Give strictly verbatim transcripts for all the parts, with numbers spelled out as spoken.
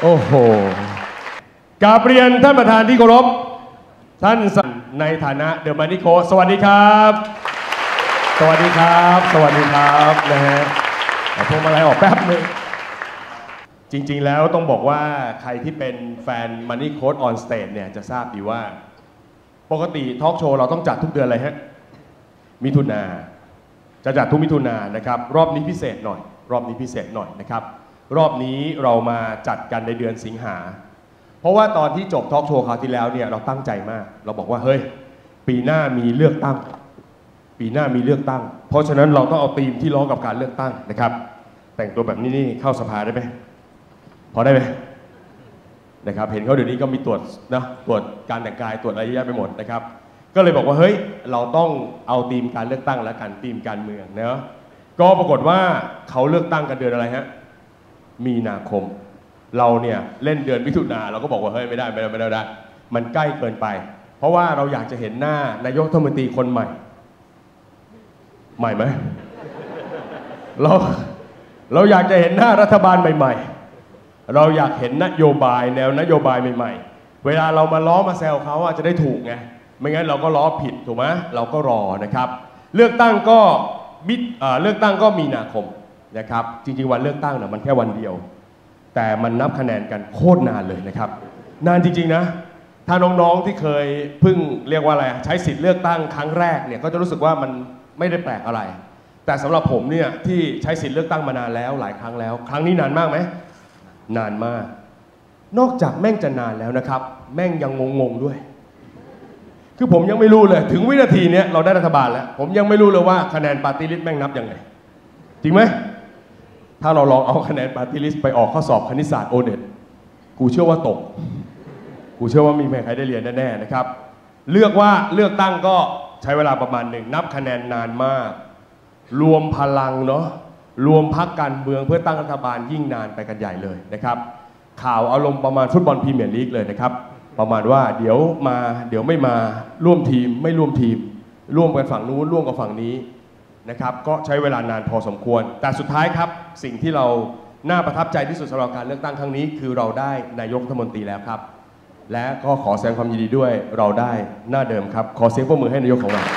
โอ้โหกราบเรียนท่านประธานที่เคารพท่านในฐานะเดอะมันนี่โค้ชสวัสดีครับสวัสดีครับสวัสดีครับนะฮะพวงมาลัยออกแป๊บนึงจริงๆแล้วต้องบอกว่าใครที่เป็นแฟน Money Coach on Stage เนี่ยจะทราบดีว่าปกติทอล์กโชว์เราต้องจัดทุกเดือนอะไรฮะมิถุนาจะจัดทุกมิถุนานะครับรอบนี้พิเศษหน่อยรอบนี้พิเศษหน่อยนะครับรอบนี้เรามาจัดกันในเดือนสิงหาเพราะว่าตอนที่จบทอล์กโชว์คราวที่แล้วเนี่ยเราตั้งใจมากเราบอกว่าเฮ้ยปีหน้ามีเลือกตั้งปีหน้ามีเลือกตั้งเพราะฉะนั้นเราต้องเอาธีมที่ล้อกับการเลือกตั้งนะครับแต่งตัวแบบนี้นี่เข้าสภาได้ไหมพอได้ไหมนะครับเห็นเขาเดี๋ยวนี้ก็มีตรวจนะตรวจการแต่งกายตรวจอะไรเยอะไปหมดนะครับก็เลยบอกว่าเฮ้ยเราต้องเอาธีมการเลือกตั้งแล้วกันธีมการเมืองเนาะก็ปรากฏว่าเขาเลือกตั้งกันเดือนอะไรฮะมีนาคมเราเนี่ยเล่นเดือนมิถุนาเราก็บอกว่าเฮ้ยไม่ได้ไม่ได้ไม่ได้ไม่ได้มันใกล้เกินไปเพราะว่าเราอยากจะเห็นหน้านายกรัฐมนตรีคนใหม่ใหม่ไหมเราเราอยากจะเห็นหน้ารัฐบาลใหม่ๆเราอยากเห็นนโยบายแนวนโยบายใหม่ๆเวลาเรามาล้อมาแซวเขาจะได้ถูกไงไม่งั้นเราก็ล้อผิดถูกไหมเราก็รอนะครับเลือกตั้งก็มิเลือกตั้งก็มีนาคมนะครับจริงๆวันเลือกตั้งเนี่ยมันแค่วันเดียวแต่มันนับคะแนนกันโคตรนานเลยนะครับนานจริงๆนะถ้าน้องๆที่เคยเพิ่งเรียกว่าอะไรใช้สิทธิ์เลือกตั้งครั้งแรกเนี่ยก็จะรู้สึกว่ามันไม่ได้แปลกอะไรแต่สำหรับผมเนี่ยที่ใช้สิทธิ์เลือกตั้งมานานแล้วหลายครั้งแล้วครั้งนี้นานมากไหมนานมากนอกจากแม่งจะนานแล้วนะครับแม่งยังงงๆด้วยคือผมยังไม่รู้เลยถึงวินาทีนี้เราได้รัฐบาลแล้วผมยังไม่รู้เลยว่าคะแนนปาร์ตี้ลิสต์แม่งนับยังไงจริงไหมถ้าเราลองเอาคะแนนปาร์ตี้ลิสต์ไปออกข้อสอบคณิตศาสตร์โอเน็ตกูเชื่อว่าตกกูเชื่อว่ามีใครได้เรียนแน่ๆนะครับเลือกว่าเลือกตั้งก็ใช้เวลาประมาณหนึ่งนับคะแนนนานมากรวมพลังเนาะรวมพรรคการเมืองเพื่อตั้งรัฐบาลยิ่งนานไปกันใหญ่เลยนะครับข่าวอารมณ์ประมาณฟุตบอลพรีเมียร์ลีกเลยนะครับประมาณว่าเดี๋ยวมาเดี๋ยวไม่มาร่วมทีมไม่ร่วมทีมร่วมกันฝั่งนู้นร่วมกับฝั่งนี้นะครับก็ใช้เวลานานพอสมควรแต่สุดท้ายครับสิ่งที่เราน่าประทับใจที่สุดสำหรับการเลือกตั้งครั้งนี้คือเราได้นายกรัฐมนตรีแล้วครับและก็ขอแสดงความยินดีด้วยเราได้หน้าเดิมครับขอเสียงปรบมือให้นายกของเรา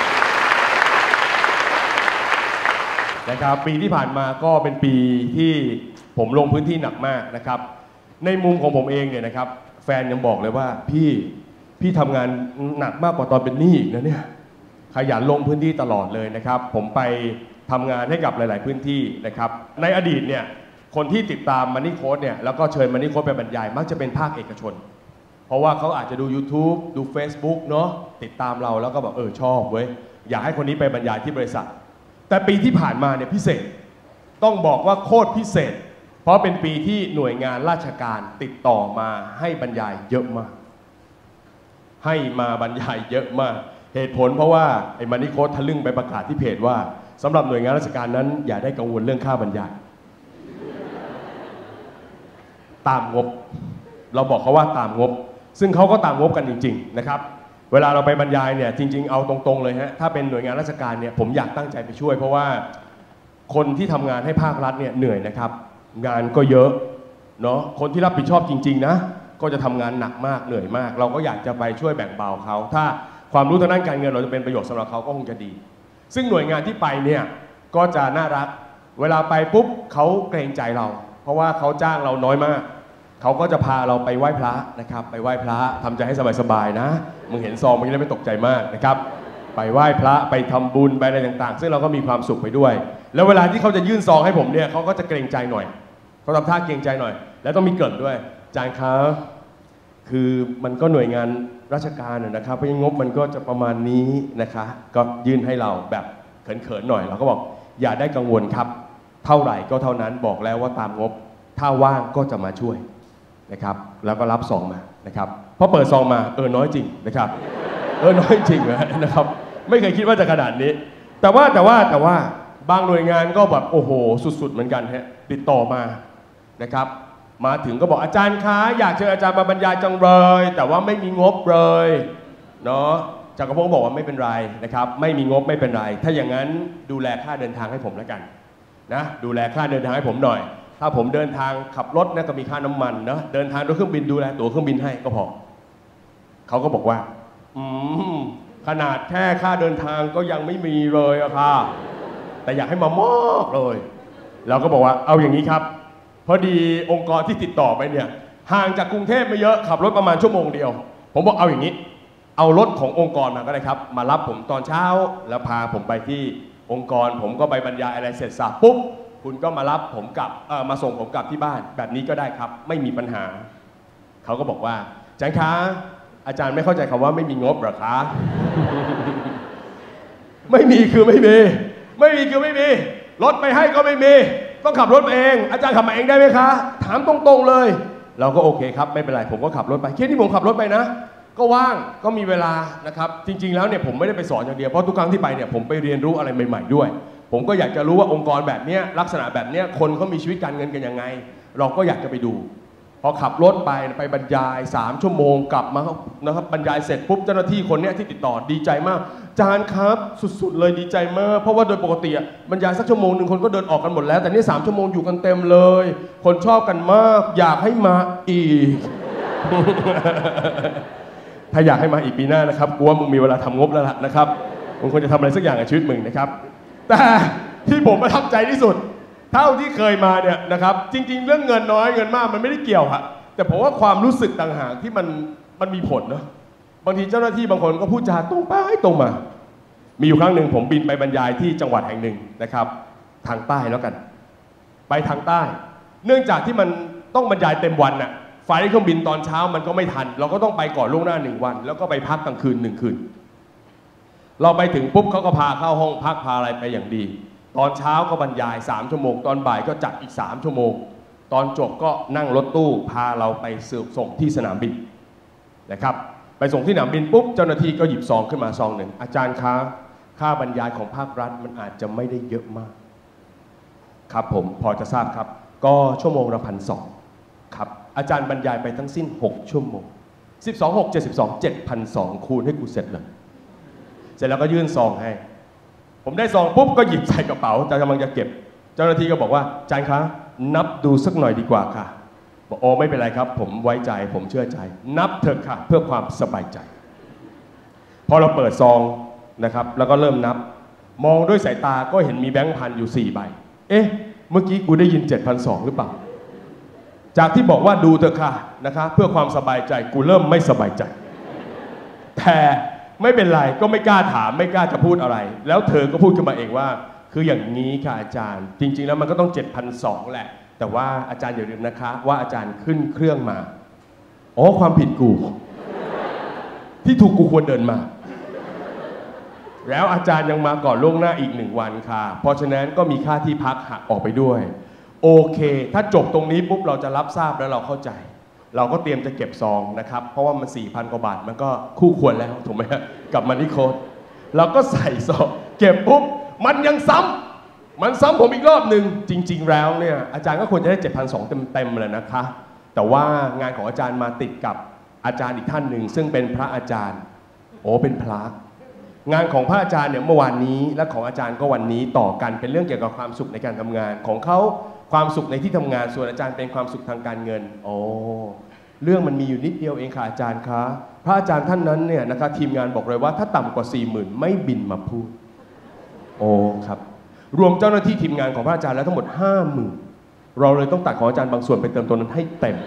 นะครับปีที่ผ่านมาก็เป็นปีที่ผมลงพื้นที่หนักมากนะครับในมุมของผมเองเนี่ยนะครับแฟนยังบอกเลยว่าพี่พี่ทำงานหนักมากกว่าตอนเป็นหนี้อีกนะเนี่ยขยันลงพื้นที่ตลอดเลยนะครับผมไปทำงานให้กับหลายๆพื้นที่นะครับในอดีตเนี่ยคนที่ติดตามมันนี่โค้ชเนี่ยแล้วก็เชิญมันนี่โค้ชไปบรรยายมักจะเป็นภาคเอกชนเพราะว่าเขาอาจจะดู YouTube ดู Facebook เนาะติดตามเราแล้วก็แบบเออชอบเว้ยอยากให้คนนี้ไปบรรยายที่บริษัทแต่ปีที่ผ่านมาเนี่ยพิเศษต้องบอกว่าโคตรพิเศษเพราะเป็นปีที่หน่วยงานราชการติดต่อมาให้บรรยายเยอะมากให้มาบรรยายเยอะมากเหตุผลเพราะว่าไอ้มันนี่โค้ชทะลึ่งไปประกาศที่เพจว่าสำหรับหน่วยงานราชการนั้นอย่าได้กังวลเรื่องค่าบรรยายตามงบเราบอกเขาว่าตามงบซึ่งเขาก็ตามงบกันจริงๆนะครับเวลาเราไปบรรยายเนี่ยจริงๆเอาตรงๆเลยฮะถ้าเป็นหน่วยงานราชการเนี่ยผมอยากตั้งใจไปช่วยเพราะว่าคนที่ทำงานให้ภาครัฐเนี่ยเหนื่อยนะครับงานก็เยอะเนาะคนที่รับผิดชอบจริงๆนะก็จะทำงานหนักมากเหนื่อยมากเราก็อยากจะไปช่วยแบ่งเบาเขาถ้าความรู้ทางด้านการเงินเราจะเป็นประโยชน์สำหรับเขาก็คงจะดีซึ่งหน่วยงานที่ไปเนี่ยก็จะน่ารักเวลาไปปุ๊บเขาเกรงใจเราเพราะว่าเขาจ้างเราน้อยมากเขาก็จะพาเราไปไหว้พระนะครับไปไหว้พระทำใจให้สบายๆนะมึงเห็นซองมึงจะได้ไม่ตกใจมากนะครับไปไหว้พระไปทำบุญไปอะไรต่างๆซึ่งเราก็มีความสุขไปด้วยแล้วเวลาที่เขาจะยื่นซองให้ผมเนี่ยเขาก็จะเกรงใจหน่อยเขาทำท่าเกรงใจหน่อยแล้วต้องมีเกริ่นด้วยอาจารย์ครับคือมันก็หน่วยงานราชการนะครับเพราะงบมันก็จะประมาณนี้นะคะก็ยื่นให้เราแบบเขินๆหน่อยเราก็บอกอย่าได้กังวลครับเท่าไหร่ก็เท่านั้นบอกแล้วว่าตามงบถ้าว่างก็จะมาช่วยนะครับแล้วก็รับซองมานะครับพอเปิดซองมาเออน้อยจริงนะครับเออน้อยจริงนะครับไม่เคยคิดว่าจะขนาดนี้แต่ว่าแต่ว่าแต่ว่าบางหน่วยงานก็แบบโอ้โหสุดๆเหมือนกันฮะติดต่อมานะครับมาถึงก็บอกอาจารย์คะอยากเชิญอาจารย์มาบรรยายจังเลยแต่ว่าไม่มีงบเลยเนาะจักรพงศ์บอกว่าไม่เป็นไรนะครับไม่มีงบไม่เป็นไรถ้าอย่างนั้นดูแลค่าเดินทางให้ผมแล้วกันนะดูแลค่าเดินทางให้ผมหน่อยถ้าผมเดินทางขับรถนะก็มีค่าน้ำมันนะเดินทางด้วยเครื่องบินดูแลตั๋วเครื่องบินให้ก็พอเขาก็บอกว่าอืมขนาดแค่ค่าเดินทางก็ยังไม่มีเลยอะค่ะแต่อยากให้มามากเลยเราก็บอกว่าเอาอย่างนี้ครับพอดีองค์กรที่ติดต่อไปเนี่ยห่างจากกรุงเทพไม่เยอะขับรถประมาณชั่วโมงเดียวผมบอกเอาอย่างนี้เอารถขององค์กรมาก็ได้ครับมารับผมตอนเช้าแล้วพาผมไปที่องค์กรผมก็ไปบรรยายอะไรเสร็จสับปุ๊บคุณก็มารับผมกลับเออมาส่งผมกลับที่บ้านแบบนี้ก็ได้ครับไม่มีปัญหาเขาก็บอกว่าอาจารย์คะอาจารย์ไม่เข้าใจคำว่าไม่มีงบหรอคะ ไม่มีคือไม่มีไม่มีคือไม่มีรถไปให้ก็ไม่มีต้องขับรถมาเองอาจารย์ขับมาเองได้ไหมคะถามตรงๆเลยเราก็โอเคครับไม่เป็นไรผมก็ขับรถไปแค่ที่ผมขับรถไปนะก็ว่างก็มีเวลานะครับจริงๆแล้วเนี่ยผมไม่ได้ไปสอนอย่างเดียวเพราะทุกครั้งที่ไปเนี่ยผมไปเรียนรู้อะไรใหม่ๆด้วยผมก็อยากจะรู้ว่าองค์กรแบบนี้ลักษณะแบบนี้คนเขามีชีวิตการเงินกันยังไงเราก็อยากจะไปดูพอขับรถไปไปบรรยายสามชั่วโมงกลับมานะครับบรรยายเสร็จปุ๊บเจ้าหน้าที่คนนี้ที่ติดต่อดีใจมากอาจารย์ครับสุดๆเลยดีใจมากเพราะว่าโดยปกติบรรยายสักชั่วโมงหนึ่งคนก็เดินออกกันหมดแล้วแต่นี่สามชั่วโมงอยู่กันเต็มเลยคนชอบกันมากอยากให้มาอีก ถ้าอยากให้มาอีกปีหน้านะครับกูว่ามึงมีเวลาทำงบแล้วล่ะนะครับมึงควรจะทำอะไรสักอย่างในชีวิตมึงนะครับแต่ที่ผมประทับใจที่สุดเท่าที่เคยมาเนี่ยนะครับจริงๆเรื่องเงินน้อยเงินมากมันไม่ได้เกี่ยวครับแต่ผมว่าความรู้สึกต่างหากที่มันมันมีผลเนาะบางทีเจ้าหน้าที่บางคนก็พูดจาตรงไปตรงมามีอยู่ครั้งหนึ่งผมบินไปบรรยายที่จังหวัดแห่งหนึ่งนะครับทางใต้แล้วกันไปทางใต้เนื่องจากที่มันต้องบรรยายเต็มวันน่ะไฟล์เครื่องบินตอนเช้ามันก็ไม่ทันเราก็ต้องไปก่อนล่วงหน้าหนึ่งวันแล้วก็ไปพักกลางคืนหนึ่งคืนเราไปถึงปุ๊บเขาก็พาเข้าห้องพักพาอะไรไปอย่างดีตอนเช้าก็บรรยายสามชั่วโมงตอนบ่ายก็จัดอีกสามชั่วโมงตอนจบก็นั่งรถตู้พาเราไปส่งที่สนามบินนะครับไปส่งที่สนามบินปุ๊บเจ้าหน้าที่ก็หยิบซองขึ้นมาซองหนึ่งอาจารย์คะค่าบรรยายของภาครัฐมันอาจจะไม่ได้เยอะมากครับผมพอจะทราบครับก็ชั่วโมงละพันสองครับอาจารย์บรรยายไปทั้งสิ้นหกชั่วโมงสิบสอง หก เจ็ดสิบสอง เจ็ดพันสองร้อยคูณให้กูเสร็จเลยเสร็จแล้วก็ยื่นซองให้ผมได้ซองปุ๊บก็หยิบใส่กระเป๋าจะกำลังจะเก็บเจ้าหน้าที่ก็บอกว่าอาจารย์คะนับดูสักหน่อยดีกว่าค่ะบอกโอ้ไม่เป็นไรครับผมไว้ใจผมเชื่อใจนับเถอะค่ะเพื่อความสบายใจพอเราเปิดซองนะครับแล้วก็เริ่มนับมองด้วยสายตาก็เห็นมีแบงค์พันอยู่สี่ใบเอ๊ะเมื่อกี้กูได้ยิน เจ็ดพันสองร้อย หรือเปล่าจากที่บอกว่าดูเถอะค่ะนะคะเพื่อความสบายใจกูเริ่มไม่สบายใจแต่ไม่เป็นไรก็ไม่กล้าถามไม่กล้าจะพูดอะไรแล้วเธอก็พูดขึ้นมาเองว่าคืออย่างนี้ค่ะอาจารย์จริงๆแล้วมันก็ต้อง เจ็ดพันสองร้อย แหละแต่ว่าอาจารย์อย่าลืมนะคะว่าอาจารย์ขึ้นเครื่องมาอ๋อความผิดกูที่ถูกกูควรเดินมาแล้วอาจารย์ยังมาก่อนล่วงหน้าอีกหนึ่งวันค่ะเพราะฉะนั้นก็มีค่าที่พักหักออกไปด้วยโอเคถ้าจบตรงนี้ปุ๊บเราจะรับทราบแล้วเราเข้าใจเราก็เตรียมจะเก็บซองนะครับเพราะว่ามัน สี่พัน กว่าบาทมันก็คู่ควรแล้วถูกไหมฮะกับมันนี่โค้ดเราก็ใส่ซองเก็บปุ๊บมันยังซ้ำมันซ้ำผมอีกรอบหนึ่งจริงๆแล้วเนี่ยอาจารย์ก็ควรจะได้ เจ็ดพันสองร้อย เต็มๆเลยนะคะแต่ว่างานของอาจารย์มาติดกับอาจารย์อีกท่านหนึ่งซึ่งเป็นพระอาจารย์โอ้เป็นพระงานของพระอาจารย์เนี่ยเมื่อวานนี้และของอาจารย์ก็วันนี้ต่อกันเป็นเรื่องเกี่ยวกับความสุขในการทำงานของเขาความสุขในที่ทำงานส่วนอาจารย์เป็นความสุขทางการเงินโอ้เรื่องมันมีอยู่นิดเดียวเองค่ะอาจารย์คะพระอาจารย์ท่านนั้นเนี่ยนะครับทีมงานบอกเลยว่าถ้าต่ำกว่า สี่หมื่น ไม่บินมาพูดโอ้ครับรวมเจ้าหน้าที่ทีมงานของพระอาจารย์แล้วทั้งหมด ห้าหมื่น เราเลยต้องตัดของอาจารย์บางส่วนไปเติมตัวนั้นให้เต็ม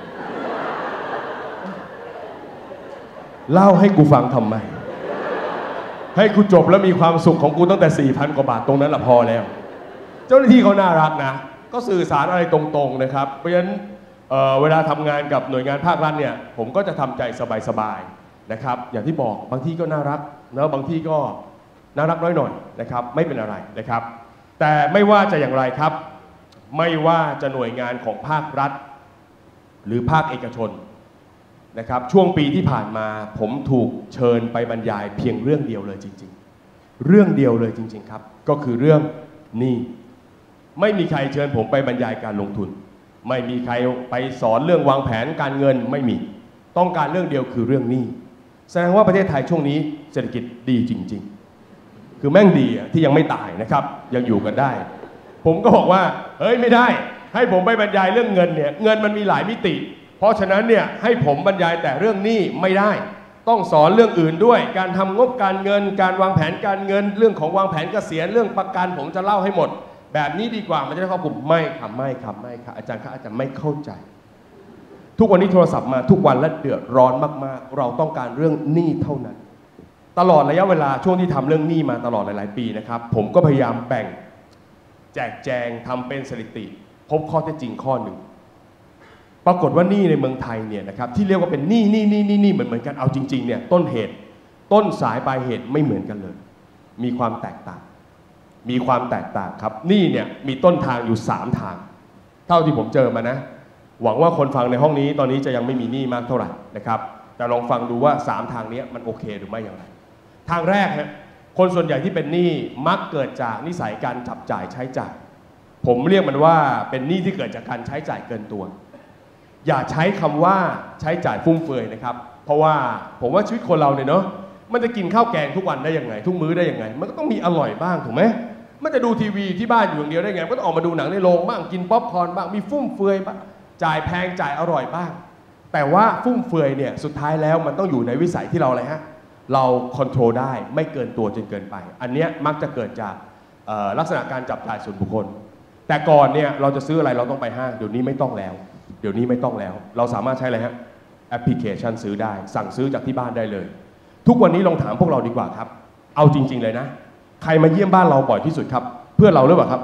เล่าให้กูฟังทำไมให้กูจบแล้วมีความสุขของกูตั้งแต่ สี่พัน กว่าบาทตรงนั้นแหละพอแล้วเจ้าหน้าที่เขาน่ารักนะก็สื่อสารอะไรตรงๆนะครับเพราะฉะนั้น เ, เวลาทำงานกับหน่วยงานภาครัฐเนี่ยผมก็จะทำใจสบายๆนะครับอย่างที่บอกบางที่ก็น่ารักแล้วบางที่ก็น่ารักน้อยหน่อยนะครับไม่เป็นอะไรนะครับแต่ไม่ว่าจะอย่างไรครับไม่ว่าจะหน่วยงานของภาครัฐหรือภาคเอกชนนะครับช่วงปีที่ผ่านมาผมถูกเชิญไปบรรยายเพียงเรื่องเดียวเลยจริงๆเรื่องเดียวเลยจริงๆครับก็คือเรื่องหนี้ไม่มีใครเชิญผมไปบรรยายการลงทุนไม่มีใครไปสอนเรื่องวางแผนการเงินไม่มีต้องการเรื่องเดียวคือเรื่องหนี้แสดงว่าประเทศไทยช่วงนี้เศรษฐกิจดีจริงๆคือแม่งดีที่ยังไม่ตายนะครับยังอยู่กันได้ผมก็บอกว่าเฮ้ยไม่ได้ให้ผมไปบรรยายเรื่องเงินเนี่ยเงินมันมีหลายมิติเพราะฉะนั้นเนี่ยให้ผมบรรยายแต่เรื่องหนี้ไม่ได้ต้องสอนเรื่องอื่นด้วยการทำงบการเงินการวางแผนการเงินเรื่องของวางแผนเกษียณเรื่องประกันผมจะเล่าให้หมดแบบนี้ดีกว่ามันจะได้ครอบคลุมไม่ครับไม่ครับไม่ครับอาจารย์ครับอาจารย์ไม่เข้าใจทุกวันนี้โทรศัพท์มาทุกวันและเดือดร้อนมากๆเราต้องการเรื่องหนี้เท่านั้นตลอดระยะเวลาช่วงที่ทำเรื่องหนี้มาตลอดหลายๆปีนะครับผมก็พยายามแบ่งแจกแจงทำเป็นสถิติพบข้อเท็จจริงข้อหนึ่งปรากฏว่าหนี้ในเมืองไทยเนี่ยนะครับที่เรียกว่าเป็นหนี้หนี้หนี้หนี้หนี้เหมือนเหมือนกันเอาจริงๆเนี่ยต้นเหตุต้นสายปลายเหตุไม่เหมือนกันเลยมีความแตกต่างมีความแตกต่างครับหนี้เนี่ยมีต้นทางอยู่สามทางเท่าที่ผมเจอมานะหวังว่าคนฟังในห้องนี้ตอนนี้จะยังไม่มีหนี้มากเท่าไหร่นะครับแต่ลองฟังดูว่าสามทางนี้มันโอเคหรือไม่อย่างไรทางแรกฮะคนส่วนใหญ่ที่เป็นหนี้มักเกิดจากนิสัยการจับจ่ายใช้จ่ายผมเรียกมันว่าเป็นหนี้ที่เกิดจากการใช้จ่ายเกินตัวอย่าใช้คำว่าใช้จ่ายฟุ่มเฟือยนะครับเพราะว่าผมว่าชีวิตคนเราเนี่ยเนาะมันจะกินข้าวแกงทุกวันได้ยังไงทุกมื้อได้ยังไงมันก็ต้องมีอร่อยบ้างถูกไหมมันจะดูทีวีที่บ้านอยู่อย่างเดียวได้ไงก็ต้องออกมาดูหนังในโรงบ้างกินป๊อปคอร์นบ้างมีฟุ่มเฟือยบ้างจ่ายแพงจ่ายอร่อยบ้างแต่ว่าฟุ่มเฟือยเนี่ยสุดท้ายแล้วมันต้องอยู่ในวิสัยที่เราอะไรฮะเราควบคุมได้ไม่เกินตัวจนเกินไปอันนี้มักจะเกิดจากลักษณะการจับจ่ายส่วนบุคคลแต่ก่อนเนี่ยเราจะซื้ออะไรเราต้องไปห้างเดี๋ยวนี้ไม่ต้องแล้วเดี๋ยวนี้ไม่ต้องแล้วเราสามารถใช้อะไรฮะแอปพลิเคชันซื้อได้สั่งซื้อจากที่บ้านได้เลยทุกวันนี้ลองถามพวกเราดีกว่าครับเอาจริงๆเลยนะใครมาเยี่ยมบ้านเราบ่อยที่สุดครับเพื่อนเราหรือเปล่าครับ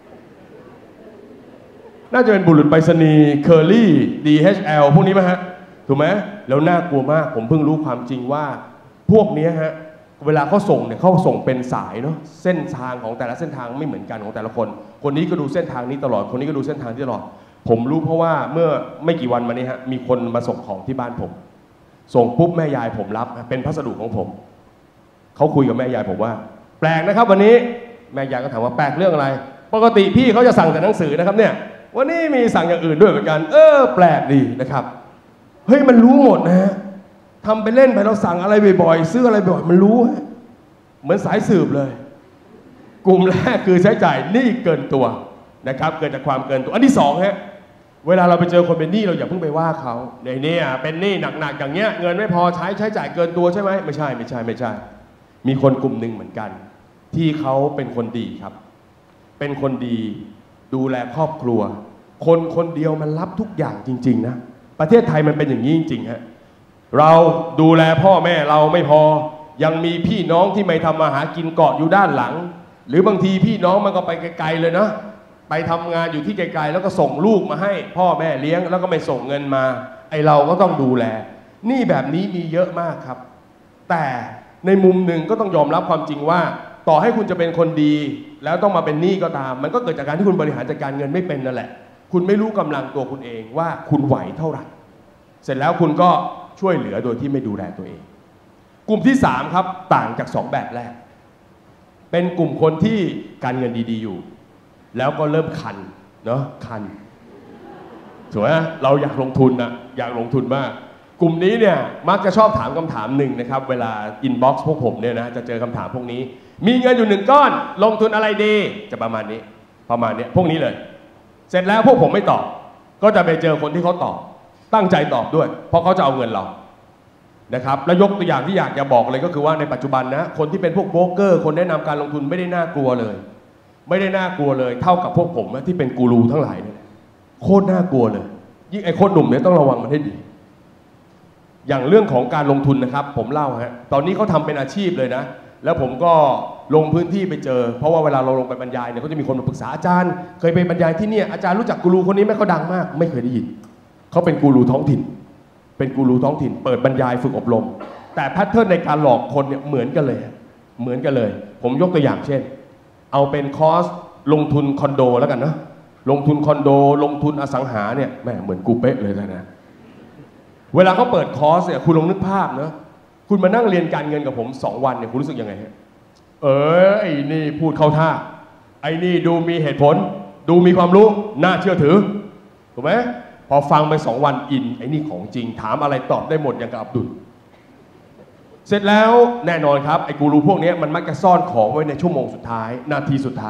น่าจะเป็นบุรุษไปรษณีย์เคอรี่ ดี เอช แอล พวกนี้ไหมฮะถูกไหมแล้วน่ากลัวมากผมเพิ่งรู้ความจริงว่าพวกนี้ฮะเวลาเขาส่งเนี่ยเขาส่งเป็นสายเนาะเส้นทางของแต่ละเส้นทางไม่เหมือนกันของแต่ละคนคนนี้ก็ดูเส้นทางนี้ตลอดคนนี้ก็ดูเส้นทางที่ตลอดผมรู้เพราะว่าเมื่อไม่กี่วันมานี้ฮะมีคนมาส่งของที่บ้านผมส่งปุ๊บแม่ยายผมรับเป็นพัสดุของผมเขาคุยกับแม่ยายผมว่าแปลกนะครับวันนี้แม่ยายก็ถามว่าแปลกเรื่องอะไรปกติพี่เขาจะสั่งแต่หนังสือนะครับเนี่ยวันนี้มีสั่งอย่างอื่นด้วยเหมือนกันเออแปลกดีนะครับเฮ้ยมันรู้หมดนะฮะทำไปเล่นไปเราสั่งอะไรบ่อยๆซื้ออะไรบ่อยมันรู้เหมือนสายสืบเลยกลุ่มแรกคือใช้จ่ายหนี้เกินตัวนะครับเกิดจากความเกินตัวอันที่สองฮะเวลาเราไปเจอคนเป็นหนี้เราอย่าเพิ่งไปว่าเขาในนี้เป็นหนี้หนักๆอย่างเงี้ยเงินไม่พอใช้ใช้จ่ายเกินตัวใช่ไหมไม่ใช่ไม่ใช่ไม่ใช่มีคนกลุ่มหนึ่งเหมือนกันที่เขาเป็นคนดีครับเป็นคนดีดูแลครอบครัวคนคนเดียวมันรับทุกอย่างจริงๆนะประเทศไทยมันเป็นอย่างนี้จริงๆฮะเราดูแลพ่อแม่เราไม่พอยังมีพี่น้องที่ไม่ทำมาหากินเกาะอยู่ด้านหลังหรือบางทีพี่น้องมันก็ไปไกลๆเลยนะไปทำงานอยู่ที่ไกลๆแล้วก็ส่งลูกมาให้พ่อแม่เลี้ยงแล้วก็ไม่ส่งเงินมาไอเราก็ต้องดูแลนี่แบบนี้มีเยอะมากครับแต่ในมุมหนึ่งก็ต้องยอมรับความจริงว่าต่อให้คุณจะเป็นคนดีแล้วต้องมาเป็นหนี้ก็ตามมันก็เกิดจากการที่คุณบริหารจัดการเงินไม่เป็นนั่นแหละคุณไม่รู้กำลังตัวคุณเองว่าคุณไหวเท่าไหร่เสร็จแล้วคุณก็ช่วยเหลือโดยที่ไม่ดูแลตัวเองกลุ่มที่สามครับต่างจากสองแบบแรกเป็นกลุ่มคนที่การเงินดีๆอยู่แล้วก็เริ่มคันเนาะคันถูกไหมเราอยากลงทุนนะอยากลงทุนมากกลุ่มนี้เนี่ยมักจะชอบถามคำถามหนึ่งนะครับเวลาอินบ็อกซ์พวกผมเนี่ยนะจะเจอคำถามพวกนี้มีเงินอยู่หนึ่งก้อนลงทุนอะไรดีจะประมาณนี้ประมาณนี้พวกนี้เลยเสร็จแล้วพวกผมไม่ตอบก็จะไปเจอคนที่เขาตอบตั้งใจตอบด้วยเพราะเขาจะเอาเงินเรานะครับแล้วยกตัวอย่างที่อยากจะบอกเลยก็คือว่าในปัจจุบันนะคนที่เป็นพวกโบรกเกอร์คนแนะนำการลงทุนไม่ได้น่ากลัวเลยไม่ได้น่ากลัวเลยเท่ากับพวกผมที่เป็นกูรูทั้งหลายเนี่ยโคตรน่ากลัวเลยยิ่งไอ้คนหนุ่มเนี่ยต้องระวังมันให้ดีอย่างเรื่องของการลงทุนนะครับผมเล่าฮะตอนนี้เขาทำเป็นอาชีพเลยนะแล้วผมก็ลงพื้นที่ไปเจอเพราะว่าเวลาเราลงไปบรรยายเนี่ยก็จะมีคนมาปรึกษาอาจารย์เคยไปบรรยายที่นี่อาจารย์รู้จักกูรูคนนี้ไหมเขาดังมากไม่เคยได้ยินเขาเป็นกูรูท้องถิ่นเป็นกูรูท้องถิ่นเปิดบรรยายฝึกอบรมแต่แพทเทิร์นในการหลอกคนเนี่ยเหมือนกันเลยเหมือนกันเลยผมยกตัวอย่างเช่นเอาเป็นคอร์สลงทุนคอนโดแล้วกันนะลงทุนคอนโดลงทุนอสังหาเนี่ยแม่เหมือนกูเป๊ะเลยนะเวลาเขาเปิดคอร์สเนี่ยคุณลองนึกภาพนะคุณมานั่งเรียนการเงินกับผมสองวันเนี่ยคุณรู้สึกยังไงฮะเออไอ้นี่พูดเข้าท่าไอ้นี่ดูมีเหตุผลดูมีความรู้น่าเชื่อถือถูกไหมพอฟังไปสองวันอินไอ้นี่ของจริงถามอะไรตอบได้หมดอย่างกับอับดุลเสร็จแล้วแน่นอนครับไอ้กูรูพวกนี้มันมักจะซ่อนของไว้ในชั่วโมงสุดท้ายนาทีสุดท้าย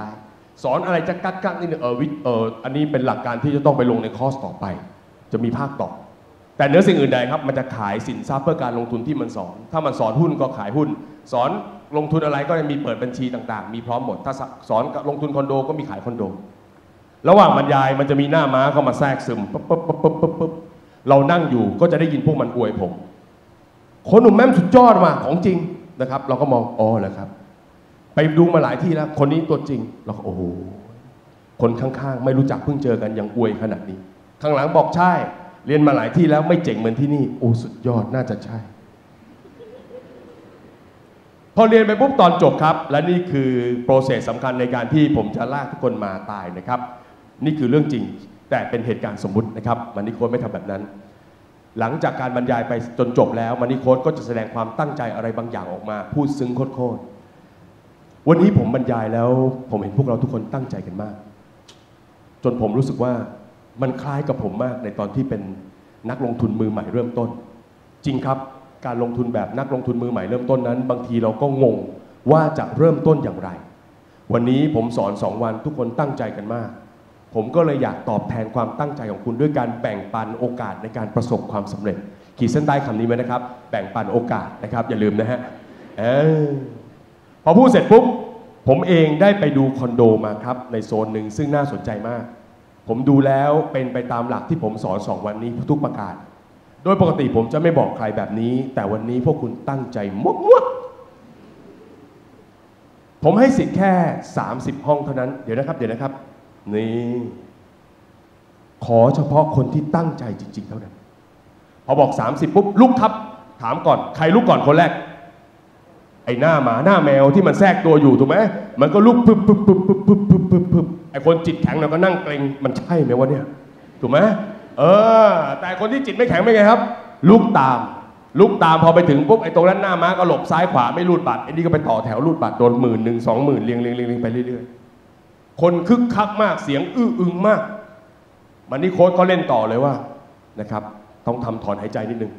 สอนอะไรจะกักกักนี่เออวิเอออันนี้เป็นหลักการที่จะต้องไปลงในคอร์สต่อไปจะมีภาคต่อแต่เนื้อสิ่งอื่นใดครับมันจะขายสินทรัพย์เพื่อการลงทุนที่มันสอนถ้ามันสอนหุ้นก็ขายหุ้นสอนลงทุนอะไรก็จะมีเปิดบัญชีต่างๆมีพร้อมหมดถ้าสอนลงทุนคอนโดก็มีขายคอนโดระหว่างบรรยายมันจะมีหน้าม้าเข้ามาแทรกซึมปุ๊บปุ๊บปุ๊บปุ๊บปุ๊บปุ๊บเรานั่งอยู่ก็จะได้ยินพวกมันอวยผมคนหนุ่มแม่มสุดยอดมาของจริงนะครับเราก็มองอ๋อเหรอครับไปดูมาหลายที่แล้วคนนี้ตัวจริงเราก็โอ้โหคนข้างๆไม่รู้จักเพิ่งเจอกันยังอวยขนาดนี้ข้างหลังบอกใช่เรียนมาหลายที่แล้วไม่เจ๋งเหมือนที่นี่โอ้สุดยอดน่าจะใช่พอเรียนไปปุ๊บตอนจบครับและนี่คือโปรเซสสำคัญในการที่ผมจะลากทุกคนมาตายนะครับนี่คือเรื่องจริงแต่เป็นเหตุการณ์สมมุตินะครับมันนี่โค้ดไม่ทำแบบนั้นหลังจากการบรรยายไปจนจบแล้วมันนี่โค้ดก็จะแสดงความตั้งใจอะไรบางอย่างออกมาพูดซึ้งโคตรๆวันนี้ผมบรรยายแล้วผมเห็นพวกเราทุกคนตั้งใจกันมากจนผมรู้สึกว่ามันคล้ายกับผมมากในตอนที่เป็นนักลงทุนมือใหม่เริ่มต้นจริงครับการลงทุนแบบนักลงทุนมือใหม่เริ่มต้นนั้นบางทีเราก็งงว่าจะเริ่มต้นอย่างไรวันนี้ผมสอนสองวันทุกคนตั้งใจกันมากผมก็เลยอยากตอบแทนความตั้งใจของคุณด้วยการแบ่งปันโอกาสในการประสบความสำเร็จขีดเส้นใต้คำนี้ไหมนะครับแบ่งปันโอกาสนะครับอย่าลืมนะฮะเออพอพูดเสร็จปุ๊บผมเองได้ไปดูคอนโดมาครับในโซนหนึ่งซึ่งน่าสนใจมากผมดูแล้วเป็นไปตามหลักที่ผมสอนสองวันนี้ทุกประการโดยปกติผมจะไม่บอกใครแบบนี้แต่วันนี้พวกคุณตั้งใจมั่วๆผมให้สิทธิ์แค่สามสิบห้องเท่านั้นเดี๋ยวนะครับเดี๋ยวนะครับนี่ขอเฉพาะคนที่ตั้งใจจริงๆเท่านั้นพอบอกสามสิบปุ๊บลุกครับถามก่อนใครลุกก่อนคนแรกไอ้หน้าหมาหน้าแมวที่มันแทรกตัวอยู่ถูกไหมมันก็ลุกปึ๊บปึ๊บปึ๊บปึ๊บปึ๊บปึ๊บปึ๊บปึ๊บไอ้คนจิตแข็งเราก็นั่งเกรงมันใช่ไหมวะเนี่ยถูกไหมเออแต่คนที่จิตไม่แข็งเป็นไงครับลุกตามลุกตามพอไปถึงปุ๊บไอ้ตรงนั้นหน้าม้าก็หลบซ้ายขวาไม่รูดบัตรไอ้นี่ก็ไปต่อแถวรูดบัตรโดนหมื่นหนึ่งสองหมื่นเรียงเรียงเรียงไปเรื่อยๆคนคึกคักมากเสียงอื้ออึงมากมันนี่โค้ชก็เล่นต่อเลยว่านะครับต้องทำถอนหายใจนิดนึง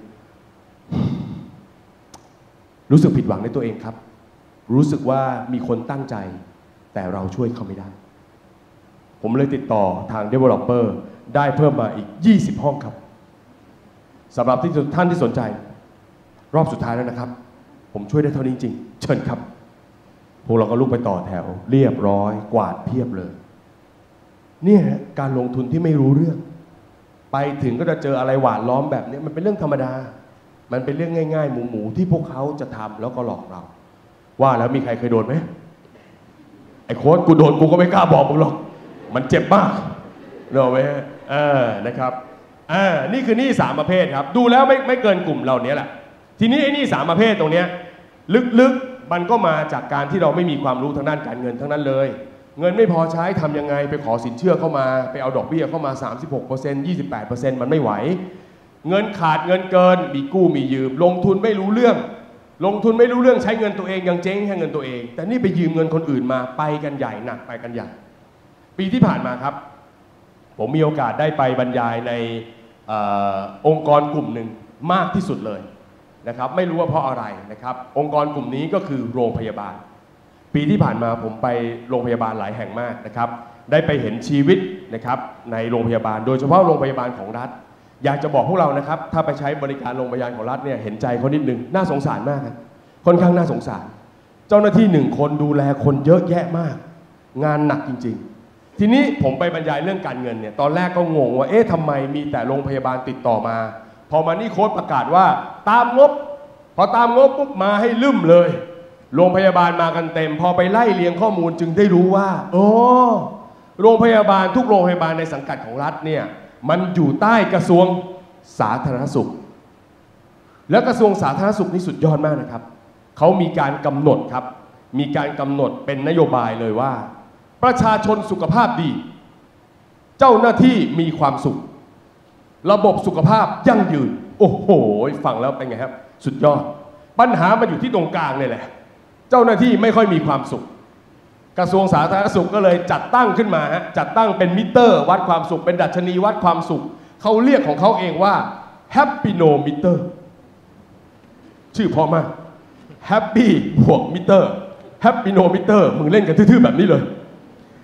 รู้สึกผิดหวังในตัวเองครับรู้สึกว่ามีคนตั้งใจแต่เราช่วยเขาไม่ได้ผมเลยติดต่อทาง Developer ได้เพิ่มมาอีกยี่สิบห้องครับสำหรับที่ท่านที่สนใจรอบสุดท้ายแล้วนะครับผมช่วยได้เท่านี้จริงเชิญครับพวกเราก็ลุกไปต่อแถวเรียบร้อยกวาดเพียบเลยเนี่ยการลงทุนที่ไม่รู้เรื่องไปถึงก็จะเจออะไรหวานล้อมแบบนี้มันเป็นเรื่องธรรมดามันเป็นเรื่องง่ายๆหมูๆที่พวกเขาจะทำแล้วก็หลอกเราว่าแล้วมีใครเคยโดนไหมไอ้โค้ชกูโดนกูก็ไม่กล้าบอกมึงหรอกมันเจ็บมากเนอะไหมเออนะครับอ่านี่คือหนี้สามประเภทครับดูแล้วไม่ไม่เกินกลุ่มเราเนี้ยแหละทีนี้ไอ้หนี้สามประเภทตรงเนี้ยลึกๆมันก็มาจากการที่เราไม่มีความรู้ทางด้านการเงินทั้งนั้นเลยเงินไม่พอใช้ทำยังไงไปขอสินเชื่อเข้ามาไปเอาดอกเบี้ยเข้ามา สามสิบหกเปอร์เซ็นต์ ยี่สิบแปดเปอร์เซ็นต์ มันไม่ไหวเงินขาดเงินเกินมีกู้มียืมลงทุนไม่รู้เรื่องลงทุนไม่รู้เรื่องใช้เงินตัวเองยังเจ๊งแค่เงินตัวเองแต่นี่ไปยืมเงินคนอื่นมาไปกันใหญ่หนักไปกันใหญ่ปีที่ผ่านมาครับผมมีโอกาสได้ไปบรรยายในอองค์กรกลุ่มหนึ่งมากที่สุดเลยนะครับไม่รู้ว่าเพราะอะไรนะครับองค์กรกลุ่มนี้ก็คือโรงพยาบาลปีที่ผ่านมาผมไปโรงพยาบาลหลายแห่งมากนะครับได้ไปเห็นชีวิตนะครับในโรงพยาบาลโดยเฉพาะโรงพยาบาลของรัฐอยากจะบอกพวกเรานะครับถ้าไปใช้บริการโรงพยาบาลของรัฐเนี่ยเห็นใจเขานิดนึงน่าสงสารมากครับค่อนข้างน่าสงสารเจ้าหน้าที่หนึ่งคนดูแลคนเยอะแยะมากงานหนักจริงๆทีนี้ผมไปบรรยายเรื่องการเงินเนี่ยตอนแรกก็งงว่าเอ๊ะทำไมมีแต่โรงพยาบาลติดต่อมาพอมานี่โค้ชประกาศว่าตามงบพอตามงบปุ๊บมาให้ลืมเลยโรงพยาบาลมากันเต็มพอไปไล่เรียงข้อมูลจึงได้รู้ว่าโอ้โรงพยาบาลทุกโรงพยาบาลในสังกัดของรัฐเนี่ยมันอยู่ใต้กระทรวงสาธารณสุขแล้วกระทรวงสาธารณสุขนี่สุดยอดมากนะครับเขามีการกำหนดครับมีการกำหนดเป็นนโยบายเลยว่าประชาชนสุขภาพดีเจ้าหน้าที่มีความสุขระบบสุขภาพยั่งยืนโอ้โหฟังแล้วเป็นไงครับสุดยอดปัญหามันอยู่ที่ตรงกลางนี่แหละเจ้าหน้าที่ไม่ค่อยมีความสุขกระทรวงสาธารณสุขก็เลยจัดตั้งขึ้นมาฮะจัดตั้งเป็นมิเตอร์วัดความสุขเป็นดัชนีวัดความสุขเขาเรียกของเขาเองว่า Happynometer ชื่อพอมาก Happy บวกมิเตอร์ Happynometer มึงเล่นกันทื่อๆแบบนี้เลย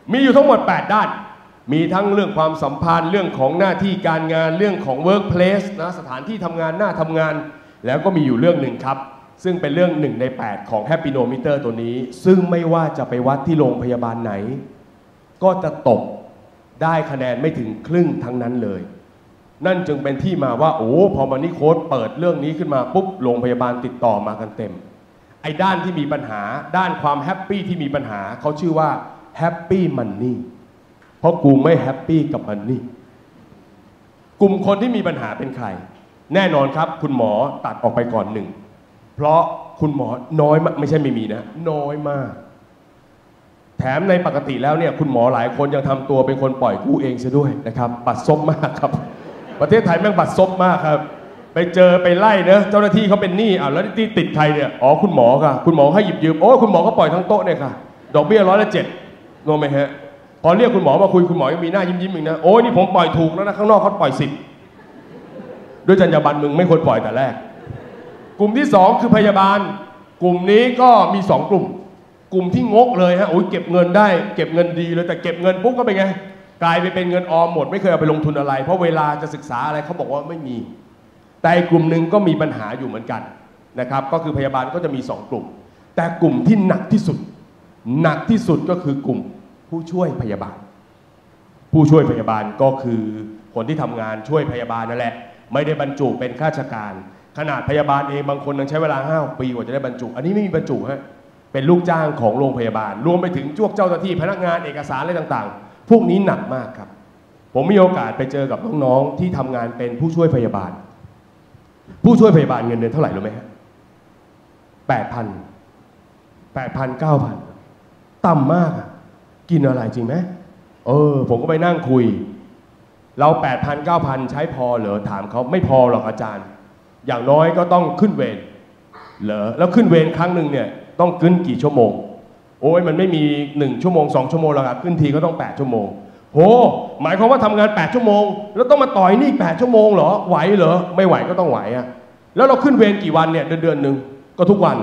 มีอยู่ทั้งหมดแปดด้านมีทั้งเรื่องความสัมพันธ์เรื่องของหน้าที่การงานเรื่องของ workplace นะสถานที่ทำงานหน้าทำงานแล้วก็มีอยู่เรื่องหนึ่งครับซึ่งเป็นเรื่องหนึ่งในแปดของ Happynometer ตัวนี้ซึ่งไม่ว่าจะไปวัดที่โรงพยาบาลไหนก็จะตกได้คะแนนไม่ถึงครึ่งทั้งนั้นเลยนั่นจึงเป็นที่มาว่าโอ้พอมันนี่โค้ดเปิดเรื่องนี้ขึ้นมาปุ๊บโรงพยาบาลติดต่อมากันเต็มไอ้ด้านที่มีปัญหาด้านความแฮปปี้ที่มีปัญหาเขาชื่อว่าแฮปปี้มันนี่เพราะกูไม่แฮปปี้กับมันนี่กลุ่มคนที่มีปัญหาเป็นใครแน่นอนครับคุณหมอตัดออกไปก่อนหนึ่งเพราะคุณหมอน้อยมากไม่ใช่ไม่มีนะน้อยมากแถมในปกติแล้วเนี่ยคุณหมอหลายคนยังทำตัวเป็นคนปล่อยกู้เองซะด้วยนะครับบัตรซบมากครับประเทศไทยแม่งบัตรซบมากครับไปเจอไปไล่เนอะเจ้าหน้าที่เขาเป็นหนี้อ่ะแล้วที่ติดใครเนี่ยอ๋อคุณหมอค่ะคุณหมอให้หยิบยืมโอ้คุณหมอก็ปล่อยทั้งโต๊ะเนี่ยค่ะดอกเบี้ยร้อยละเจ็ดงงไหมฮะพอเรียกคุณหมอมาคุยคุณหมอยังมีหน้ายิ้มยิ้มอีกนะโอ้ยนี่ผมปล่อยถูกแล้วนะข้างนอกเขาปล่อยสิบด้วยจรรยาบรรณมึงไม่ควรปล่อยแต่แรกกลุ่มที่สองคือพยาบาลกลุ่มนี้ก็มีสองกลุ่มกลุ่มที่งกเลยฮะโอ้ยเก็บเงินได้เก็บเงินดีเลยแต่เก็บเงินปุ๊บก็เป็นไงกลายไปเป็นเงินออมหมดไม่เคยเอาไปลงทุนอะไรเพราะเวลาจะศึกษาอะไรเขาบอกว่าไม่มีแต่กลุ่มหนึ่งก็มีปัญหาอยู่เหมือนกันนะครับก็คือพยาบาลก็จะมีสองกลุ่มแต่กลุ่มที่หนักที่สุดหนักที่สุดก็คือกลุ่มผู้ช่วยพยาบาลผู้ช่วยพยาบาลก็คือคนที่ทำงานช่วยพยาบาลนั่นแหละไม่ได้บรรจุเป็นข้าราชการขนาดพยาบาลเองบางคนยังใช้เวลาห้าปีกว่าจะได้บรรจุอันนี้ไม่มีบรรจุฮะเป็นลูกจ้างของโรงพยาบาลรวมไปถึงพวกเจ้าหน้าที่พนักงานเอกสารอะไรต่างๆพวกนี้หนักมากครับผมมีโอกาสไปเจอกับน้องๆที่ทำงานเป็นผู้ช่วยพยาบาลผู้ช่วยพยาบาลเงินเดือนเท่าไหร่รู้ไหมฮะแปดพันแปดพันเก้าพันต่ำมากกินอะไรจริงไหมเออผมก็ไปนั่งคุยเราแปดพันเก้าพันใช้พอเหรอถามเขาไม่พอหรอกอาจารย์อย่างน้อยก็ต้องขึ้นเวรเหรอแล้วขึ้นเวรครั้งหนึ่งเนี่ยต้องขึ้นกี่ชั่วโมงโอ้ยมันไม่มีหนึ่งชั่วโมงสองชั่วโมงหรอกครับขึ้นทีก็ต้องแปดชั่วโมงโหหมายความว่าทำงานแปดชั่วโมงแล้วต้องมาต่อยนี่แปดชั่วโมงเหรอไหวเหรอไม่ไหวก็ต้องไหวอะแล้วเราขึ้นเวรกี่วันเนี่ยเดือนเดือนหนึ่งก็ทุกวัน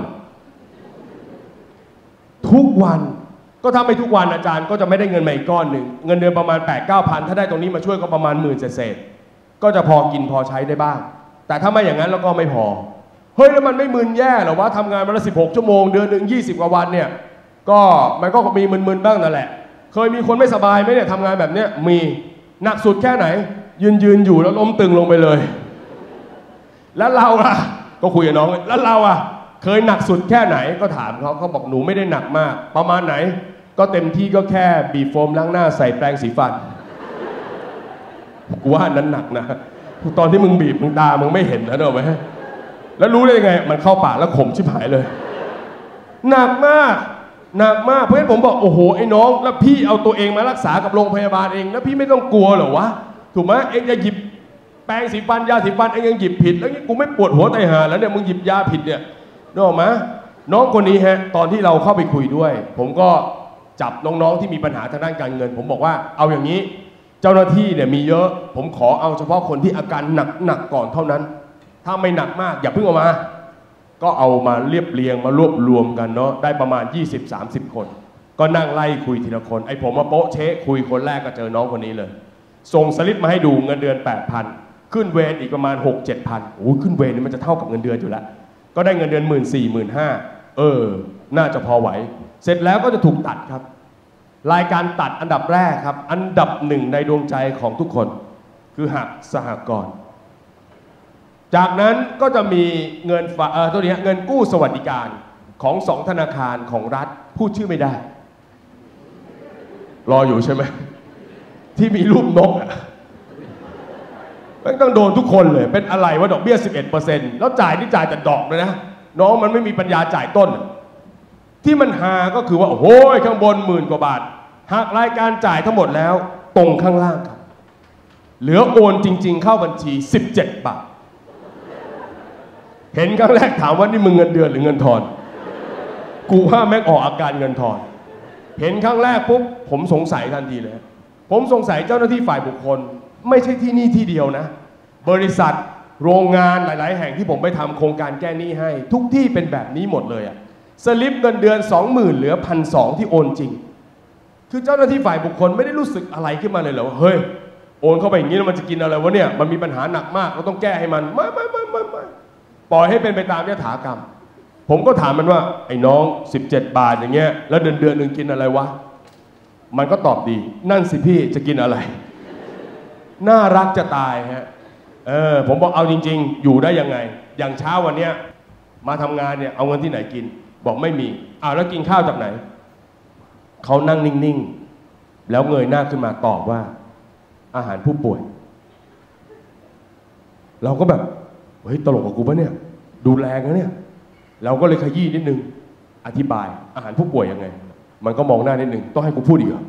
ทุกวันก็ถ้าไม่ทุกวันอาจารย์ก็จะไม่ได้เงินมาอีกก้อนหนึ่งเงินเดือนประมาณ แปดเก้าพันถ้าได้ตรงนี้มาช่วยก็ประมาณหมื่นเศษก็จะพอกินพอใช้ได้บ้างแต่ถ้าไม่อย่างนั้นแล้วก็ไม่พอเฮ้ยแล้วมันไม่มึนแย่หรอว่าทำงานวันละสิบหกชั่วโมงเดือนหนึ่งยี่สิบกว่าวันเนี่ยก็มันก็มีมึนๆบ้างนั่นแหละเคยมีคนไม่สบายไหมเนี่ยทำงานแบบเนี้ยมีหนักสุดแค่ไหนยืนยืนอยู่แล้วล้มตึงลงไปเลยแล้วเราอะก็คุยกับน้องแล้วเราอะเคยหนักสุดแค่ไหนก็ถามเขาเขาบอกหนูไม่ได้หนักมากประมาณไหนก็เต็มที่ก็แค่บีบโฟมล้างหน้าใส่แปรงสีฟันกูว่านั้นหนักนะตอนที่มึงบีบมึงตามึงไม่เห็นนะเนอะไหมแล้วรู้ได้ยังไงมันเข้าปากแล้วขมชิบหายเลยหนักมากหนักมากเพราะฉะนั้นผมบอกโอ้โหไอ้น้องแล้วพี่เอาตัวเองมารักษากับโรงพยาบาลเองแล้วพี่ไม่ต้องกลัวเหรอวะถูกไหมเองจะหยิบแปรงสีฟันยาสีฟันเองยังหยิบผิดแล้วนี่กูไม่ปวดหัวไตห่าแล้วเนี่ยมึงหยิบยาผิดเนี่ยนึกออกไหมน้องคนนี้ฮะตอนที่เราเข้าไปคุยด้วยผมก็จับน้องๆที่มีปัญหาทางด้านการเงินผมบอกว่าเอาอย่างนี้เจ้าหน้าที่เนี่ยมีเยอะผมขอเอาเฉพาะคนที่อาการหนักๆก่อนเท่านั้นถ้าไม่หนักมากอย่าเพิ่งออกมาก็เอามาเรียบเรียงมารวบรวมกันเนาะได้ประมาณ ยี่สิบถึงสามสิบ คนก็นั่งไล่คุยทีละคนไอ้ผมมาโป๊ะเช๊คุยคนแรกก็เจอน้องคนนี้เลยส่งสลิปมาให้ดูเงินเดือน แปดพัน ขึ้นเวรอีกประมาณ หกเจ็ดพัน โอ้ขึ้นเวรนี่มันจะเท่ากับเงินเดือนอยู่แล้วก็ได้เงินเดือน หนึ่งหมื่นสี่พัน หนึ่งหมื่นห้าพัน เออน่าจะพอไหวเสร็จแล้วก็จะถูกตัดครับรายการตัดอันดับแรกครับอันดับหนึ่งในดวงใจของทุกคนคือหักสหกรณ์จากนั้นก็จะมีเงินฝากเออตัวนี้เงินกู้สวัสดิการของสองธนาคารของรัฐพูดชื่อไม่ได้รออยู่ใช่ไหมที่มีรูปนกอ่ะต้องโดนทุกคนเลยเป็นอะไรว่าดอกเบี้ย สิบเอ็ดเปอร์เซ็นต์ แล้วจ่ายนี่จ่ายแต่ดอกเลยนะน้องมันไม่มีปัญญาจ่ายต้นที่มันหาก็คือว่าโอ้โหข้างบนหมื่นกว่าบาทหักรายการจ่ายทั้งหมดแล้วตรงข้างล่างครับเหลือโอนจริงๆเข้าบัญชีสิบเจ็ดบาทเห็นครั้งแรกถามว่านี่มึงเงินเดือนหรือเงินทอนกูว่าแม่งออกอาการเงินทอนเห็นครั้งแรกปุ๊บผมสงสัยทันทีเลยผมสงสัยเจ้าหน้าที่ฝ่ายบุคคลไม่ใช่ที่นี่ที่เดียวนะบริษัทโรงงานหลายๆแห่งที่ผมไปทำโครงการแก้หนี้ให้ทุกที่เป็นแบบนี้หมดเลยอะสลิปเงินเดือน สองหมื่น เหลือ หนึ่งพันสองร้อย ที่โอนจริงคือเจ้าหน้าที่ฝ่ายบุคคลไม่ได้รู้สึกอะไรขึ้นมาเลยเหรอเฮ้ยโอนเข้าไปอย่างนี้แล้วมันจะกินอะไรวะเนี่ยมันมีปัญหาหนักมากเราต้องแก้ให้มันไม่ไม่ไม่ไม่ไม่ปล่อยให้เป็นไปตามยถากรรมผมก็ถามมันว่าไอ้น้องสิบเจ็ดบาทอย่างเงี้ยแล้วเดือนเดือนหนึ่งกินอะไรวะมันก็ตอบดีนั่นสิพี่จะกินอะไรน่ารักจะตายฮะเออผมบอกเอาจริงๆอยู่ได้ยังไงอย่างเช้าวันเนี้ยมาทำงานเนี่ยเอาเงินที่ไหนกินบอกไม่มีอ้าวแล้วกินข้าวจากไหนเขานั่งนิ่งๆแล้วเงยหน้าขึ้นมาตอบว่าอาหารผู้ป่วยเราก็แบบเฮ้ยตลกกับกูปะเนี่ยดูแรงนะเนี่ยเราก็เลยขยี้นิดนึงอธิบายอาหารผู้ป่วยยังไงมันก็มองหน้านิดนึงต้องให้กูพูดอีกเหรอ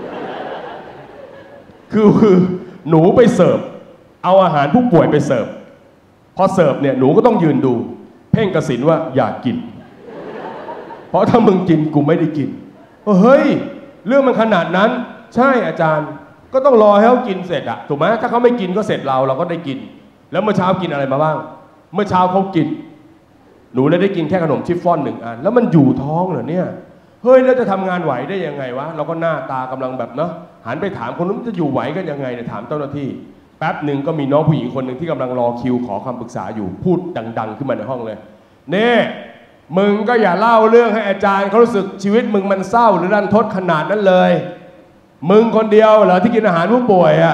คือคือหนูไปเสิร์ฟเอาอาหารผู้ป่วยไปเสิร์ฟพอเสิร์ฟเนี่ยหนูก็ต้องยืนดูเพ่งกสินว่าอยากกินเพราะถ้ามึงกินกูไม่ได้กินเฮ้ยเรื่องมันขนาดนั้นใช่อาจารย์ก็ต้องรอให้เขากินเสร็จอะถูกไหมถ้าเขาไม่กินก็เสร็จเราเราก็ได้กินแล้วเมื่อเช้ากินอะไรมาบ้างเมื่อเช้าเขากินหนูเลยได้กินแค่ขนมชิฟฟ่อนหนึ่งอันแล้วมันอยู่ท้องเหรอเนี่ยเฮ้ยแล้วจะทำงานไหวได้ยังไงวะเราก็หน้าตากำลังแบบเนาะหันไปถามคนนู้นจะอยู่ไหวกันยังไงเนี่ยถามเจ้าหน้าที่แป๊บหนึ่งก็มีน้องผู้หญิงคนหนึ่งที่กำลังรอคิวขอคำปรึกษาอยู่พูดดังๆขึ้นมาในห้องเลยเน่มึงก็อย่าเล่าเรื่องให้อาจารย์เขารู้สึกชีวิตมึงมันเศร้าหรือรันทดขนาดนั้นเลยมึงคนเดียวเหรอที่กินอาหารผู้ป่วยอะ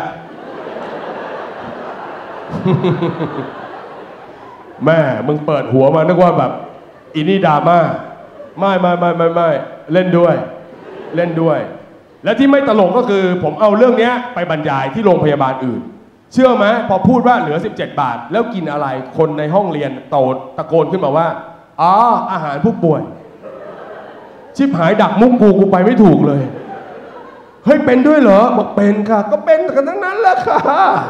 แม่มึงเปิดหัวมานึกว่าแบบอินี่ดราม่าไม่ไม่ไม่ไม่ไม่เล่นด้วยเล่นด้วยและที่ไม่ตลกก็คือผมเอาเรื่องนี้ไปบรรยายที่โรงพยาบาลอื่นเชื่อไหมพอพูดว่าเหลือสิบเจ็ดบาทแล้วกินอะไรคนในห้องเรียนโตตะโกนขึ้นมาว่าอ๋ออาหารผู้ป่วยชิบหายดักมุกกูกูไปไม่ถูกเลยเฮ้ยเป็นด้วยเหรอบอกเป็นค่ะก็เป็นกันทั้งนั้นแหละค่ะ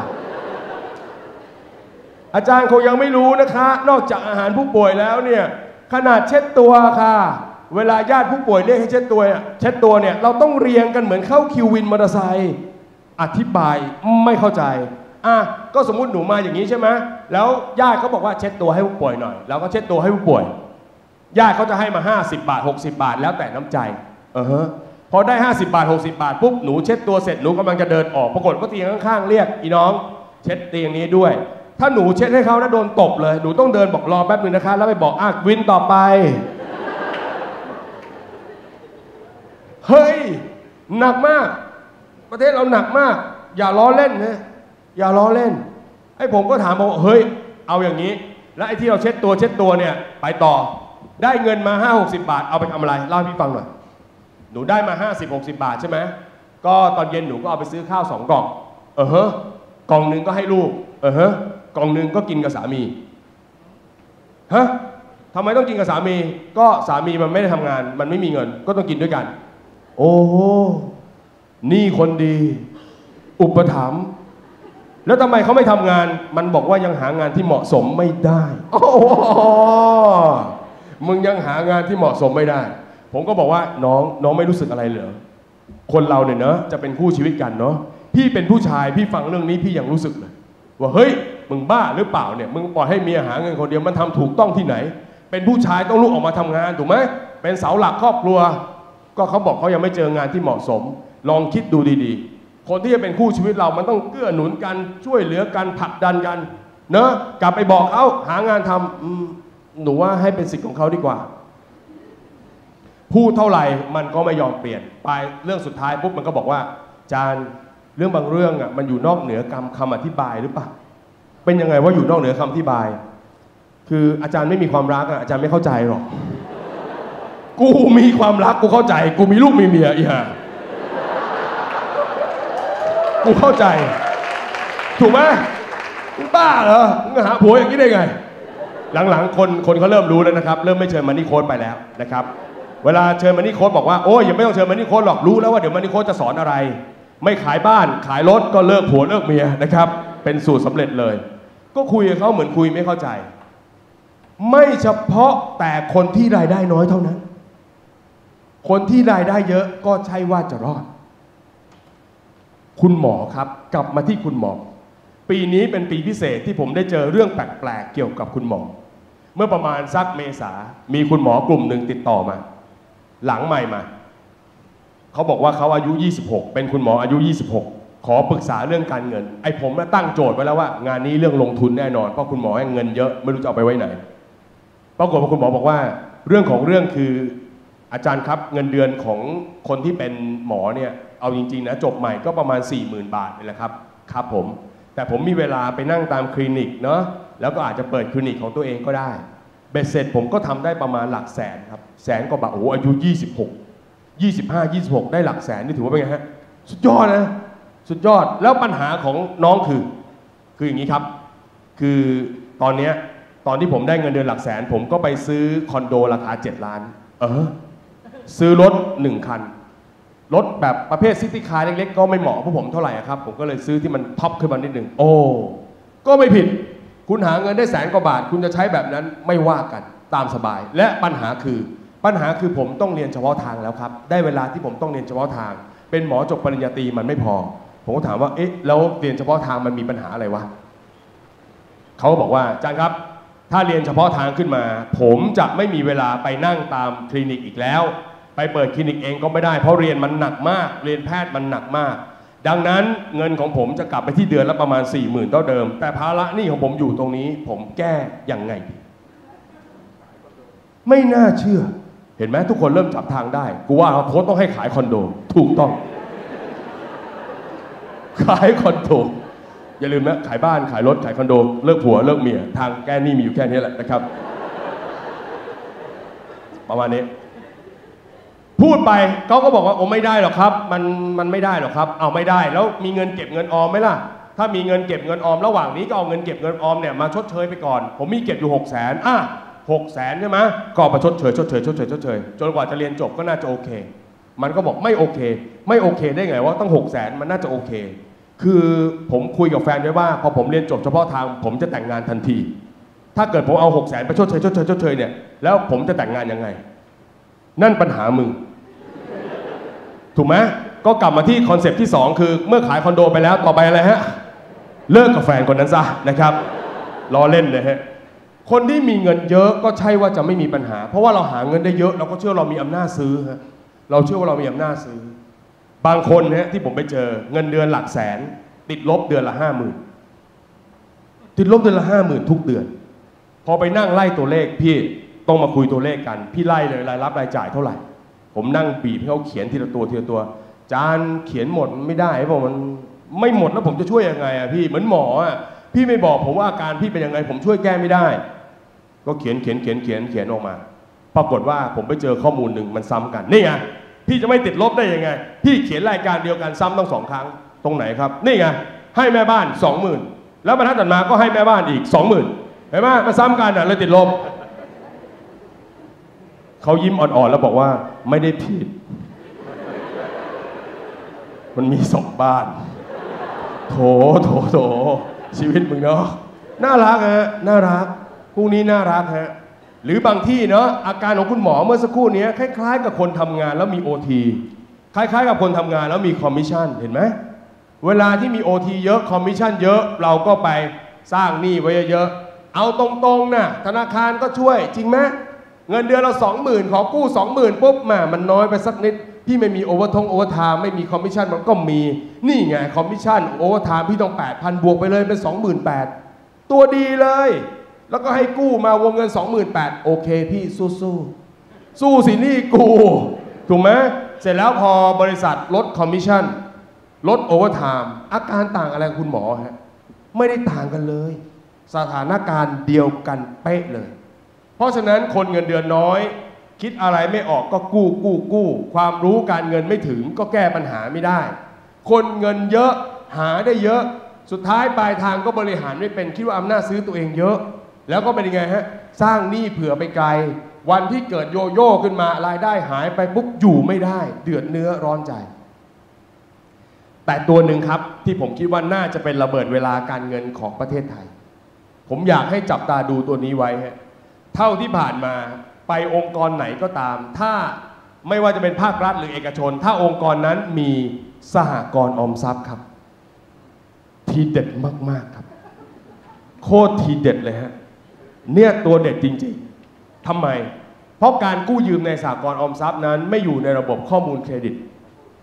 อาจารย์คงยังไม่รู้นะคะนอกจากอาหารผู้ป่วยแล้วเนี่ยขนาดเช็ดตัวค่ะเวลาญาติผู้ป่วยเรียกให้เช็ดตัวเช็ดตัวเนี่ยเราต้องเรียงกันเหมือนเข้าคิววินมอเตอร์ไซค์อธิบายไม่เข้าใจอ่ะก็สมมุติหนูมาอย่างนี้ใช่ไหมแล้วญาติเขาบอกว่าเช็ดตัวให้ผู้ป่วยหน่อยเราก็เช็ดตัวให้ผู้ป่วยญาติเขาจะให้มาห้าสิบบาทหกสิบบาทแล้วแต่น้ำใจเออฮะพอได้ห้าสิบบาทหกสิบบาทปุ๊บหนูเช็ดตัวเสร็จหนูกำลังจะเดินออกปรากฏว่าเตียงข้างๆเรียกอีน้องเช็ดเตียงนี้ด้วยถ้าหนูเช็ดให้เขานะโดนตบเลยหนูต้องเดินบอกรอแป๊บนึงนะคะแล้วไปบอกอ่ะวินต่อไปเฮ้ยหนักมากประเทศเราหนักมากอย่าล้อเล่นนะอย่าล้อเล่นไอ้ผมก็ถามบอกเฮ้ยเอาอย่างนี้แล้วไอ้ที่เราเช็ดตัวเช็ดตัวเนี่ยไปต่อได้เงินมาห้าหกสิบบาทเอาไปทำอะไรเล่าให้พี่ฟังหน่อยหนูได้มาห้าสิบหกสิบบาทใช่ไหมก็ตอนเย็นหนูก็เอาไปซื้อข้าวสองกล่องเออฮะกล่องหนึ่งก็ให้ลูกเออฮะกล่องหนึ่งก็กินกับสามีฮะทำไมต้องกินกับสามีก็สามีมันไม่ได้ทำงานมันไม่มีเงินก็ต้องกินด้วยกันโอ้นี่คนดีอุปถัมภ์แล้วทำไมเขาไม่ทำงานมันบอกว่ายังหางานที่เหมาะสมไม่ได้โอ้มึงยังหางานที่เหมาะสมไม่ได้ผมก็บอกว่าน้องน้องไม่รู้สึกอะไรเหรอคนเราเนี่ยเนอะจะเป็นคู่ชีวิตกันเนาะพี่เป็นผู้ชายพี่ฟังเรื่องนี้พี่ยังรู้สึกเลยว่าเฮ้ยมึงบ้าหรือเปล่าเนี่ยมึงปล่อยให้เมียหาเงินคนเดียวมันทำถูกต้องที่ไหนเป็นผู้ชายต้องลุกออกมาทำงานถูกไหมเป็นเสาหลักครอบครัวก็เขาบอกเขายังไม่เจองานที่เหมาะสมลองคิดดูดีๆคนที่จะเป็นคู่ชีวิตเรามันต้องเกื้อหนุนกันช่วยเหลือกันผลักดันกันเนอะกลับไปบอกเขาหางานทำหนูว่าให้เป็นสิทธิ์ของเขาดีกว่าพูดเท่าไหร่มันก็ไม่ยอมเปลี่ยนไปเรื่องสุดท้ายปุ๊บมันก็บอกว่าอาจารย์เรื่องบางเรื่องอ่ะมันอยู่นอกเหนือคำคำอธิบายหรือเปล่าเป็นยังไงว่าอยู่นอกเหนือคำอธิบายคืออาจารย์ไม่มีความรักอ่ะอาจารย์ไม่เข้าใจหรอกกูมีความรักกูเข้าใจกูมีลูกมีเมียอีห่ากูเข้าใจถูกไหมมึงบ้าเหรอมึงหาผัวอย่างนี้ได้ไงหลังๆคนคนเขาเริ่มรู้แล้วนะครับเริ่มไม่เชิญมันนี่โค้ดไปแล้วนะครับเวลาเชิญมันนี่โค้ดบอกว่าโอ้ยอย่าไม่ต้องเชิญมันนี่โค้ดหรอกรู้แล้วว่าเดี๋ยวมันนี่โค้ดจะสอนอะไรไม่ขายบ้านขายรถก็เลิกผัวเลิกเมียนะครับเป็นสูตรสำเร็จเลยก็คุยกับเขาเหมือนคุยไม่เข้าใจไม่เฉพาะแต่คนที่รายได้น้อยเท่านั้นคนที่รายได้เยอะก็ใช่ว่าจะรอดคุณหมอครับกลับมาที่คุณหมอปีนี้เป็นปีพิเศษที่ผมได้เจอเรื่องแปลกๆเกี่ยวกับคุณหมอเมื่อประมาณสักเมษามีคุณหมอกลุ่มหนึ่งติดต่อมาหลังใหม่มาเเขาบอกว่าเขาอายุยี่สิบหกเป็นคุณหมออายุยี่สิบหกขอปรึกษาเรื่องการเงินไอ้ผมน่ะตั้งโจทย์ไว้แล้วว่างานนี้เรื่องลงทุนแน่นอนเพราะคุณหมอให้เงินเยอะไม่รู้จะเอาไปไว้ไหนปรากฏว่าคุณหมอบอกว่าเรื่องของเรื่องคืออาจารย์ครับเงินเดือนของคนที่เป็นหมอเนี่ยเอาจริงๆนะจบใหม่ก็ประมาณ สี่หมื่น บาทนี่แหละครับครับผมแต่ผมมีเวลาไปนั่งตามคลินิกเนาะแล้วก็อาจจะเปิดคลินิกของตัวเองก็ได้เบ็ดเสร็จผมก็ทำได้ประมาณหลักแสนครับแสนกว่าบาทโอ้อายุยี่สิบหก ยี่สิบห้า ยี่สิบหกได้หลักแสนนี่ถือว่าเป็นไงฮะสุดยอดนะสุดยอดแล้วปัญหาของน้องคือคืออย่างนี้ครับคือตอนเนี้ยตอนที่ผมได้เงินเดือนหลักแสนผมก็ไปซื้อคอนโดราคาเจ็ดล้านเออซื้อรถหนึ่งคันรถแบบประเภทซิตี้คาร์เล็กๆก็ไม่เหมาะพวกผมเท่าไหร่ครับผมก็เลยซื้อที่มันท็อปขึ้นมานิดหนึ่งโอ้ก็ไม่ผิดคุณหาเงินได้แสนกว่าบาทคุณจะใช้แบบนั้นไม่ว่ากันตามสบายและปัญหาคือปัญหาคือผมต้องเรียนเฉพาะทางแล้วครับได้เวลาที่ผมต้องเรียนเฉพาะทางเป็นหมอจบปริญญาตรีมันไม่พอผมก็ถามว่าเอ๊ะแล้วเรียนเฉพาะทางมันมีปัญหาอะไรวะเขาบอกว่าอาจารย์ครับถ้าเรียนเฉพาะทางขึ้นมาผมจะไม่มีเวลาไปนั่งตามคลินิกอีกแล้วไปเปิดคลินิกเองก็ไม่ได้เพราะเรียนมันหนักมากเรียนแพทย์มันหนักมากดังนั้นเงินของผมจะกลับไปที่เดือนละประมาณ สี่หมื่น เท่าเดิมแต่ภาระหนี้ของผมอยู่ตรงนี้ผมแก้ยังไงไม่น่าเชื่อเห็นไหมทุกคนเริ่มจับทางได้กูว่าโค้ชต้องให้ขายคอนโดถูกต้องขายคอนโดอย่าลืมนะขายบ้านขายรถขายคอนโดเลิกผัวเลิกเมียทางแก้หนี้มีอยู่แค่นี้แหละนะครับประมาณนี้พูดไปเขาก็บอกว่าโอ้ไม่ได้หรอกครับมันมันไม่ได้หรอกครับเอาไม่ได้แล้วมีเงินเก็บเงินออมไหมล่ะถ้ามีเงินเก็บเงินออมระหว่างนี้ก็เอาเงินเก็บเงินออมเนี่ยมาชดเชยไปก่อนผมมีเก็บอยู่หกแสนอ่ะหกแสนใช่ไหมก็มาชดเชยชดเชยชดเชยชดเชยจนกว่าจะเรียนจบก็น่าจะโอเคมันก็บอกไม่โอเคไม่โอเคได้ไงว่าตั้งหกแสนมันน่าจะโอเคคือผมคุยกับแฟนไว้ว่าพอผมเรียนจบเฉพาะทางผมจะแต่งงานทันทีถ้าเกิดผมเอาหกแสนไปชดเชยชดเชยชดเชยเนี่ยแล้วผมจะแต่งงานยังไงนั่นปัญหามึงถูกไหมก็กลับมาที่คอนเซปต์ที่สองคือเมื่อขายคอนโดไปแล้วต่อไปอะไรฮะเลิกกับแฟนคนนั้นซะนะครับล้อเล่นเลยฮะคนที่มีเงินเยอะก็ใช่ว่าจะไม่มีปัญหาเพราะว่าเราหาเงินได้เยอะเราก็เชื่อเรามีอำนาจซื้อฮะเราเชื่อว่าเรามีอำนาจซื้อบางคนฮะที่ผมไปเจอเงินเดือนหลักแสนติดลบเดือนละห้าหมื่นติดลบเดือนละห้าหมื่นทุกเดือนพอไปนั่งไล่ตัวเลขพี่ต้องมาคุยตัวเลขกันพี่ไล่เลยรายรับรายจ่ายเท่าไหร่ผมนั่งบีบให้เขาเขียนทีละตัวทีละตัวจานเขียนหมดไม่ได้เพราะมันไม่หมดแล้วผมจะช่วยยังไงอ่ะพี่เหมือนหมออ่ะพี่ไม่บอกผมว่าอาการพี่เป็นยังไงผมช่วยแก้ไม่ได้ก็เขียนเขียนเขียนเขียนเขียนออกมาปรากฏว่าผมไปเจอข้อมูลหนึ่งมันซ้ำกันนี่ไงพี่จะไม่ติดลบได้ยังไงพี่เขียนรายการเดียวกันซ้ำต้องสองครั้งตรงไหนครับนี่ไงให้แม่บ้านสองหมื่นแล้วบรรทัดถัดมาก็ให้แม่บ้านอีกสองหมื่นเห็นไหมมันซ้ำกันอ่ะเลยติดลบเขายิ้มอ่อนๆแล้วบอกว่าไม่ได้ผิดมันมีสองบ้านโถโถโถชีวิตมึงเนาะน่ารักฮะน่ารักพวกนี้น่ารักฮะหรือบางที่เนาะอาการของคุณหมอเมื่อสักครู่นี้คล้ายๆกับคนทำงานแล้วมี โอ ที คล้ายๆกับคนทำงานแล้วมีคอมมิชชั่นเห็นไหมเวลาที่มี โอ ที เยอะคอมมิชชั่นเยอะเราก็ไปสร้างหนี้ไว้เยอะๆเอาตรงๆนะธนาคารก็ช่วยจริงไหมเงินเดือนเราสองหมื่นขอกู้สองหมื่นปุ๊บมามันน้อยไปสักนิดพี่ไม่มีโอเวอร์ทงโอเวอร์ไทม์ไม่มีคอมมิชชั่นมันก็มีนี่ไงคอมมิชชั่นโอเวอร์ไทม์พี่ต้องแปดพันบวกไปเลยเป็นสองหมื่นแปดตัวดีเลยแล้วก็ให้กู้มาวงเงินสองหมื่นแปดโอเคพี่สู้สู้สู้สินี่กูถูกไหมเสร็จแล้วพอบริษัทลดคอมมิชชั่นลดโอเวอร์ไทม์อาการต่างอะไรคุณหมอฮะไม่ได้ต่างกันเลยสถานการณ์เดียวกันเป๊ะเลยเพราะฉะนั้นคนเงินเดือนน้อยคิดอะไรไม่ออกก็กู้กู้กู้ความรู้การเงินไม่ถึงก็แก้ปัญหาไม่ได้คนเงินเยอะหาได้เยอะสุดท้ายปลายทางก็บริหารไม่เป็นคิดว่าอำนาจซื้อตัวเองเยอะแล้วก็เป็นยังไงฮะสร้างหนี้เผื่อไปไกลวันที่เกิดโยโย่ขึ้นมารายได้หายไปปุ๊บอยู่ไม่ได้เดือดเนื้อร้อนใจแต่ตัวหนึ่งครับที่ผมคิดว่าน่าจะเป็นระเบิดเวลาการเงินของประเทศไทยผมอยากให้จับตาดูตัวนี้ไว้ฮะเท่าที่ผ่านมาไปองค์กรไหนก็ตามถ้าไม่ว่าจะเป็นภาครัฐหรือเอกชนถ้าองค์กรนั้นมีสหกรณ์ออมทรัพย์ครับทีเด็ดมากๆครับโคตรทีเด็ดเลยฮะเนี่ยตัวเด็ดจริงๆทำไมเพราะการกู้ยืมในสหกรณ์ออมทรัพย์นั้นไม่อยู่ในระบบข้อมูลเครดิต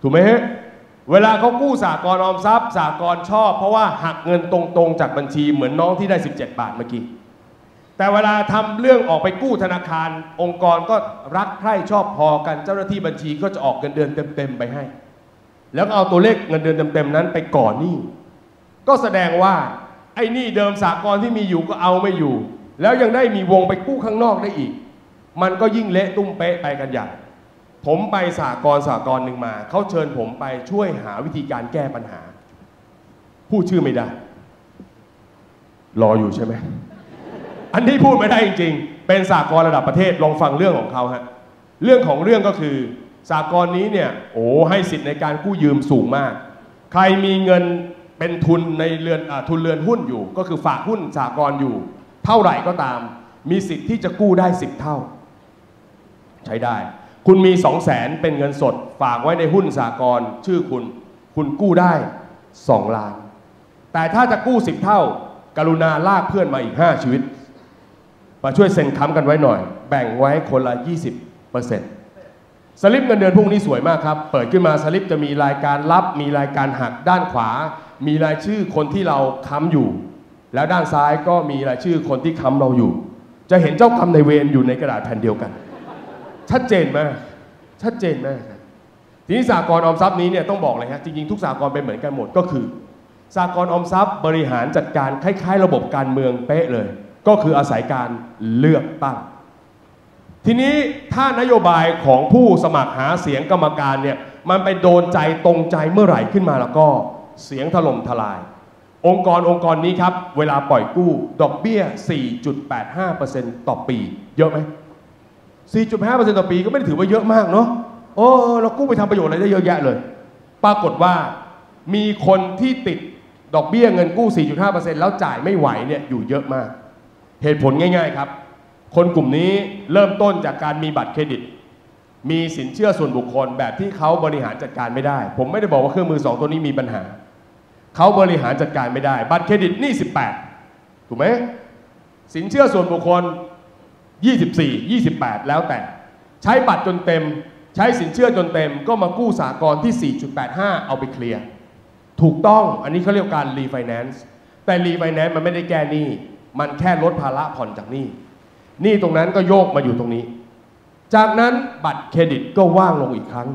ถูกไหมฮะเวลาเขากู้สหกรณ์ออมทรัพย์สหกรณ์ชอบเพราะว่าหักเงินตรงๆจากบัญชีเหมือนน้องที่ได้สิบเจ็ดบาทเมื่อกี้แต่เวลาทำเรื่องออกไปกู้ธนาคารองค์กรก็รักใคร่ชอบพอกันเจ้าหน้าที่บัญชีก็จะออกเงินเดือนเต็มๆไปให้แล้วก็เอาตัวเลขเงินเดือนเต็มๆนั้นไปก่อหนี้ก็แสดงว่าไอ้หนี้เดิมสหกรณ์ที่มีอยู่ก็เอาไม่อยู่แล้วยังได้มีวงไปกู้ข้างนอกได้อีกมันก็ยิ่งเละตุ้มเป๊ะไปกันใหญ่ผมไปสหกรณ์สหกรณ์หนึ่งมาเขาเชิญผมไปช่วยหาวิธีการแก้ปัญหาพูดชื่อไม่ได้รออยู่ใช่ไหมอันนี้พูดไม่ได้จริงๆเป็นสหกรณ์ระดับประเทศลองฟังเรื่องของเขาฮะเรื่องของเรื่องก็คือสหกรณ์นี้เนี่ยโอ้ให้สิทธิ์ในการกู้ยืมสูงมากใครมีเงินเป็นทุนในเรือนทุนเรือนหุ้นอยู่ก็คือฝากหุ้นสหกรณ์อยู่เท่าไหร่ก็ตามมีสิทธิ์ที่จะกู้ได้สิบเท่าใช้ได้คุณมีสองแสนเป็นเงินสดฝากไว้ในหุ้นสหกรณ์ชื่อคุณคุณกู้ได้สองล้านแต่ถ้าจะกู้สิบเท่ากรุณาลากเพื่อนมาอีกห้าชีวิตมาช่วยเซ็นค้ำกันไว้หน่อยแบ่งไว้คนละ ยี่สิบเปอร์เซ็นต์ สลิปเงินเดือนพวกนี้สวยมากครับเปิดขึ้นมาสลิปจะมีรายการรับมีรายการหักด้านขวามีรายชื่อคนที่เราค้ำอยู่แล้วด้านซ้ายก็มีรายชื่อคนที่ค้ำเราอยู่จะเห็นเจ้ากรรมนายเวรอยู่ในกระดาษแผ่นเดียวกันชัดเจนมากชัดเจนมากทีนี้สหกรณ์ออมทรัพย์นี้เนี่ยต้องบอกเลยฮะจริงๆทุกสหกรณ์เป็นเหมือนกันหมดก็คือสหกรณ์ออมทรัพย์บริหารจัดการคล้ายๆระบบการเมืองเป๊ะเลยก็คืออาศัยการเลือกตั้งทีนี้ถ้านโยบายของผู้สมัครหาเสียงกรรมการเนี่ยมันไปโดนใจตรงใจเมื่อไหร่ขึ้นมาแล้วก็เสียงถล่มทลายองค์กรองค์กรนี้ครับเวลาปล่อยกู้ดอกเบี้ย สี่จุดแปดห้าเปอร์เซ็นต์ ต่อปีเยอะไหม สี่จุดห้าเปอร์เซ็นต์ ต่อปีก็ไม่ได้ถือว่าเยอะมากเนาะโอ้เรากู้ไปทำประโยชน์อะไรได้เยอะแยะเลยปรากฏว่ามีคนที่ติดดอกเบี้ยเงินกู้ สี่จุดห้าเปอร์เซ็นต์ แล้วจ่ายไม่ไหวเนี่ยอยู่เยอะมากเหตุผลง่ายๆครับคนกลุ่มนี้เริ่มต้นจากการมีบัตรเครดิตมีสินเชื่อส่วนบุคคลแบบที่เขาบริหารจัดการไม่ได้ผมไม่ได้บอกว่าเครื่องมือสองตัวนี้มีปัญหาเขาบริหารจัดการไม่ได้บัตรเครดิตหนี้สิบแปดถูกไหมสินเชื่อส่วนบุคคลยี่สิบสี่ ยี่สิบแปดแล้วแต่ใช้บัตรจนเต็มใช้สินเชื่อจนเต็มก็มากู้สหกรณ์ที่ สี่จุดแปดห้า เอาไปเคลียร์ถูกต้องอันนี้เขาเรียกการรีไฟแนนซ์แต่รีไฟแนนซ์มันไม่ได้แก้หนี้มันแค่ลดภาระผ่อนจากหนี้หนี้ตรงนั้นก็โยกมาอยู่ตรงนี้จากนั้นบัตรเครดิตก็ว่างลงอีกครั้ง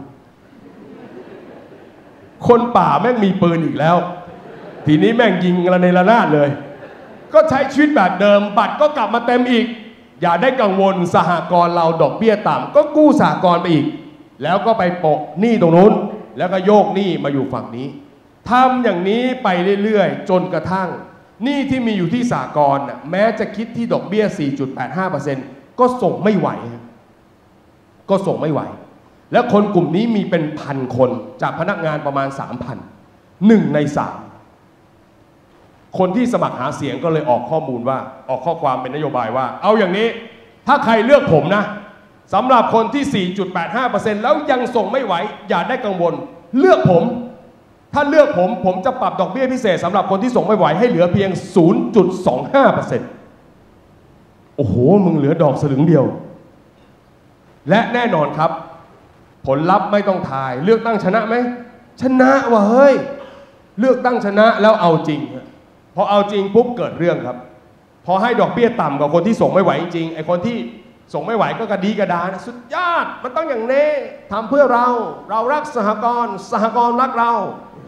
คนป่าแม่งมีปืนอีกแล้วทีนี้แม่งยิงระเนระนาดเลยก็ใช้ชีวิตแบบเดิมบัตรก็กลับมาเต็มอีกอย่าได้กังวลสหกรณ์เราดอกเบี้ยต่ำก็กู้สหกรณ์ไปอีกแล้วก็ไปโปะหนี้ตรงนู้นแล้วก็โยกหนี้มาอยู่ฝั่งนี้ทำอย่างนี้ไปเรื่อยๆจนกระทั่งหนี้ที่มีอยู่ที่สหกรณ์แม้จะคิดที่ดอกเบี้ย สี่จุดแปดห้าเปอร์เซ็นต์ ก็ส่งไม่ไหวก็ส่งไม่ไหวและคนกลุ่มนี้มีเป็นพันคนจากพนักงานประมาณ สามพัน หนึ่งในสามคนที่สมัครหาเสียงก็เลยออกข้อมูลว่าออกข้อความเป็นนโยบายว่าเอาอย่างนี้ถ้าใครเลือกผมนะสำหรับคนที่ สี่จุดแปดห้าเปอร์เซ็นต์ แล้วยังส่งไม่ไหวอย่าได้กังวลเลือกผมถ้าเลือกผมผมจะปรับดอกเบี้ยพิเศษสำหรับคนที่ส่งไม่ไหวให้เหลือเพียง ศูนย์จุดสองห้าเปอร์เซ็นต์ โอ้โหมึงเหลือดอกสลึงเดียวและแน่นอนครับผลลัพธ์ไม่ต้องทายเลือกตั้งชนะไหมชนะว่ะเฮ้ยเลือกตั้งชนะแล้วเอาจริงพอเอาจริงปุ๊บเกิดเรื่องครับพอให้ดอกเบี้ยต่ำกว่าคนที่ส่งไม่ไหวจริงไอ้คนที่ส่งไม่ไหวก็กระดีกระดานะสุดยอดมันต้องอย่างนี้ทำเพื่อเราเรารักสหกรณ์สหกรณ์รักเรา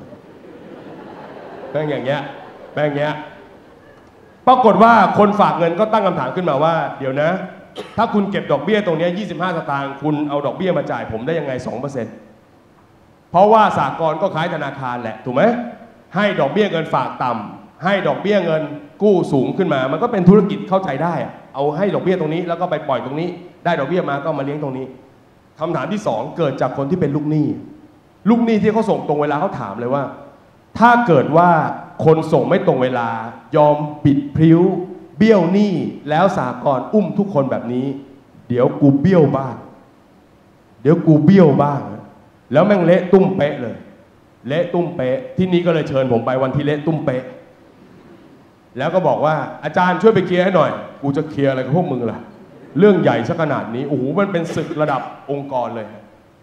แม่งอย่างเงี้ยแม่งเงี้ยปรากฏว่าคนฝากเงินก็ตั้งคำถามขึ้นมาว่าเดี๋ยวนะถ้าคุณเก็บดอกเบี้ยตรงนี้ยี่สิบห้าสตางค์คุณเอาดอกเบี้ยมาจ่ายผมได้ยังไง สองเปอร์เซ็นต์ เพราะว่าสหกรณ์ก็คล้ายธนาคารแหละถูกไหมให้ดอกเบี้ยเงินฝากต่ำให้ดอกเบี้ยเงินกู้สูงขึ้นมามันก็เป็นธุรกิจเข้าใจได้เอาให้ดอกเบี้ยตรงนี้แล้วก็ไปปล่อยตรงนี้ได้ดอกเบี้ยมาก็มาเลี้ยงตรงนี้คำถามที่สองเกิดจากคนที่เป็นลูกหนี้ลูกหนี้ที่เขาส่งตรงเวลาเขาถามเลยว่าถ้าเกิดว่าคนส่งไม่ตรงเวลายอมบิดพริ้วเบี้ยวหนี้แล้วสหกรณ์อุ้มทุกคนแบบนี้เดี๋ยวกูเบี้ยวบ้างเดี๋ยวกูเบี้ยวบ้างแล้วแม่งเละตุ้มเป๊ะเลยเละตุ้มเป๊ะที่นี้ก็เลยเชิญผมไปวันที่เละตุ้มเป๊ะแล้วก็บอกว่าอาจารย์ช่วยไปเคลียร์ให้หน่อยกูจะเคลียร์อะไรกับพวกมึงล่ะเรื่องใหญ่ซะขนาดนี้โอ้โหมันเป็นศึกระดับองค์กรเลย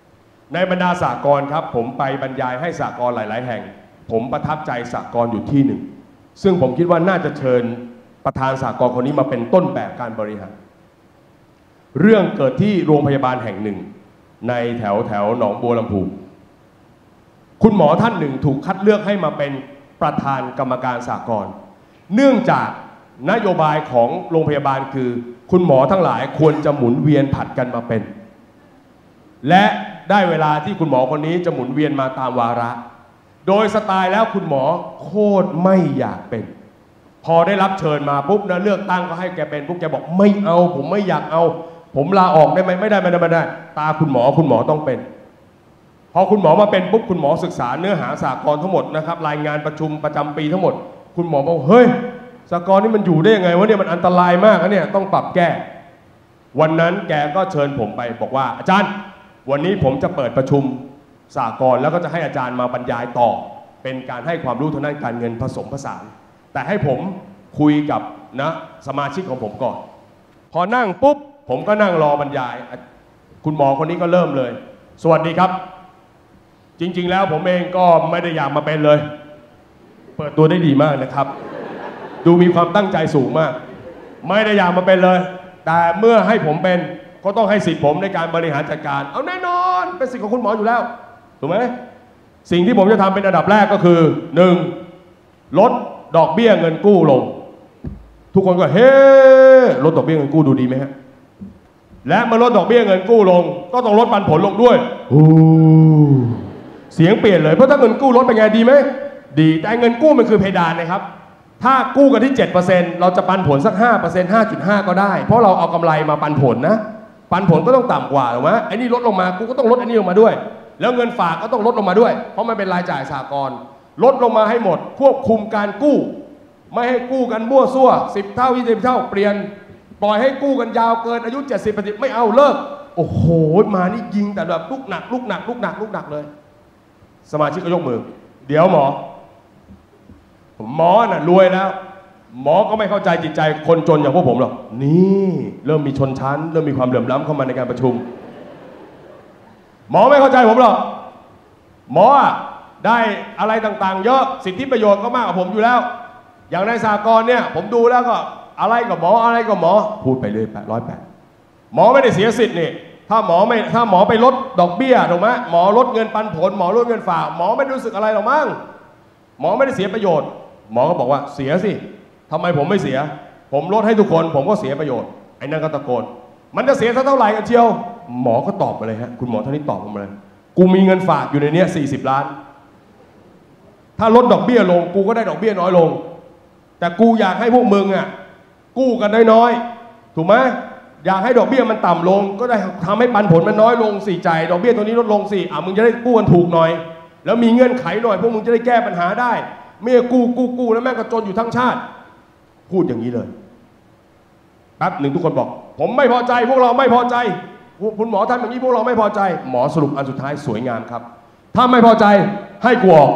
ในบรรดาสหกรณ์ครับผมไปบรรยายให้สหกรณ์หลายๆแห่งผมประทับใจสหกรณ์อยู่ที่หนึ่งซึ่งผมคิดว่าน่าจะเชิญประธานสหกรณ์คนนี้มาเป็นต้นแบบการบริหารเรื่องเกิดที่โรงพยาบาลแห่งหนึ่งในแถวแถวหนองบัวลำพูคุณหมอท่านหนึ่งถูกคัดเลือกให้มาเป็นประธานกรรมการสหกรณ์เนื่องจากนโยบายของโรงพยาบาลคือคุณหมอทั้งหลายควรจะหมุนเวียนผัดกันมาเป็นและได้เวลาที่คุณหมอคนนี้จะหมุนเวียนมาตามวาระโดยสไตล์แล้วคุณหมอโคตรไม่อยากเป็นพอได้รับเชิญมาปุ๊บนะเลือกตั้งก็ให้แกเป็นปุ๊บแกบอกไม่เอาผมไม่อยากเอาผมลาออกได้ไหมไม่ได้ไม่ได้ไม่ได้ตาคุณหมอคุณหมอต้องเป็นพอคุณหมอมาเป็นปุ๊บคุณหมอศึกษาเนื้อหาสากลทั้งหมดนะครับรายงานประชุมประจำปีทั้งหมดคุณหมอบอกเฮ้ยสากลนี่มันอยู่ได้ยังไงวะเนี่ยมันอันตรายมากนะเนี่ยต้องปรับแก้วันนั้นแกก็เชิญผมไปบอกว่าอาจารย์วันนี้ผมจะเปิดประชุมสากลแล้วก็จะให้อาจารย์มาบรรยายต่อเป็นการให้ความรู้ทางด้านการเงินผสมผสานแต่ให้ผมคุยกับนะสมาชิกของผมก่อนพอนั่งปุ๊บผมก็นั่งรอบรรยายคุณหมอคนนี้ก็เริ่มเลยสวัสดีครับจริงๆแล้วผมเองก็ไม่ได้อยากมาเป็นเลยเปิดตัวได้ดีมากนะครับดูมีความตั้งใจสูงมากไม่ได้อยากมาเป็นเลยแต่เมื่อให้ผมเป็นก็ต้องให้สิทธิ์ผมในการบริหารจัดการเอาแน่นอนเป็นสิทธิ์ของคุณหมออยู่แล้วถูกไหมสิ่งที่ผมจะทำเป็นอันดับแรกก็คือหนึ่งลดดอกเบี้ยเงินกู้ลงทุกคนก็เฮ้ลดดอกเบี้ยเงินกู้ดูดีไหมฮะและเมื่อลดดอกเบี้ยเงินกู้ลงก็ต้องลดปันผลลงด้วยโอ้เสียงเปลี่ยนเลยเพราะถ้าเงินกู้ลดเป็นไงดีไหมดีแต่เงินกู้มันคือเพดานนะครับถ้ากู้กันที่ เจ็ดเปอร์เซ็นต์ เราจะปันผลสัก ห้าเปอร์เซ็นต์ ห้าจุดห้า ก็ได้เพราะเราเอากำไรมาปันผลนะปันผลก็ต้องต่ำกว่าถูกไหมไอ้นี่ลดลงมากูก็ต้องลดไอ้นี่ลงมาด้วยแล้วเงินฝากก็ต้องลดลงมาด้วยเพราะมันเป็นรายจ่ายสหกรณ์ลดลงมาให้หมดควบคุมการกู้ไม่ให้กู้กันมั่วซั่วสิบเท่ายี่สิบเท่าเปลี่ยนปล่อยให้กู้กันยาวเกินอายุเจ็ดสิบ ไม่เอาเลิกโอ้โหมานี่ยิงแต่แบบลูกหนักลูกหนักลูกหนักลูกหนักเลยสมาชิกก็ยกมือเดี๋ยวหมอหมอน่ะรวยแล้วหมอก็ไม่เข้าใจจิตใจคนจนอย่างพวกผมหรอกนี่เริ่มมีชนชั้นเริ่มมีความเหลื่อมล้ำเข้ามาในการประชุมหมอไม่เข้าใจผมหรอกหมอได้อะไรต่างๆเยอะสิทธิประโยชน์ก็มากกว่าผมอยู่แล้วอย่างในสากลเนี่ยผมดูแล้วก็อะไรกับหมออะไรกับหมอพูดไปเลยแปดร้อยแปดหมอไม่ได้เสียสิทธิ์นี่ถ้าหมอไม่ถ้าหมอไปลดดอกเบี้ยถูกไหมหมอลดเงินปันผลหมอลดเงินฝากหมอไม่รู้สึกอะไรหรอกมั้งหมอไม่ได้เสียประโยชน์หมอก็บอกว่าเสียสิทำไมผมไม่เสียผมลดให้ทุกคนผมก็เสียประโยชน์ไอ้นั่นก็ตะโกนมันจะเสียสักเท่าไหร่กันเชียวหมอก็ตอบมาเลยฮะคุณหมอท่านนี้ตอบมาเลยกูมีเงินฝากอยู่ในนี้สี่สิบล้านถ้าลดดอกเบี้ยลงกูก็ได้ดอกเบี้ยน้อยลงแต่กูอยากให้พวกมึงอ่ะกู้กันน้อยๆถูกไหมอยากให้ดอกเบี้ยมันต่ำลงก็ได้ทำให้ปันผลมันน้อยลงสี่จ่ายดอกเบี้ยตัวนี้ลดลงสี่อ่ะมึงจะได้กู้กันถูกหน่อยแล้วมีเงื่อนไขหน่อยพวกมึงจะได้แก้ปัญหาได้ไม่กู้กู้กู้แล้วแม่งก็จนอยู่ทั้งชาติพูดอย่างนี้เลยแป๊บหนึ่งทุกคนบอกผมไม่พอใจพวกเราไม่พอใจคุณหมอทำอย่างนี้พวกเราไม่พอใจหมอสรุปอันสุดท้ายสวยงามครับถ้าไม่พอใจให้กูออก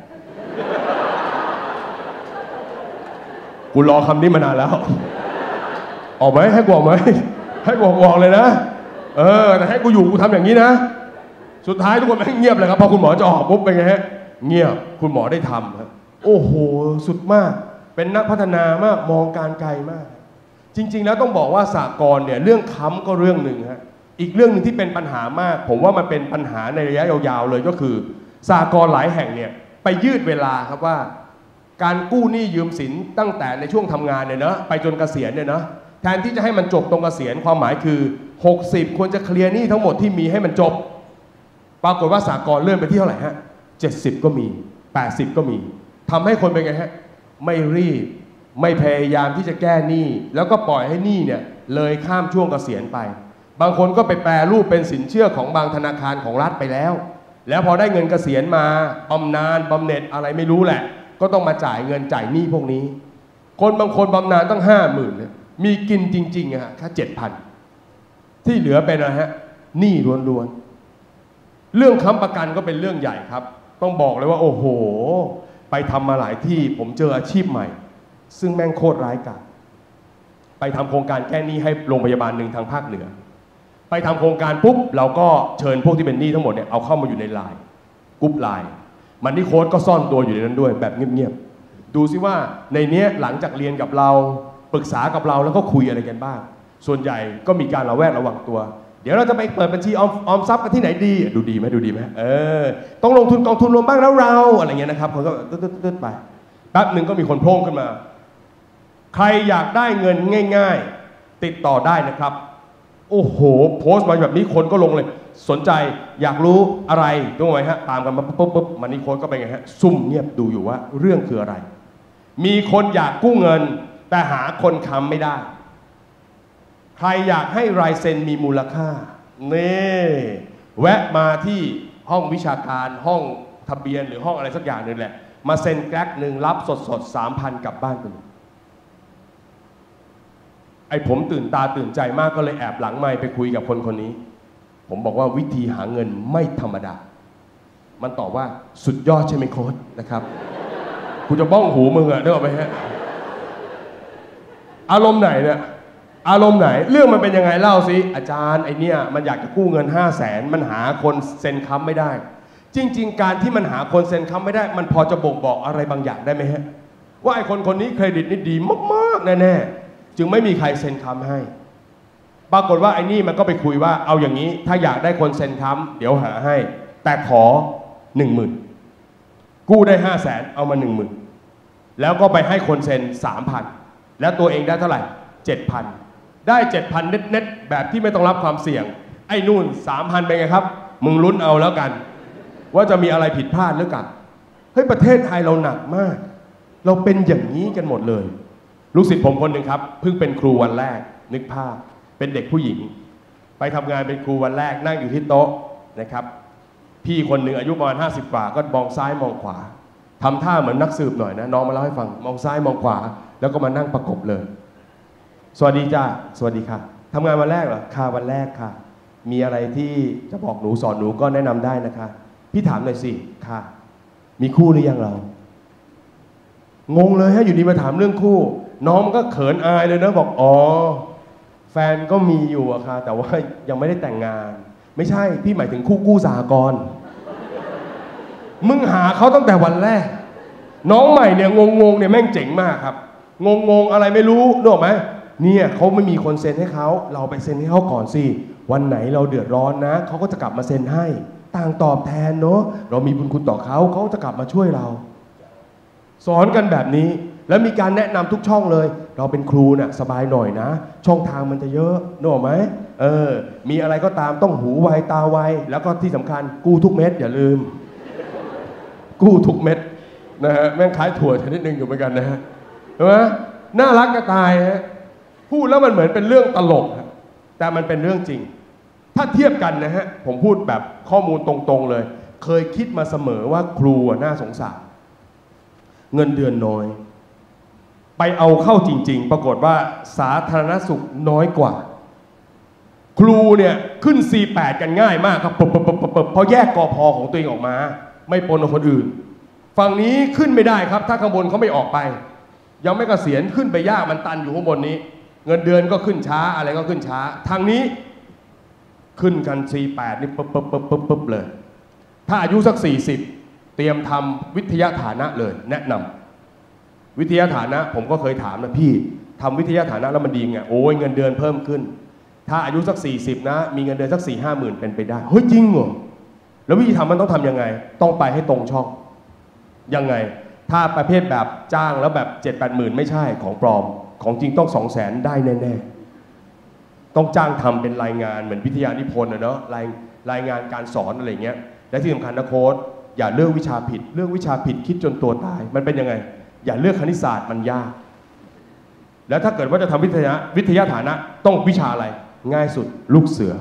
กูรอคำนี้มานานแล้วออกไหมให้กูออกไหมให้กูออกเลยนะเออแต่ให้กูอยู่กูทำอย่างนี้นะสุดท้ายทุกคนไม่เงียบเลยครับพอคุณหมอจะออกปุ๊บเป็นไงฮะเงียบคุณหมอได้ทำครับโอ้โหสุดมากเป็นนักพัฒนามากมองการไกลมากจริงๆแล้วต้องบอกว่าสหกรณ์เนี่ยเรื่องค้ำก็เรื่องหนึ่งฮะอีกเรื่องหนึ่งที่เป็นปัญหามากผมว่ามันเป็นปัญหาในระยะยาวๆเลยก็คือสหกรณ์หลายแห่งเนี่ยไปยืดเวลาครับว่าการกู้หนี้ยืมสินตั้งแต่ในช่วงทำงานเนี่ยนะไปจนเกษียณเนี่ยนะแทนที่จะให้มันจบตรงเกษียณความหมายคือหกสิบควรจะเคลียร์หนี้ทั้งหมดที่มีให้มันจบปรากฏว่าสหกรณ์เลื่อนไปที่เท่าไหร่ฮะเจ็ดสิบก็มีแปดสิบก็มีทำให้คนเป็นไงฮะไม่รีบไม่พยายามที่จะแก้หนี้แล้วก็ปล่อยให้หนี้เนี่ยเลยข้ามช่วงเกษียณไปบางคนก็ไปแปรรูปเป็นสินเชื่อของบางธนาคารของรัฐไปแล้วแล้วพอได้เงินเกษียณมาบำนาญบำเหน็จอะไรไม่รู้แหละก็ต้องมาจ่ายเงินจ่ายหนี้พวกนี้คนบางคนบำนาญตั้งห้าหมื่นมีกินจริงๆอะฮะแค่เจ็ดพันที่เหลือเป็นอะไรฮะหนี้ล้วนๆเรื่องค้ำประกันก็เป็นเรื่องใหญ่ครับต้องบอกเลยว่าโอ้โหไปทำมาหลายที่ผมเจออาชีพใหม่ซึ่งแม่งโคตรร้ายกาจไปทำโครงการแก้หนี้ให้โรงพยาบาลหนึ่งทางภาคเหนือไปไปทำโครงการปุ๊บเราก็เชิญพวกที่เป็นหนี้ทั้งหมดเนี่ยเอาเข้ามาอยู่ในไลน์กรุ๊ปไลน์มันนี่โค้ดก็ซ่อนตัวอยู่ในนั้นด้วยแบบเงียบๆดูซิว่าในเนี้ยหลังจากเรียนกับเราปรึกษากับเราแล้วก็คุยอะไรกันบ้างส่วนใหญ่ก็มีการระแวดระวังตัวเดี๋ยวเราจะไปเปิดบัญชีออมออมทรัพย์กันที่ไหนดีดูดีไหมดูดีไหมเออต้องลงทุนกองทุนรวมบ้างแล้วเราอะไรเงี้ยนะครับคนก็ตึ๊ดๆไปแป๊บหนึ่งก็มีคนโผล่ขึ้นมาใครอยากได้เงินง่ายๆติดต่อได้นะครับโอ้โหโพสต์มาแบบนี้คนก็ลงเลยสนใจอยากรู้อะไรต้องไงฮะตามกันมาปุ๊บปุ๊บมันนี่โค้ดก็เป็นไงฮะซุ่มเงียบดูอยู่ว่าเรื่องคืออะไรมีคนอยากกู้เงินแต่หาคนค้ำไม่ได้ใครอยากให้ลายเซ็นมีมูลค่านี่แวะมาที่ห้องวิชาการห้องทะเบียนหรือห้องอะไรสักอย่างนึงแหละมาเซ็นแกร็กหนึ่งรับสดสดสามพันกลับบ้านไปเลยไอ้ผมตื่นตาตื่นใจมากก็เลยแอบหลังไมค์ไปคุยกับคนคนนี้ผมบอกว่าวิธีหาเงินไม่ธรรมดามันตอบว่าสุดยอดใช่ไหมโค้ชนะครับกูจะบ้องหูมึงอะนึกออกไหมฮะอารมณ์ไหนเนี่ยอารมณ์ไหนเรื่องมันเป็นยังไงเล่าสิอาจารย์ไอเนี้ยมันอยากจะกู้เงินห้าแสนมันหาคนเซ็นค้ำไม่ได้จริงๆการที่มันหาคนเซ็นค้ำไม่ได้มันพอจะบ่งบอกอะไรบางอย่างได้ไหมฮะว่าไอคนคนนี้เครดิตนี่ดีมากๆแน่ๆจึงไม่มีใครเซ็นค้ำให้ปรากฏว่าไอ้นี่มันก็ไปคุยว่าเอาอย่างนี้ถ้าอยากได้คนเซ็นค้ำเดี๋ยวหาให้แต่ขอหนึ่งหมื่นกู้ได้ห้าแสนเอามาหนึ่งหมื่นแล้วก็ไปให้คนเซ็นสามพันแล้วตัวเองได้เท่าไหร่เจ็ดพันได้เจ็ดพันเน็ตๆแบบที่ไม่ต้องรับความเสี่ยงไอ้นู่นสามพันเป็นไงครับมึงลุ้นเอาแล้วกันว่าจะมีอะไรผิดพลาดหรือเปล่าเฮ้ยประเทศไทยเราหนักมากเราเป็นอย่างนี้กันหมดเลยลูกศิษย์ผมคนหนึ่งครับเพิ่งเป็นครูวันแรกนึกภาพเป็นเด็กผู้หญิงไปทำงานเป็นครูวันแรกนั่งอยู่ที่โต๊ะนะครับพี่คนหนึ่งอายุประมาณห้าสิบกว่าก็มองซ้ายมองขวาทำท่าเหมือนนักสืบหน่อยนะน้องมาเล่าให้ฟังมองซ้ายมองขวาแล้วก็มานั่งประกบเลยสวัสดีจ้าสวัสดีค่ะทำงานวันแรกเหรอค่ะวันแรกค่ะมีอะไรที่จะบอกหนูสอนหนูก็แนะนำได้นะคะพี่ถามหน่อยสิค่ะมีคู่หรือยังเรางงเลยฮะอยู่ดีมาถามเรื่องคู่น้องก็เขินอายเลยนะบอกอ๋อแฟนก็มีอยู่อะค่ะแต่ว่ายังไม่ได้แต่งงานไม่ใช่พี่หมายถึงคู่กู้สหกรณ์มึงหาเขาตั้งแต่วันแรกน้องใหม่เนี่ยงงๆเนี่ยแม่งเจ๋งมากครับงงๆอะไรไม่รู้นึกออกไหมเนี่ยเขาไม่มีคนเซ็นให้เขาเราไปเซ็นให้เขาก่อนสิวันไหนเราเดือดร้อนนะเขาก็จะกลับมาเซ็นให้ต่างตอบแทนเนาะเรามีบุญคุณต่อเขาเขาจะกลับมาช่วยเราสอนกันแบบนี้แล้วมีการแนะนำทุกช่องเลยเราเป็นครูเนี่ยสบายหน่อยนะช่องทางมันจะเยอะนึกออกไหมเออมีอะไรก็ตามต้องหูไวตาไวแล้วก็ที่สำคัญกู้ทุกเม็ดอย่าลืมกู้ทุกเม็ดนะฮะแม่งขายถั่วชนิดหนึ่งอยู่เหมือนกันนะฮะเห็นไหมน่ารักกระตายฮะพูดแล้วมันเหมือนเป็นเรื่องตลกแต่มันเป็นเรื่องจริงถ้าเทียบกันนะฮะผมพูดแบบข้อมูลตรงๆเลยเคยคิดมาเสมอว่าครูน่าสงสารเงินเดือนน้อยไปเอาเข้าจริงๆปรากฏว่าสาธารณสุขน้อยกว่าครูเนี่ยขึ้น ซี แปด กันง่ายมากครับปุ๊บปุ๊บปุ๊บปุ๊บพอแยกกพของตัวเองออกมาไม่ปนกับคนอื่นฝั่งนี้ขึ้นไม่ได้ครับถ้าข้างบนเขาไม่ออกไปยังไม่เกษียณขึ้นไปยากมันตันอยู่ข้างบนนี้เงินเดือนก็ขึ้นช้าอะไรก็ขึ้นช้าทางนี้ขึ้นกัน ซี แปด นี่ปุ๊บปุ๊บปุ๊บปุ๊บปุ๊บเลยถ้าอายุสักสี่สิบเตรียมทำวิทยาฐานะเลยแนะนำวิทยาฐานะผมก็เคยถามนะพี่ทำวิทยาฐานะแล้วมันดีไงโอ้ยเงินเดือนเพิ่มขึ้นถ้าอายุสักสี่สิบนะมีเงินเดือนสักสี่ห้าหมื่นเป็นไปได้เฮ้ยจริงเหรอแล้ววิธีทำมันต้องทำยังไงต้องไปให้ตรงช่องยังไงถ้าประเภทแบบจ้างแล้วแบบเจ็ดแปดหมื่นไม่ใช่ของปลอมของจริงต้องสองแสนได้แน่ๆต้องจ้างทำเป็นรายงานเหมือนวิทยานิพนธ์นะเนาะรายรายงานการสอนอะไรเงี้ยและที่สำคัญนะโค้ชอย่าเลือกวิชาผิดเลือกวิชาผิดคิดจนตัวตายมันเป็นยังไงอย่าเลือกคณิตศาสตร์มันยากแล้วถ้าเกิดว่าจะทำวิทยาวิทยาฐานะต้องวิชาอะไรง่ายสุดลูกเสือ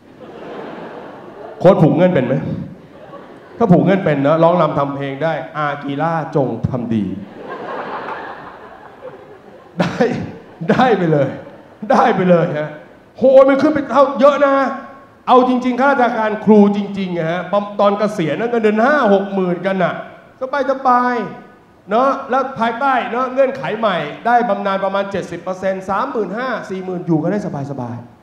โค้ชผูกเงินเป็นไหมถ้าผูกเงินเป็นนะร้องรำทำเพลงได้อากีล่าจงทำดีได้ได้ไปเลยได้ไปเลยฮะโหมันขึ้นไปเท่าเยอะนะเอาจริงๆข้าราชการครูจริงๆฮะตอนเกษียณเงินเดือนห้าหกหมื่นกันน่ะสบายสบายเนาะแล้วภายใต้เนาะเงื่อนไขใหม่ได้บำนาญประมาณ เจ็ดสิบเปอร์เซ็นต์ สามหมื่นห้า สี่หมื่นอยู่กันได้สบายๆ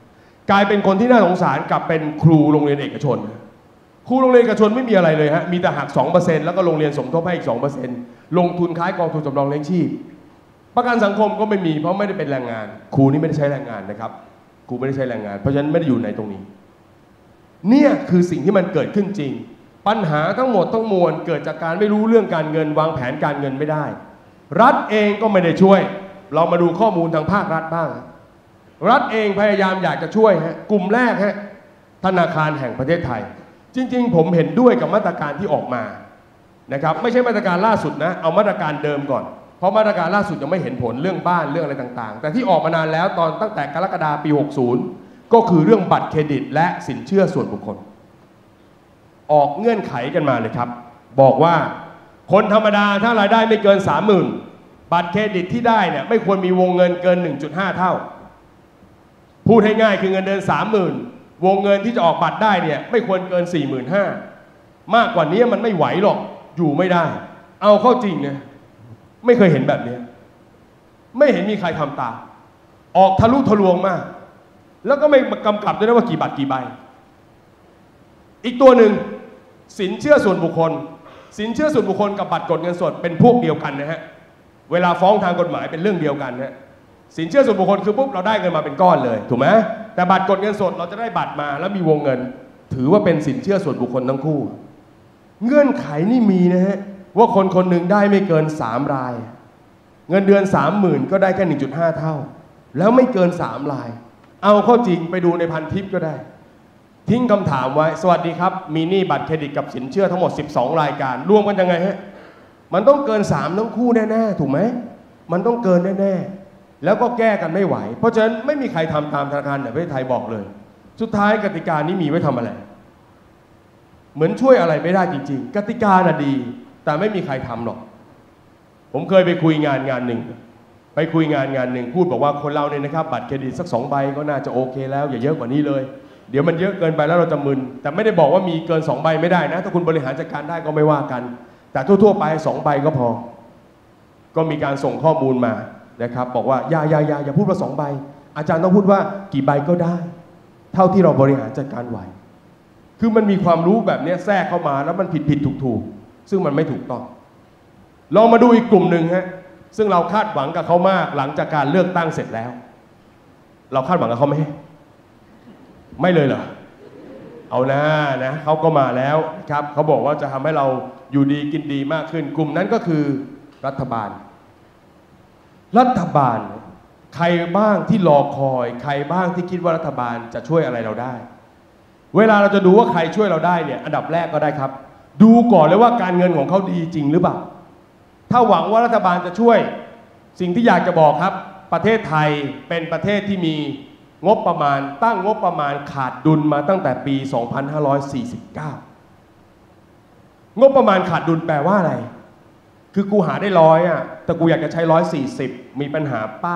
กลายเป็นคนที่น่าสงสารกลับเป็นครูโรงเรียนเอกชนครูโรงเรียนเอกชนไม่มีอะไรเลยฮะมีแต่หัก สองเปอร์เซ็นต์ แล้วก็โรงเรียนสมทบให้อีก สองเปอร์เซ็นต์ ลงทุนคล้ายกองทุนสำรองเลี้ยงชีพประกันสังคมก็ไม่มีเพราะไม่ได้เป็นแรงงานครูนี่ไม่ได้ใช้แรงงานนะครับครูไม่ได้ใช้แรงงานเพราะฉะนั้นไม่ได้อยู่ในตรงนี้เนี่ยคือสิ่งที่มันเกิดขึ้นจริงปัญหาทั้งหมดทั้งมวลเกิดจากการไม่รู้เรื่องการเงินวางแผนการเงินไม่ได้รัฐเองก็ไม่ได้ช่วยเรามาดูข้อมูลทางภาครัฐบ้างรัฐเองพยายามอยากจะช่วยฮะกลุ่มแรกฮะธนาคารแห่งประเทศไทยจริงๆผมเห็นด้วยกับมาตรการที่ออกมานะครับไม่ใช่มาตรการล่าสุดนะเอามาตรการเดิมก่อนเพราะมาตรการล่าสุดยังไม่เห็นผลเรื่องบ้านเรื่องอะไรต่างๆแต่ที่ออกมานานแล้วตอนตั้งแต่กรกฎาคมปีหกสิบก็คือเรื่องบัตรเครดิตและสินเชื่อส่วนบุคคลออกเงื่อนไขกันมาเลยครับบอกว่าคนธรรมดาถ้ารายได้ไม่เกิน สามหมื่น บัตรเครดิตที่ได้เนี่ยไม่ควรมีวงเงินเกิน หนึ่งจุดห้า เท่าพูดให้ง่ายคือเงินเดือน สามหมื่น วงเงินที่จะออกบัตรได้เนี่ยไม่ควรเกิน สี่หมื่นห้าพัน มากกว่านี้มันไม่ไหวหรอกอยู่ไม่ได้เอาเข้าจริงเนี่ยไม่เคยเห็นแบบนี้ไม่เห็นมีใครทำตามออกทะลุทะลวงมากแล้วก็ไม่กำกับด้วยนะว่ากี่บัตรกี่ใบอีกตัวหนึ่งสินเชื่อส่วนบุคคลสินเชื่อส่วนบุคคลกับบัตรกดเงินสดเป็นพวกเดียวกันนะฮะเวลาฟ้องทางกฎหมายเป็นเรื่องเดียวกันนะสินเชื่อส่วนบุคคลคือปุ๊บเราได้เงินมาเป็นก้อนเลยถูกไหมแต่บัตรกดเงินสดเราจะได้บัตรมาแล้วมีวงเงินถือว่าเป็นสินเชื่อส่วนบุคคลทั้งคู่เงื่อนไขนี่มีนะฮะว่าคนคนหนึ่งได้ไม่เกินสามรายเงินเดือน สามหมื่น ก็ได้แค่ หนึ่งจุดห้า เท่าแล้วไม่เกินสามรายเอาเข้าจริงไปดูในพันทิปก็ได้ทิ้งคำถามไว้สวัสดีครับมีหนี้บัตรเครดิตกับสินเชื่อทั้งหมดสิบสองรายการรวมกันยังไงฮะมันต้องเกินสามทั้งคู่แน่ๆถูกไหมมันต้องเกินแน่ๆแล้วก็แก้กันไม่ไหวเพราะฉะนั้นไม่มีใครทำตามธนาคารแห่งประเทศไทยบอกเลยสุดท้ายกติกานี้มีไว้ทำอะไรเหมือนช่วยอะไรไม่ได้จริงๆกติกาน่ะดีแต่ไม่มีใครทำหรอกผมเคยไปคุยงานงานหนึ่งไปคุยงานงานหนึ่งพูดบอกว่าคนเราเนี่ยนะครับบัตรเครดิตสักสองใบก็น่าจะโอเคแล้วอย่าเยอะกว่านี้เลยเดี๋ยวมันเยอะเกินไปแล้วเราจะมึนแต่ไม่ได้บอกว่ามีเกินสองใบไม่ได้นะถ้าคุณบริหารจัดการได้ก็ไม่ว่ากันแต่ทั่วๆไปสองใบก็พอก็มีการส่งข้อมูลมานะครับบอกว่าอย่าอย่าอย่าอย่าพูดว่าสองใบอาจารย์ต้องพูดว่ากี่ใบก็ได้เท่าที่เราบริหารจัดการไหวคือมันมีความรู้แบบนี้แทรกเข้ามาแล้วมันผิดผิดถูกถูกซึ่งมันไม่ถูกต้องลองมาดูอีกกลุ่มหนึ่งฮะซึ่งเราคาดหวังกับเขามากหลังจากการเลือกตั้งเสร็จแล้วเราคาดหวังกับเขาไหมไม่เลยเหรอเอาหน้านะเขาก็มาแล้วครับเขาบอกว่าจะทำให้เราอยู่ดีกินดีมากขึ้นกลุ่มนั้นก็คือรัฐบาลรัฐบาลใครบ้างที่รอคอยใครบ้างที่คิดว่ารัฐบาลจะช่วยอะไรเราได้เวลาเราจะดูว่าใครช่วยเราได้เนี่ยอันดับแรกก็ได้ครับดูก่อนเลยว่าการเงินของเขาดีจริงหรือเปล่าถ้าหวังว่ารัฐบาลจะช่วยสิ่งที่อยากจะบอกครับประเทศไทยเป็นประเทศที่มีงบประมาณตั้งงบประมาณขาดดุลมาตั้งแต่ปีสองพันห้าร้อยสี่สิบเก้างบประมาณขาดดุลแปลว่าอะไรคือกูหาได้ร้อยอ่ะแต่กูอยากจะใช้ร้อยสี่สิบมีปัญหาป้า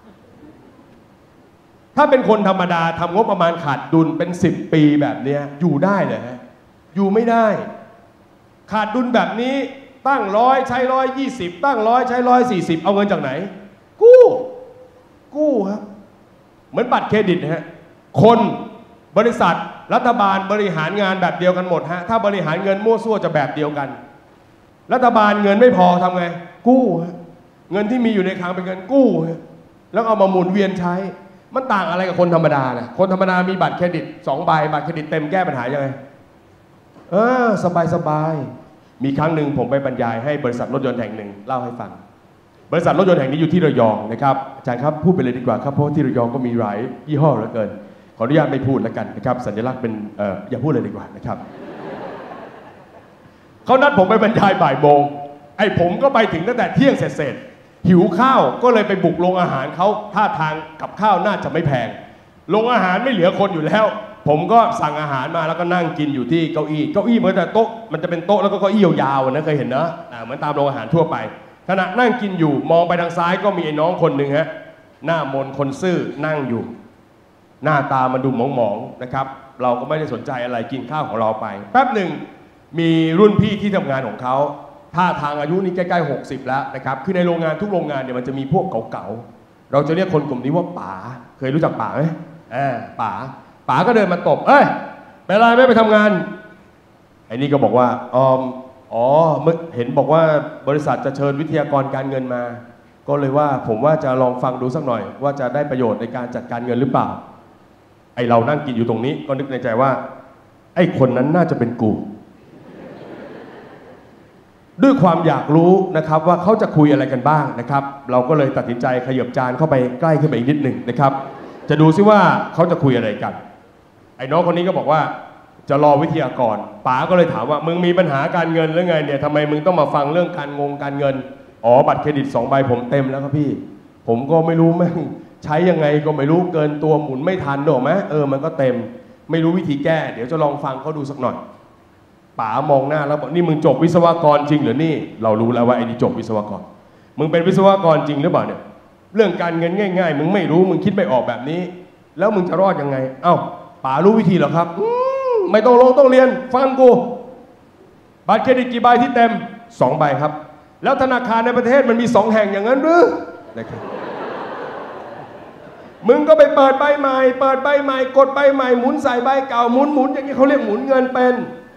ถ้าเป็นคนธรรมดาทำงบประมาณขาดดุลเป็นสิบปีแบบนี้อยู่ได้เหรอฮะอยู่ไม่ได้ขาดดุลแบบนี้ตั้งร้อยใช้ร้อยยี่สิบตั้งร้อยใช้ร้อยสี่สิบเอาเงินจากไหนกู้กู้ครับเหมือนบัตรเครดิตนะฮะคนบริษัทรัฐบาลบริหารงานแบบเดียวกันหมดฮะถ้าบริหารเงินมั่วซั่วจะแบบเดียวกันรัฐบาลเงินไม่พอทำไงกู้ฮะเงินที่มีอยู่ในคลังเป็นเงินกู้ฮะแล้วเอามาหมุนเวียนใช้มันต่างอะไรกับคนธรรมดานะคนธรรมดามีบัตรเครดิตสองใบบัตรเครดิตเต็มแก้ปัญหายังไงเออสบายสบายมีครั้งหนึ่งผมไปบรรยายให้บริษัทรถยนต์แห่งหนึ่งเล่าให้ฟังบริษัทรถยนต์แห่งนี้อยู่ที่ระยองนะครับอาจารย์ครับพูดไปเลยดีกว่าครับเพราะที่ระยองก็มีหลายยี่ห้อเหลือเกินขออนุญาตไม่พูดแล้วกันนะครับสัญลักษณ์เป็นเอ่ออย่าพูดเลยดีกว่านะครับเขานัดผมไปบรรยายบ่ายโมงไอ้ผมก็ไปถึงตั้งแต่เที่ยงเสร็จหิวข้าวก็เลยไปบุกโรงอาหารเขาท่าทางกับข้าวน่าจะไม่แพงโรงอาหารไม่เหลือคนอยู่แล้วผมก็สั่งอาหารมาแล้วก็นั่งกินอยู่ที่เก้าอี้เก้าอี้เหมือนแต่โต๊ะมันจะเป็นโต๊ะแล้วก็เก้าอี้ยาวๆนะเคยเห็นนะเหมือนตามโรงอาหารทั่วไปขณะนั่งกินอยู่มองไปทางซ้ายก็มีไอ้น้องคนหนึ่งฮะหน้ามนคนซื่อนั่งอยู่หน้าตามันดูหมองๆนะครับเราก็ไม่ได้สนใจอะไรกินข้าวของเราไปแป๊บหนึ่งมีรุ่นพี่ที่ทำงานของเขาท่าทางอายุนี่ใกล้ๆหกสิบแล้วนะครับคือในโรงงานทุกโรงงานเนี่ยมันจะมีพวกเก่าๆเราจะเรียกคนกลุ่มนี้ว่าป๋าเคยรู้จักป๋าไหมอ่าป๋าป๋าก็เดินมาตบเอ้ยเป็นไรไม่ไปทำงานไอ้นี่ก็บอกว่าอ๋ออ๋อเห็นบอกว่าบริษัทจะเชิญวิทยากรการเงินมาก็เลยว่าผมว่าจะลองฟังดูสักหน่อยว่าจะได้ประโยชน์ในการจัดการเงินหรือเปล่าไอเรานั่งกินอยู่ตรงนี้ก็นึกในใจว่าไอคนนั้นน่าจะเป็นกูด้วยความอยากรู้นะครับว่าเขาจะคุยอะไรกันบ้างนะครับเราก็เลยตัดสินใจขยับจานเข้าไปใกล้ขึ้นไปอีกนิดหนึ่งนะครับจะดูซิว่าเขาจะคุยอะไรกันไอ้น้องคนนี้ก็บอกว่าจะรอวิทยากรป๋าก็เลยถามว่ามึงมีปัญหาการเงินหรือไงเนี่ยทำไมมึงต้องมาฟังเรื่องการงงการเงินอ๋อบัตรเครดิตสองใบผมเต็มแล้วครับพี่ผมก็ไม่รู้แม่งใช้ยังไงก็ไม่รู้เกินตัวหมุนไม่ทันหรอกไหมเออมันก็เต็มไม่รู้วิธีแก้เดี๋ยวจะลองฟังเขาดูสักหน่อยป๋ามองหน้าแล้วบอกนี่มึงจบวิศวกรจริงหรือนี่เรารู้แล้วว่าไอ้นี่จบวิศวกรมึงเป็นวิศวกรจริงหรือเปล่าเนี่ยเรื่องการเงินง่ายๆมึงไม่รู้มึงคิดไม่ออกแบบนี้แล้วมึงจะรอดยังไงเอ้าป๋ารู้วิธีเหรอครับไม่ต้องลงต้องเรียนฟังกูบัตรเครดิตกี่ใบที่เต็มสองใบครับแล้วธนาคารในประเทศมันมีสองแห่งอย่างนั้นหรือนะครับมึงก็ไปเปิดใบใหม่เปิดใบใหม่กดใบใหม่หมุนใส่ใบเก่าหมุนหมุนอย่างนี้เขาเรียกหมุนเงินเป็น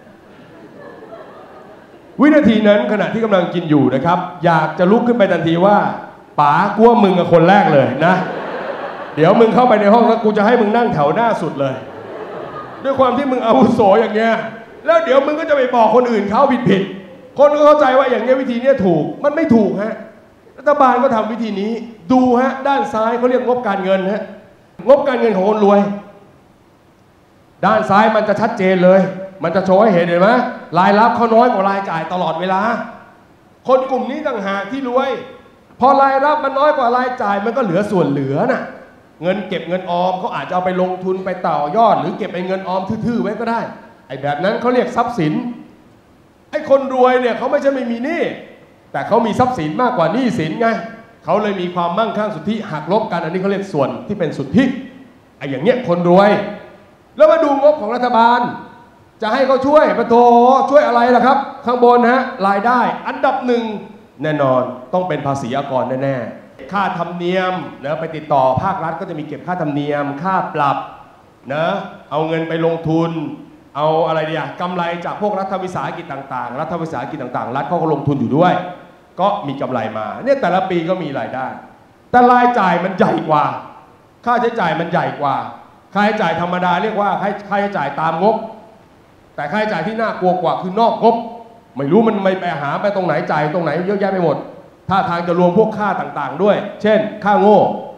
วินาทีนั้นขณะที่กำลังกินอยู่นะครับอยากจะลุกขึ้นไปทันทีว่าป๋ากลัวมึงกับคนแรกเลยนะเดี๋ยวมึงเข้าไปในห้องแล้วกูจะให้มึงนั่งแถวหน้าสุดเลยด้วยความที่มึงอาวุโสอย่างเงี้ยแล้วเดี๋ยวมึงก็จะไปบอกคนอื่นเขาผิดผิดคนก็เข้าใจว่าอย่างเงี้ยวิธีนี้ถูกมันไม่ถูกฮะรัฐบาลก็ทำวิธีนี้ดูฮะด้านซ้ายเขาเรียกงบการเงินฮะงบการเงินของคนรวยด้านซ้ายมันจะชัดเจนเลยมันจะโชว์ให้เห็นเห็นไหมรายรับเขาน้อยกว่ารายจ่ายตลอดเวลาคนกลุ่มนี้ต่างหากที่รวยพอรายรับมันน้อยกว่ารายจ่ายมันก็เหลือส่วนเหลือน่ะเงินเก็บเงินออมเขาอาจจะเอาไปลงทุนไปต่อยอดหรือเก็บเป็นเงินออมทื่อๆไว้ก็ได้ไอ้แบบนั้นเขาเรียกทรัพย์สินไอ้คนรวยเนี่ยเขาไม่ใช่ไม่มีหนี้แต่เขามีทรัพย์สินมากกว่าหนี้สินไงเขาเลยมีความมั่งคั่งสุทธิหักลบกันอันนี้เขาเรียกส่วนที่เป็นสุทธิไอ้อย่างเงี้ยคนรวยแล้วมาดูงบของรัฐบาลจะให้เขาช่วยปะโถช่วยอะไรล่ะครับข้างบนฮะรายได้อันดับหนึ่งแน่นอนต้องเป็นภาษีอากรแน่ๆค่าธรรมเนียมนะไปติดต่อภาครัฐก็จะมีเก็บค่าธรรมเนียมค่าปรับนะเอาเงินไปลงทุนเอาอะไรดีอะกำไรจากพวกรัฐวิสาหกิจต่างๆรัฐวิสาหกิจต่างๆรัฐเขาก็ลงทุนอยู่ด้วยก็มีกำไรมาเนี่ยแต่ละปีก็มีรายได้แต่รายจ่ายมันใหญ่กว่าค่าใช้จ่ายมันใหญ่กว่าค่าใช้จ่ายธรรมดาเรียกว่าค่าใช้จ่ายตามงบแต่ค่าใช้จ่ายที่น่ากลัวกว่าคือนอกงบไม่รู้มันไม่ไปหาไปตรงไหนจ่ายตรงไหนเยอะแยะไปหมดถ้าทางจะรวมพวกค่าต่างๆด้วยเช่นค่าโง่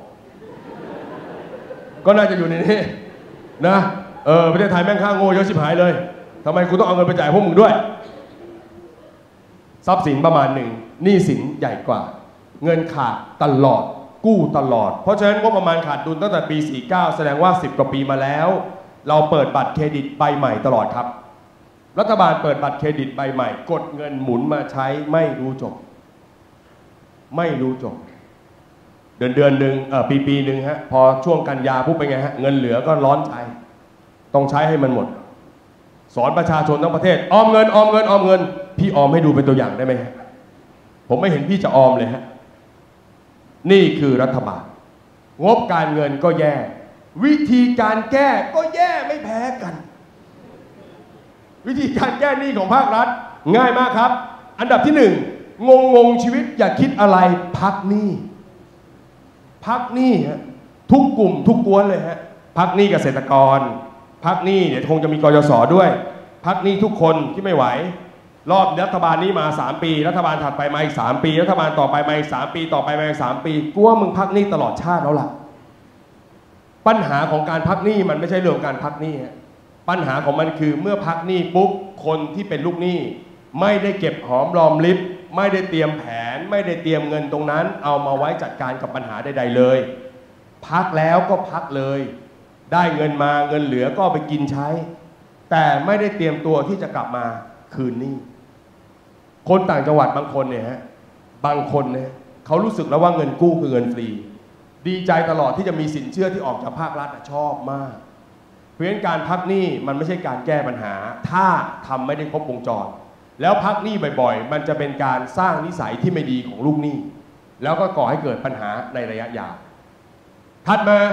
ก็น่าจะอยู่ในนี้นะเออประเทศไทยแม่งค่าโง่เยอะชิบหายเลยทำไมกูต้องเอาเงินไปจ่ายพวกมึงด้วยทรัพย์สินประมาณหนึ่งหนี้สินใหญ่กว่าเงินขาดตลอดกู้ตลอดเพราะฉะนั้นงบประมาณขาดดุลตั้งแต่ปีสี่สิบเก้าแสดงว่าสิบกว่าปีมาแล้วเราเปิดบัตรเครดิตใบใหม่ตลอดครับรัฐบาลเปิดบัตรเครดิตใบใหม่กดเงินหมุนมาใช้ไม่รู้จบไม่รู้จบเดือนเดือนหนึ่งเออปีปีหนึ่งฮะพอช่วงกันยาปุ๊บเป็นไงฮะเงินเหลือก็ร้อนใจต้องใช้ให้มันหมดสอนประชาชนทั้งประเทศออมเงินออมเงินออมเงินพี่ออมให้ดูเป็นตัวอย่างได้ไหมฮะผมไม่เห็นพี่จะออมเลยฮะนี่คือรัฐบาลงบการเงินก็แย่วิธีการแก้ก็แย่ไม่แพ้กันวิธีการแก้หนี้ของภาครัฐง่ายมากครับอันดับที่หนึ่งงงงงชีวิตอย่าคิดอะไรพักหนี้พักหนี้ฮะทุกกลุ่มทุกกวนเลยฮะพักหนี้เกษตรกรพักหนี้เดี๋ยวคงจะมีกยศด้วยพักหนี้ทุกคนที่ไม่ไหวรอบรัฐบาลนี้มาสามปีรัฐบาลถัดไปมาอีกสามปีรัฐบาลต่อไปมาอีกสามปีต่อไปมาอีกสามปีกลัวมึงพักหนี้ตลอดชาติแล้วล่ะปัญหาของการพักหนี้มันไม่ใช่เรื่องการพักหนี้ปัญหาของมันคือเมื่อพักหนี้ปุ๊บคนที่เป็นลูกหนี้ไม่ได้เก็บหอมรอมริบไม่ได้เตรียมแผนไม่ได้เตรียมเงินตรงนั้นเอามาไว้จัดการกับปัญหาใดๆเลยพักแล้วก็พักเลยได้เงินมาเงินเหลือก็ไปกินใช้แต่ไม่ได้เตรียมตัวที่จะกลับมาคืนหนี้คนต่างจังหวัดบางคนเนี่ยฮะบางคนเนี่ยเขารู้สึกแล้วว่าเงินกู้คือเงินฟรีดีใจตลอดที่จะมีสินเชื่อที่ออกจากภาครัฐชอบมากเพราะฉะนั้นการพักหนี้มันไม่ใช่การแก้ปัญหาถ้าทำไม่ได้ครบวงจรแล้วพักหนี้บ่อยๆมันจะเป็นการสร้างนิสัยที่ไม่ดีของลูกหนี้แล้วก็ก่อให้เกิดปัญหาในระยะยาวถัดมา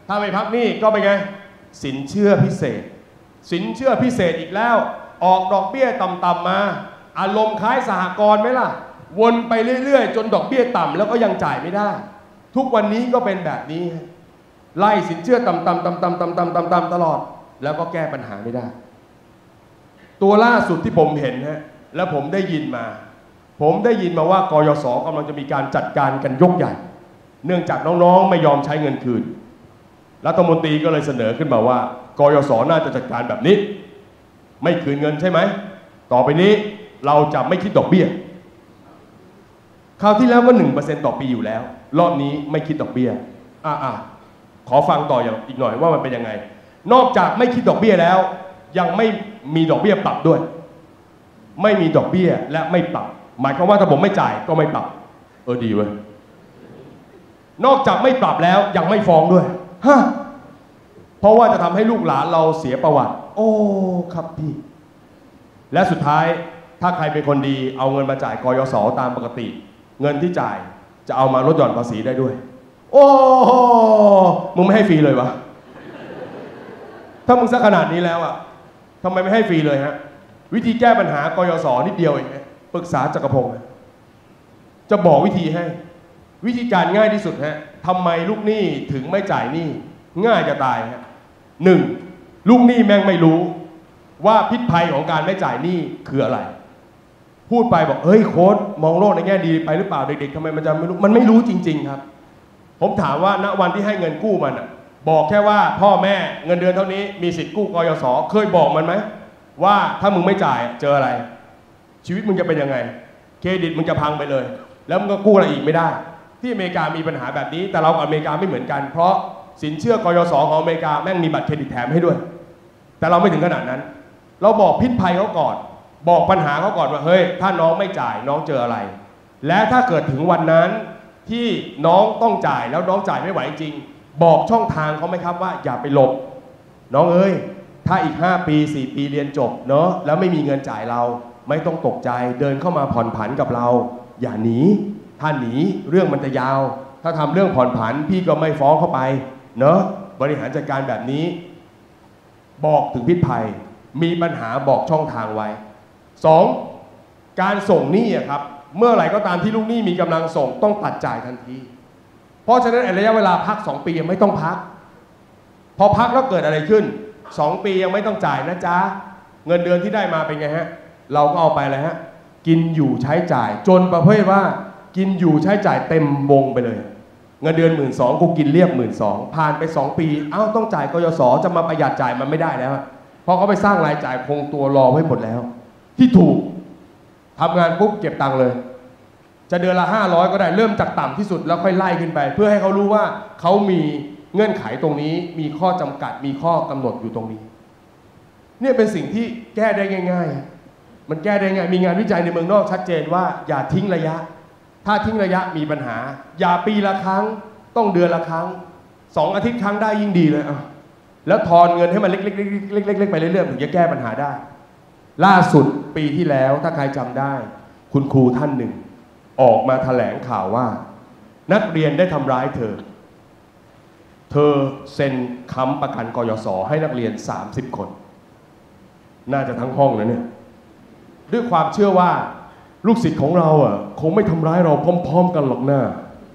ถ้าไม่พักหนี้ก็เป็นไงสินเชื่อพิเศษสินเชื่อพิเศษอีกแล้วออกดอกเบี้ยต่ำๆมาอารมณ์คล้ายสหกรณ์ไหมล่ะวนไปเรื่อยๆจนดอกเบี้ยต่ำแล้วก็ยังจ่ายไม่ได้ทุกวันนี้ก็เป็นแบบนี้ไล่สินเชื่อต่ำๆต่ำๆต่ำๆต่ำๆต่ำๆตลอดแล้วก็แก้ปัญหาไม่ได้ตัวล่าสุดที่ผมเห็นฮะแล้วผมได้ยินมาผมได้ยินมาว่ากยศกำลังจะมีการจัดการกันยกใหญ่เนื่องจากน้องๆไม่ยอมใช้เงินคืนรัฐมนตรีก็เลยเสนอขึ้นมาว่ากยศน่าจะจัดการแบบนี้ไม่คืนเงินใช่ไหมต่อไปนี้เราจะไม่คิดดอกเบี้ยคราวที่แล้วก็ หนึ่งเปอร์เซ็นต์ ต่อปีอยู่แล้วรอบนี้ไม่คิดดอกเบี้ยอ่าขอฟังต่ออย่างอีกหน่อยว่ามันเป็นยังไงนอกจากไม่คิดดอกเบี้ยแล้วยังไม่มีดอกเบี้ยปรับด้วยไม่มีดอกเบี้ยและไม่ปรับหมายความว่าถ้าผมไม่จ่ายก็ไม่ปรับเออดีเว้ยนอกจากไม่ปรับแล้วยังไม่ฟ้องด้วยฮะเพราะว่าจะทำให้ลูกหลานเราเสียประวัติโอ้ครับพี่และสุดท้ายถ้าใครเป็นคนดีเอาเงินมาจ่ายกยศตามปกติเงินที่จ่ายจะเอามาลดหย่อนภาษีได้ด้วยโอ้มึงไม่ให้ฟรีเลยวะถ้ามึงซะขนาดนี้แล้วอ่ะทำไมไม่ให้ฟรีเลยฮะวิธีแก้ปัญหากยศนิดเดียวเองปรึกษาจักรพงศ์จะบอกวิธีให้วิธีการง่ายที่สุดฮะทำไมลูกหนี้ถึงไม่จ่ายหนี้ง่ายจะตายฮะหนึ่งลูกหนี้แม่งไม่รู้ว่าพิษภัยของการไม่จ่ายหนี้คืออะไรพูดไปบอกเฮ้ยโค้ชมองโลกในแง่ดีไปหรือเปล่าเด็กๆทำไมมันจะไม่รู้มันไม่รู้จริงๆครับผมถามว่าณวันที่ให้เงินกู้มันอ่ะบอกแค่ว่าพ่อแม่เงินเดือนเท่านี้มีสิทธิ์กู้กยศเคยบอกมันไหมว่าถ้ามึงไม่จ่ายเจออะไรชีวิตมึงจะเป็นยังไงเครดิตมึงจะพังไปเลยแล้วมึงก็กู้อะไรอีกไม่ได้ที่อเมริกามีปัญหาแบบนี้แต่เรากับอเมริกาไม่เหมือนกันเพราะสินเชื่อกยศของอเมริกาแม่งมีบัตรเครดิตแถมให้ด้วยแต่เราไม่ถึงขนาดนั้นเราบอกพิษภัยเขาก่อนบอกปัญหาเขาก่อนว่าเฮ้ยถ้าน้องไม่จ่ายน้องเจออะไรและถ้าเกิดถึงวันนั้นที่น้องต้องจ่ายแล้วน้องจ่ายไม่ไหวจริงบอกช่องทางเขาไหมครับว่าอย่าไปหลบน้องเอ้ยถ้าอีกห้าปีสี่ปีเรียนจบเนาะแล้วไม่มีเงินจ่ายเราไม่ต้องตกใจเดินเข้ามาผ่อนผันกับเราอย่าหนีถ้าหนีเรื่องมันจะยาวถ้าทำเรื่องผ่อนผันพี่ก็ไม่ฟ้องเข้าไปเนาะบริหารจัดการแบบนี้บอกถึงพิษภัยมีปัญหาบอกช่องทางไว้สองการส่งหนี้ครับเมื่อไหร่ก็ตามที่ลูกหนี้มีกำลังส่งต้องตัดจ่ายทันทีเพราะฉะนั้นระยะเวลาพักสองปียังไม่ต้องพักพอพักแล้วเกิดอะไรขึ้นสองปียังไม่ต้องจ่ายนะจ๊ะเงินเดือนที่ได้มาเป็นไงฮะเราก็เอาไปเลยฮะกินอยู่ใช้จ่ายจนประเภทว่ากินอยู่ใช้จ่ายเต็มวงไปเลยเงินเดือนหมื่นสองกูกินเรียบหมื่นสองผ่านไปสองปีเอ้าต้องจ่ายกยศจะมาประหยัดจ่ายมันไม่ได้แล้วเพราะเขาไปสร้างรายจ่ายคงตัวรอไว้หมดแล้วที่ถูกทำงานปุ๊บเก็บตังค์เลยจะเดือนละห้าร้อยก็ได้เริ่มจากต่ำที่สุดแล้วค่อยไล่ขึ้นไปเพื่อให้เขารู้ว่าเขามีเงื่อนไขตรงนี้มีข้อจำกัดมีข้อกำหนดอยู่ตรงนี้เนี่ยเป็นสิ่งที่แก้ได้ง่ายๆมันแก้ได้ง่ายมีงานวิจัยในเมืองนอกชัดเจนว่าอย่าทิ้งระยะถ้าทิ้งระยะมีปัญหาอย่าปีละครั้งต้องเดือนละครั้งสองอาทิตย์ครั้งได้ยิ่งดีเลยอ่ะแล้วทอนเงินให้มันเล็กๆๆๆๆไปเรื่อยๆถึงจะแก้ปัญหาได้ล่าสุดปีที่แล้วถ้าใครจำได้คุณครูท่านหนึ่งออกมาแถลงข่าวว่านักเรียนได้ทำร้ายเธอเธอเซ็นค้ำประกันกยศให้นักเรียนสามสิบคนน่าจะทั้งห้องนะเนี่ยด้วยความเชื่อว่าลูกศิษย์ของเราอ่ะคงไม่ทำร้ายเราพร้อมๆกันหรอกหน้า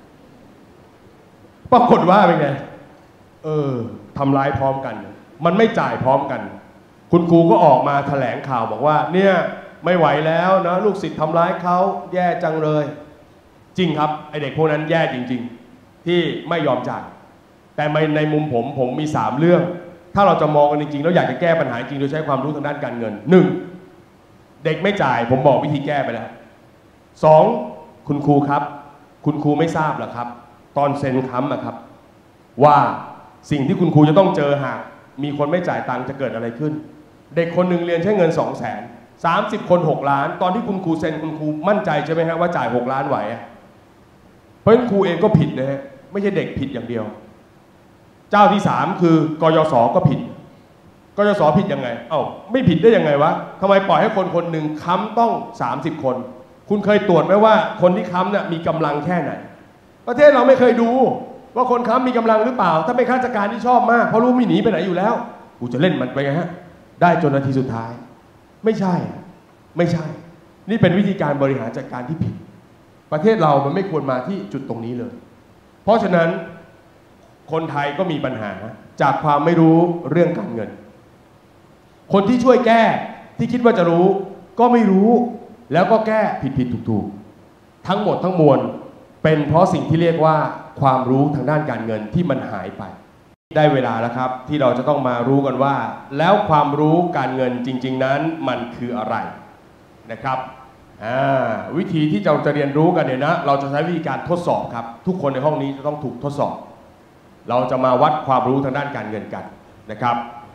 ปรากฏว่าเป็นไงเออทำร้ายพร้อมกันมันไม่จ่ายพร้อมกันคุณครูก็ออกมาแถลงข่าวบอกว่าเนี่ยไม่ไหวแล้วนะลูกศิษย์ทำร้ายเขาแย่จังเลยจริงครับไอเด็กพวกนั้นแย่จริงๆที่ไม่ยอมจ่ายแต่ในมุมผมผมมีสามเรื่องถ้าเราจะมองกันจริงๆแล้วอยากจะแก้ปัญหาจริงโดยใช้ความรู้ทางด้านการเงินหนึ่งเด็กไม่จ่ายผมบอกวิธีแก้ไปแล้วสองคุณครูครับคุณครูไม่ทราบหรอครับตอนเซ็นค้ำนะครับว่าสิ่งที่คุณครูจะต้องเจอหากมีคนไม่จ่ายตังค์จะเกิดอะไรขึ้นเด็กคนหนึ่งเรียนใช้เงินสองแสนสามสิบคนหกล้านตอนที่คุณครูเซ็นคุณครูมั่นใจใช่ไหมฮะว่าจ่ายหกล้านไหวเพราะฉะนั้นครูเองก็ผิดนะฮะไม่ใช่เด็กผิดอย่างเดียวเจ้าที่สามคือกยศก็ผิดกยศผิดยังไงเอ้าไม่ผิดได้ยังไงวะทำไมปล่อยให้คนคนหนึ่งค้ำต้องสามสิบคนคุณเคยตรวจไหมว่าคนที่ค้ำเนี่ยมีกำลังแค่ไหนประเทศเราไม่เคยดูว่าคนค้ำมีกำลังหรือเปล่าถ้าเป็นข้าราชการที่ชอบมากเพราะรู้ไม่หนีไปไหนอยู่แล้วกูจะเล่นมันไปไงฮะได้จนนาทีสุดท้ายไม่ใช่ไม่ใช่นี่เป็นวิธีการบริหารจัดการที่ผิดประเทศเรามันไม่ควรมาที่จุดตรงนี้เลยเพราะฉะนั้นคนไทยก็มีปัญหาจากความไม่รู้เรื่องการเงินคนที่ช่วยแก้ที่คิดว่าจะรู้ก็ไม่รู้แล้วก็แก้ผิดผิดถูกถูกทั้งหมดทั้งมวลเป็นเพราะสิ่งที่เรียกว่าความรู้ทางด้านการเงินที่มันหายไปได้เวลาแล้วครับที่เราจะต้องมารู้กันว่าแล้วความรู้การเงินจริงๆนั้นมันคืออะไรนะครับวิธีที่เราจะเรียนรู้กันเนี่ยนะเราจะใช้วิธีการทดสอบครับทุกคนในห้องนี้จะต้องถูกทดสอบเราจะมาวัดความรู้ทางด้านการเงินกันนะครับ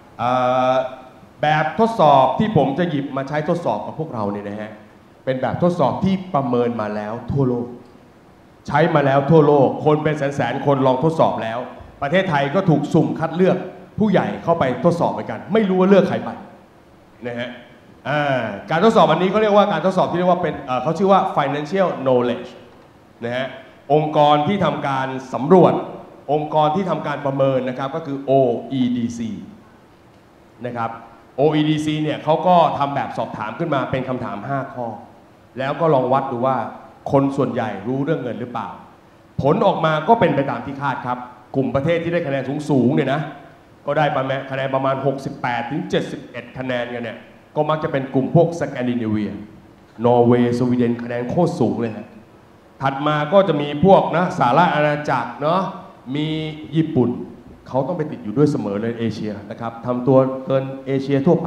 แบบทดสอบที่ผมจะหยิบมาใช้ทดสอบกับพวกเราเนี่ยนะฮะเป็นแบบทดสอบที่ประเมินมาแล้วทั่วโลกใช้มาแล้วทั่วโลกคนเป็นแสนแสนคนลองทดสอบแล้วประเทศไทยก็ถูกสุ่มคัดเลือกผู้ใหญ่เข้าไปทดสอบเหมือนกันไม่รู้ว่าเลือกใครไปนะฮะการทดสอบอันนี้เขาเรียกว่าการทดสอบที่เรียกว่าเป็นเขาชื่อว่า financial knowledge นะฮะองค์กรที่ทำการสำรวจองค์กรที่ทำการประเมินนะครับก็คือ โอ อี ดี ซี นะครับ โอ อี ดี ซี เนี่ยเขาก็ทำแบบสอบถามขึ้นมาเป็นคำถามห้าข้อแล้วก็ลองวัดดูว่าคนส่วนใหญ่รู้เรื่องเงินหรือเปล่าผลออกมาก็เป็นไปตามที่คาดครับกลุ่มประเทศที่ได้คะแนนสูงๆเนี่ยนะก็ได้ประมาณคะแนนประมาณ หกสิบแปดถึงเจ็ดสิบเอ็ด คะแนนกันเนี่ยก็มักจะเป็นกลุ่มพวกสแกนดิเนเวียนอร์เวย์สวีเดนคะแนนโคตรสูงเลยฮะถัดมาก็จะมีพวกนะสหรัฐอาณาจักรเนาะมีญี่ปุ่นเขาต้องไปติดอยู่ด้วยเสมอเลยเอเชียนะครับทำตัวเกินเอเชียทั่วไป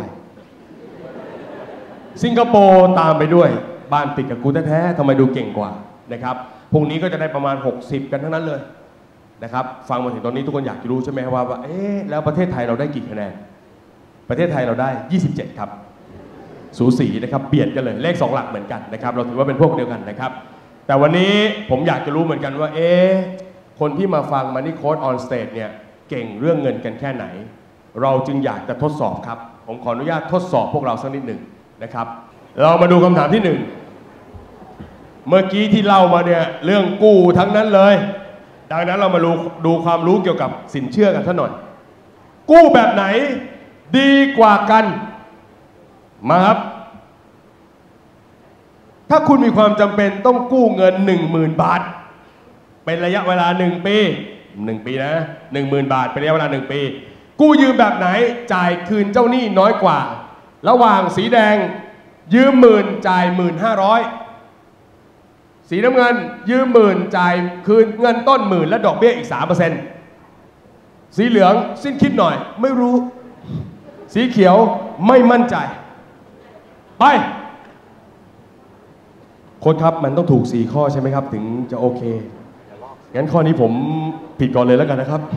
สิงคโปร์ตามไปด้วยบ้านติดกับกูแท้ๆทำไมดูเก่งกว่านะครับพวกนี้ก็จะได้ประมาณหกสิบกันทั้งนั้นเลยนะครับฟังมาถึงตอนนี้ทุกคนอยากจะรู้ใช่ไหมว่าว่าเอ๊ะแล้วประเทศไทยเราได้กี่คะแนนประเทศไทยเราได้ยี่สิบเจ็ดครับสูสีนะครับเบียดกันเลยเลขสองหลักเหมือนกันนะครับเราถือว่าเป็นพวกเดียวกันนะครับแต่วันนี้ผมอยากจะรู้เหมือนกันว่าเอ๊ะคนที่มาฟัง Money Coach on Stage เนี่ยเก่งเรื่องเงินกันแค่ไหนเราจึงอยากจะทดสอบครับผมขออนุญาตทดสอบพวกเราสักนิดหนึ่งนะครับเรามาดูคำถามที่หนึ่งเมื่อกี้ที่เล่ามาเนี่ยเรื่องกู้ทั้งนั้นเลยดังนั้นเรามาดูดูความรู้เกี่ยวกับสินเชื่อกันสักหน่อยกู้แบบไหนดีกว่ากันมาครับถ้าคุณมีความจำเป็นต้องกู้เงิน หนึ่งหมื่น บาทเป็นระยะเวลาหนึ่งปีหนึ่งปีนะ หนึ่งหมื่น บาทเป็นระยะเวลาหนึ่งปีกู้ยืมแบบไหนจ่ายคืนเจ้าหนี้น้อยกว่าระหว่างสีแดงยืมหมื่นจ่ายหมื่นห้าร้อยสีน้ำเงินยืมหมื่นจ่ายคืนเงินต้นหมื่นและดอกเบี้ยอีก สามเปอร์เซ็นต์ สีเหลืองสิ้นคิดหน่อยไม่รู้สีเขียวไม่มั่นใจไปโค้ชครับมันต้องถูกสี่ข้อใช่ไหมครับถึงจะโอเคงั้นข้อนี้ผมผิดก่อนเลยแล้วกันนะครับ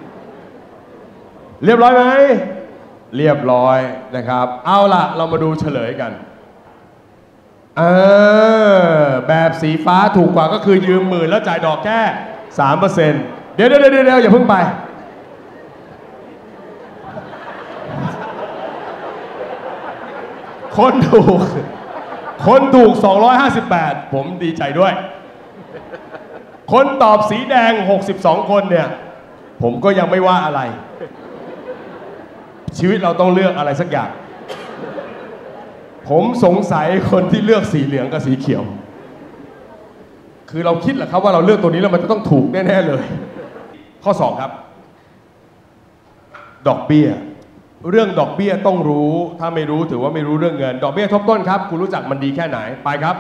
เรียบร้อยไหมเรียบร้อยนะครับเอาล่ะเรามาดูเฉลยกันเออแบบสีฟ้าถูกกว่าก็คือยืมหมื่นแล้วจ่ายดอกแค่ สามเปอร์เซ็นต์ เดี๋ยวเดี๋ยวเดี๋ยวอย่าเพิ่งไปคนถูกคนถูกสองร้อยห้าสิบแปดผมดีใจด้วยคนตอบสีแดงหกสิบสองคนเนี่ยผมก็ยังไม่ว่าอะไรชีวิตเราต้องเลือกอะไรสักอย่างผมสงสัยคนที่เลือกสีเหลืองกับสีเขียวคือเราคิดแหละครับว่าเราเลือกตัวนี้แล้วมันจะต้องถูกแน่ๆเลยข้อสองครับดอกเบี้ยเรื่องดอกเบี้ยต้องรู้ถ้าไม่รู้ถือว่าไม่รู้เรื่องเงินดอกเบี้ยทบต้นครับคุณรู้จักมันดีแค่ไหนไปครับ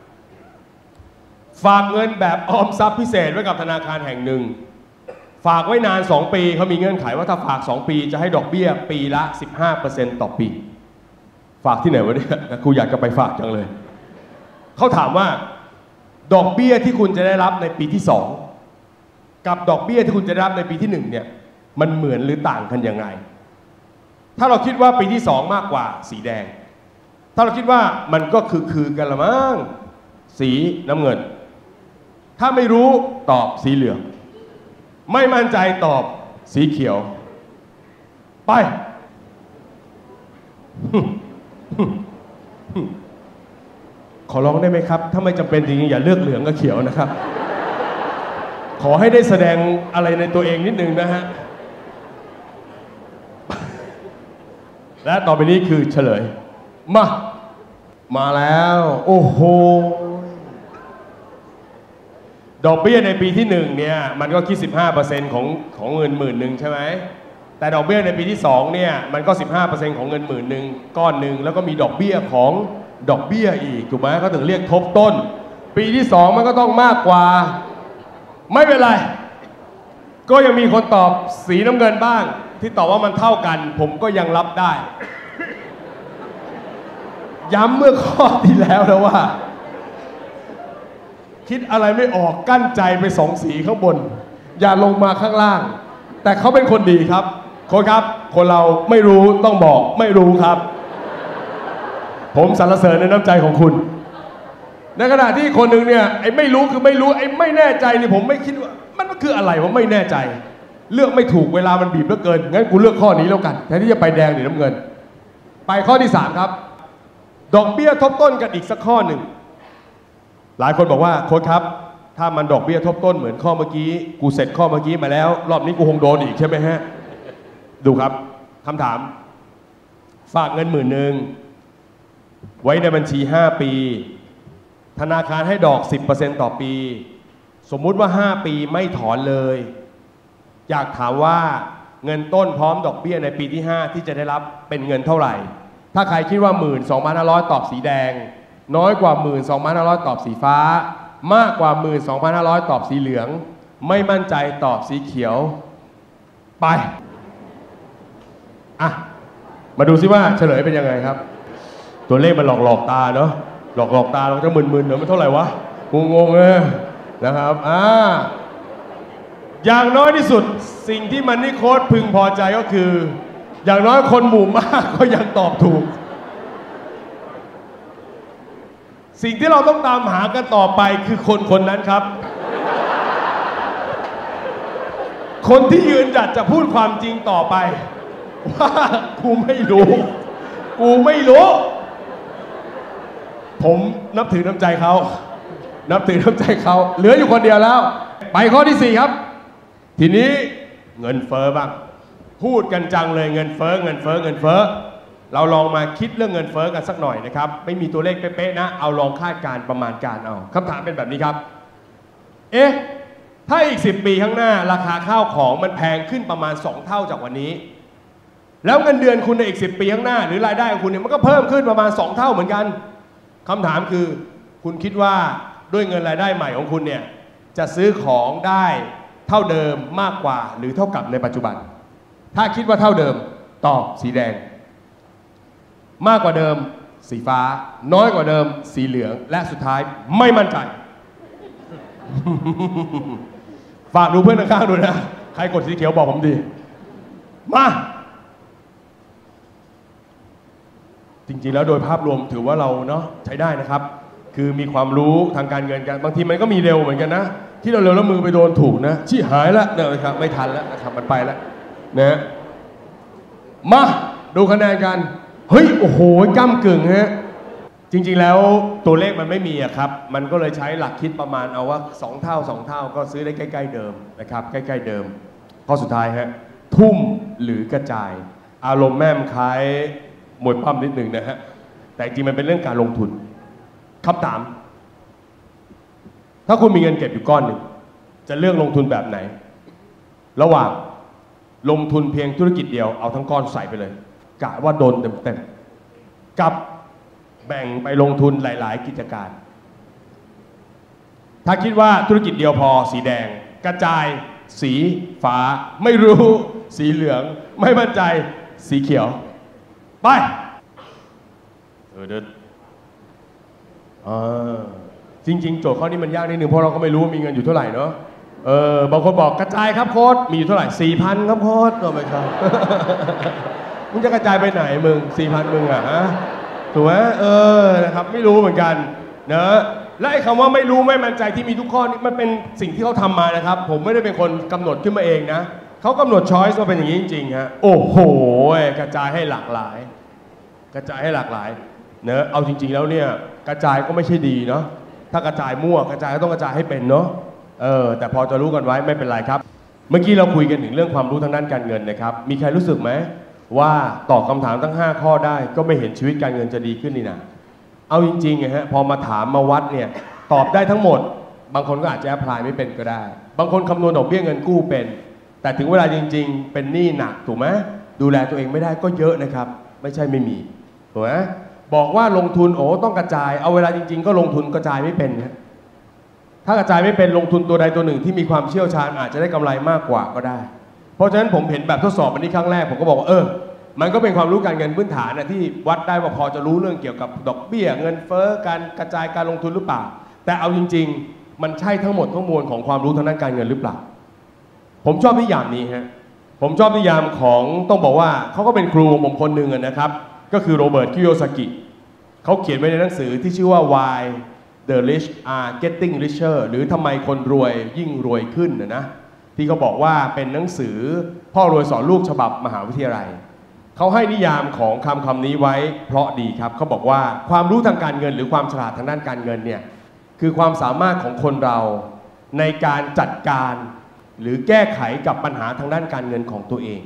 ฝากเงินแบบออมทรัพย์พิเศษไว้กับธนาคารแห่งหนึ่งฝากไว้นานสองปีเขามีเงื่อนไขว่าถ้าฝากสองปีจะให้ดอกเบี้ยปีละ สิบห้าเปอร์เซ็นต์ ต่อปีฝากที่ไหนวะเนี่ยครูอยากจะไปฝากจังเลยเขาถามว่าดอกเบี้ยที่คุณจะได้รับในปีที่สองกับดอกเบี้ยที่คุณจะได้รับในปีที่หนึ่งเนี่ยมันเหมือนหรือต่างกันยังไงถ้าเราคิดว่าปีที่สองมากกว่าสีแดงถ้าเราคิดว่ามันก็คือคือกันละมั้งสีน้ำเงินถ้าไม่รู้ตอบสีเหลืองไม่มั่นใจตอบสีเขียวไปขอร้องได้ไหมครับถ้าไม่จำเป็นจริงๆอย่าเลือกเหลืองกับเขียวนะครับขอให้ได้แสดงอะไรในตัวเองนิดนึงนะฮะ และต่อไปนี้คือเฉลยมามาแล้วโอ้โหดอกเบี้ยในปีที่หนึ่งเนี่ยมันก็คิด สิบห้าเปอร์เซ็นต์ ของของเงินหมื่นหนึ่งใช่ไหมแต่ดอกเบี้ยในปีที่สองเนี่ยมันก็ สิบห้าเปอร์เซ็นต์ ของเงินหมื่นหนึ่งก้อนหนึ่งแล้วก็มีดอกเบี้ยของดอกเบี้ยอีกถูกไหมก็ถึงเรียกทบต้นปีที่สองมันก็ต้องมากกว่าไม่เป็นไรก็ยังมีคนตอบสีน้ำเงินบ้างที่ตอบว่ามันเท่ากันผมก็ยังรับได้ย้ำเมื่อข้อที่แล้วแล้วว่าคิดอะไรไม่ออกกั้นใจไปสองสีข้างบนอย่าลงมาข้างล่างแต่เขาเป็นคนดีครับคนครับคนเราไม่รู้ต้องบอกไม่รู้ครับผมสรรเสริญในน้ำใจของคุณในขณะที่คนหนึ่งเนี่ยไอ้ไม่รู้คือไม่รู้ไอ้ไม่แน่ใจนี่ผมไม่คิดว่ามันคืออะไรผมไม่แน่ใจเลือกไม่ถูกเวลามันบีบเหลือเกินงั้นกูเลือกข้อนี้แล้วกันแทนที่จะไปแดงหรือน้ำเงินไปข้อที่สามครับดอกเบี้ยทบต้นกันอีกสักข้อหนึ่งหลายคนบอกว่าโค้ชครับถ้ามันดอกเบี้ยทบต้นเหมือนข้อเมื่อกี้กูเสร็จข้อเมื่อกี้มาแล้วรอบนี้กูคงโดนอีกใช่ไหมฮะดูครับคำถามฝากเงินหมื่นหนึ่งไว้ในบัญชีห้าปีธนาคารให้ดอก สิบเปอร์เซ็นต์ ต่อปีสมมุติว่าห้าปีไม่ถอนเลยอยากถามว่าเงินต้นพร้อมดอกเบี้ยในปีที่ห้าที่จะได้รับเป็นเงินเท่าไหร่ถ้าใครคิดว่า หนึ่งหมื่นสองพันห้าร้อย ตอบสีแดงน้อยกว่า หนึ่งหมื่นสองพันห้าร้อย ตอบสีฟ้ามากกว่า หนึ่งหมื่นสองพันห้าร้อย ตอบสีเหลืองไม่มั่นใจตอบสีเขียวไปอ่ะมาดูซิว่าเฉลยเป็นยังไงครับตัวเลขมันหลอกหลอกตาเนาะหลอกหลอกตาเราจะมึนๆเนาะมันเท่าไหร่วะงงๆเลยนะครับอ่าอย่างน้อยที่สุดสิ่งที่มันนี่โค้ดพึงพอใจก็คืออย่างน้อยคนหมู่มากก็ยังตอบถูกสิ่งที่เราต้องตามหากันต่อไปคือคนคนนั้นครับคนที่ยืนหยัดจะพูดความจริงต่อไปว่ากูไม่รู้กูไม่รู้ผมนับถือน้ำใจเขานับถือน้ำใจเขาเหลืออยู่คนเดียวแล้วไปข้อที่สี่ครับทีนี้เงินเฟ้อบ้างพูดกันจังเลยเงินเฟ้อเงินเฟ้อเงินเฟ้อเราลองมาคิดเรื่องเงินเฟ้อกันสักหน่อยนะครับไม่มีตัวเลขเป๊ะๆนะเอาลองคาดการณ์ประมาณการเอาคำถามเป็นแบบนี้ครับเอ๊ะถ้าอีกสิบปีข้างหน้าราคาข้าวของมันแพงขึ้นประมาณสองเท่าจากวันนี้แล้วเงินเดือนคุณในอีกสิบปีข้างหน้าหรือรายได้ของคุณเนี่ยมันก็เพิ่มขึ้นประมาณสองเท่าเหมือนกันคำถามคือคุณคิดว่าด้วยเงินรายได้ใหม่ของคุณเนี่ยจะซื้อของได้เท่าเดิมมากกว่าหรือเท่ากับในปัจจุบันถ้าคิดว่าเท่าเดิมตอบสีแดงมากกว่าเดิมสีฟ้าน้อยกว่าเดิมสีเหลืองและสุดท้ายไม่มั่นใจ ฝากดูเพื่อนข้างๆดูนะใครกดสีเขียวบอกผมดีมาจริงๆแล้วโดยภาพรวมถือว่าเราเนาะใช้ได้นะครับคือมีความรู้ทางการเงินกันบางทีมันก็มีเร็วเหมือนกันนะที่เราเร็วแล้วมือไปโดนถูกนะชี้หายแล้วเนี่ยครับไม่ทันแล้วนะครับมันไปแล้วนะมาดูคะแนนกันเฮ้ยโอ้โหก้ำกึ่งฮะจริงๆแล้วตัวเลขมันไม่มีอะครับมันก็เลยใช้หลักคิดประมาณเอาว่าสองเท่าสองเท่าก็ซื้อได้ใกล้ๆเดิมนะครับใกล้ๆเดิมข้อสุดท้ายฮะทุ่มหรือกระจายอารมณ์แม่มคล้ายมวยปั้มนิดหนึ่งนะฮะแต่จริงมันเป็นเรื่องการลงทุนคำถามถ้าคุณมีเงินเก็บอยู่ก้อนหนึ่งจะเลือกลงทุนแบบไหนระหว่างลงทุนเพียงธุรกิจเดียวเอาทั้งก้อนใส่ไปเลยกะว่าโดนเต็มๆกับแบ่งไปลงทุนหลายๆกิจการถ้าคิดว่าธุรกิจเดียวพอสีแดงกระจายสีฟ้าไม่รู้สีเหลืองไม่มั่นใจสีเขียวไปเออเดินอ่าจริงๆโจทย์ข้อนี้มันยากนิดนึงเพราะเราก็ไม่รู้ว่ามีเงินอยู่เท่าไหร่เนาะเออบางคนบอกกระจายครับโค้ดมีอยู่เท่าไหร่สี่พันครับโค้ดก็ไม่ครับ มึงจะกระจายไปไหนมึงสี่พันมึงอ่ะฮะถูกไหมเออนะครับไม่รู้เหมือนกันเนอะและไอ้คำว่าไม่รู้ไม่มั่นใจที่มีทุกข้อนี้มันเป็นสิ่งที่เขาทำมานะครับผมไม่ได้เป็นคนกำหนดขึ้นมาเองนะเขากำหนดช้อยส์มาเป็นอย่างนี้จริงๆฮะโอ้โหกระจายให้หลากหลายกระจายให้หลากหลายเนอะเอาจริงๆแล้วเนี่ยกระจายก็ไม่ใช่ดีเนาะถ้ากระจายมั่วกระจายก็ต้องกระจายให้เป็นเนาะเออแต่พอจะรู้กันไว้ไม่เป็นไรครับเมื่อกี้เราคุยกันถึงเรื่องความรู้ทางด้านการเงินนะครับมีใครรู้สึกไหมว่าตอบคำถามทั้งห้าข้อได้ก็ไม่เห็นชีวิตการเงินจะดีขึ้นนี่นะเอาจริงๆนะฮะพอมาถามมาวัดเนี่ยตอบได้ทั้งหมดบางคนก็อาจจะแอพพลายไม่เป็นก็ได้บางคนคำนวณดอกเบี้ยเงินกู้เป็นแต่ถึงเวลาจริงๆเป็นหนี้หนักถูกไหมดูแลตัวเองไม่ได้ก็เยอะนะครับไม่ใช่ไม่มีถูกไหมบอกว่าลงทุนโอ้ต้องกระจายเอาเวลาจริงๆก็ลงทุนกระจายไม่เป็นนะถ้ากระจายไม่เป็นลงทุนตัวใดตัวหนึ่งที่มีความเชี่ยวชาญอาจจะได้กำไรมากกว่าก็ได้เพราะฉะนั้นผมเห็นแบบทดสอบวันนี้ครั้งแรกผมก็บอกว่าเออมันก็เป็นความรู้การเงินพื้นฐานนะที่วัดได้ว่าพอจะรู้เรื่องเกี่ยวกับดอกเบี้ยเงินเฟ้อการกระจายการลงทุนหรือเปล่าแต่เอาจริงๆมันใช่ทั้งหมดทั้งมวลของความรู้ทางด้านการเงินหรือเปล่าผมชอบนิยามนี้ฮะผมชอบนิยามของต้องบอกว่าเขาก็เป็นครูของผมคนหนึ่งนะครับก็คือโรเบิร์ต คิโยซากิเขาเขียนไว้ในหนังสือที่ชื่อว่า Why the Rich are Getting Richer หรือทำไมคนรวยยิ่งรวยขึ้นนะนะที่เขาบอกว่าเป็นหนังสือพ่อรวยสอนลูกฉบับมหาวิทยาลัยเขาให้นิยามของคำคำนี้ไว้เพราะดีครับเขาบอกว่าความรู้ทางการเงินหรือความฉลาดทางด้านการเงินเนี่ยคือความสามารถของคนเราในการจัดการหรือแก้ไขกับปัญหาทางด้านการเงินของตัวเอง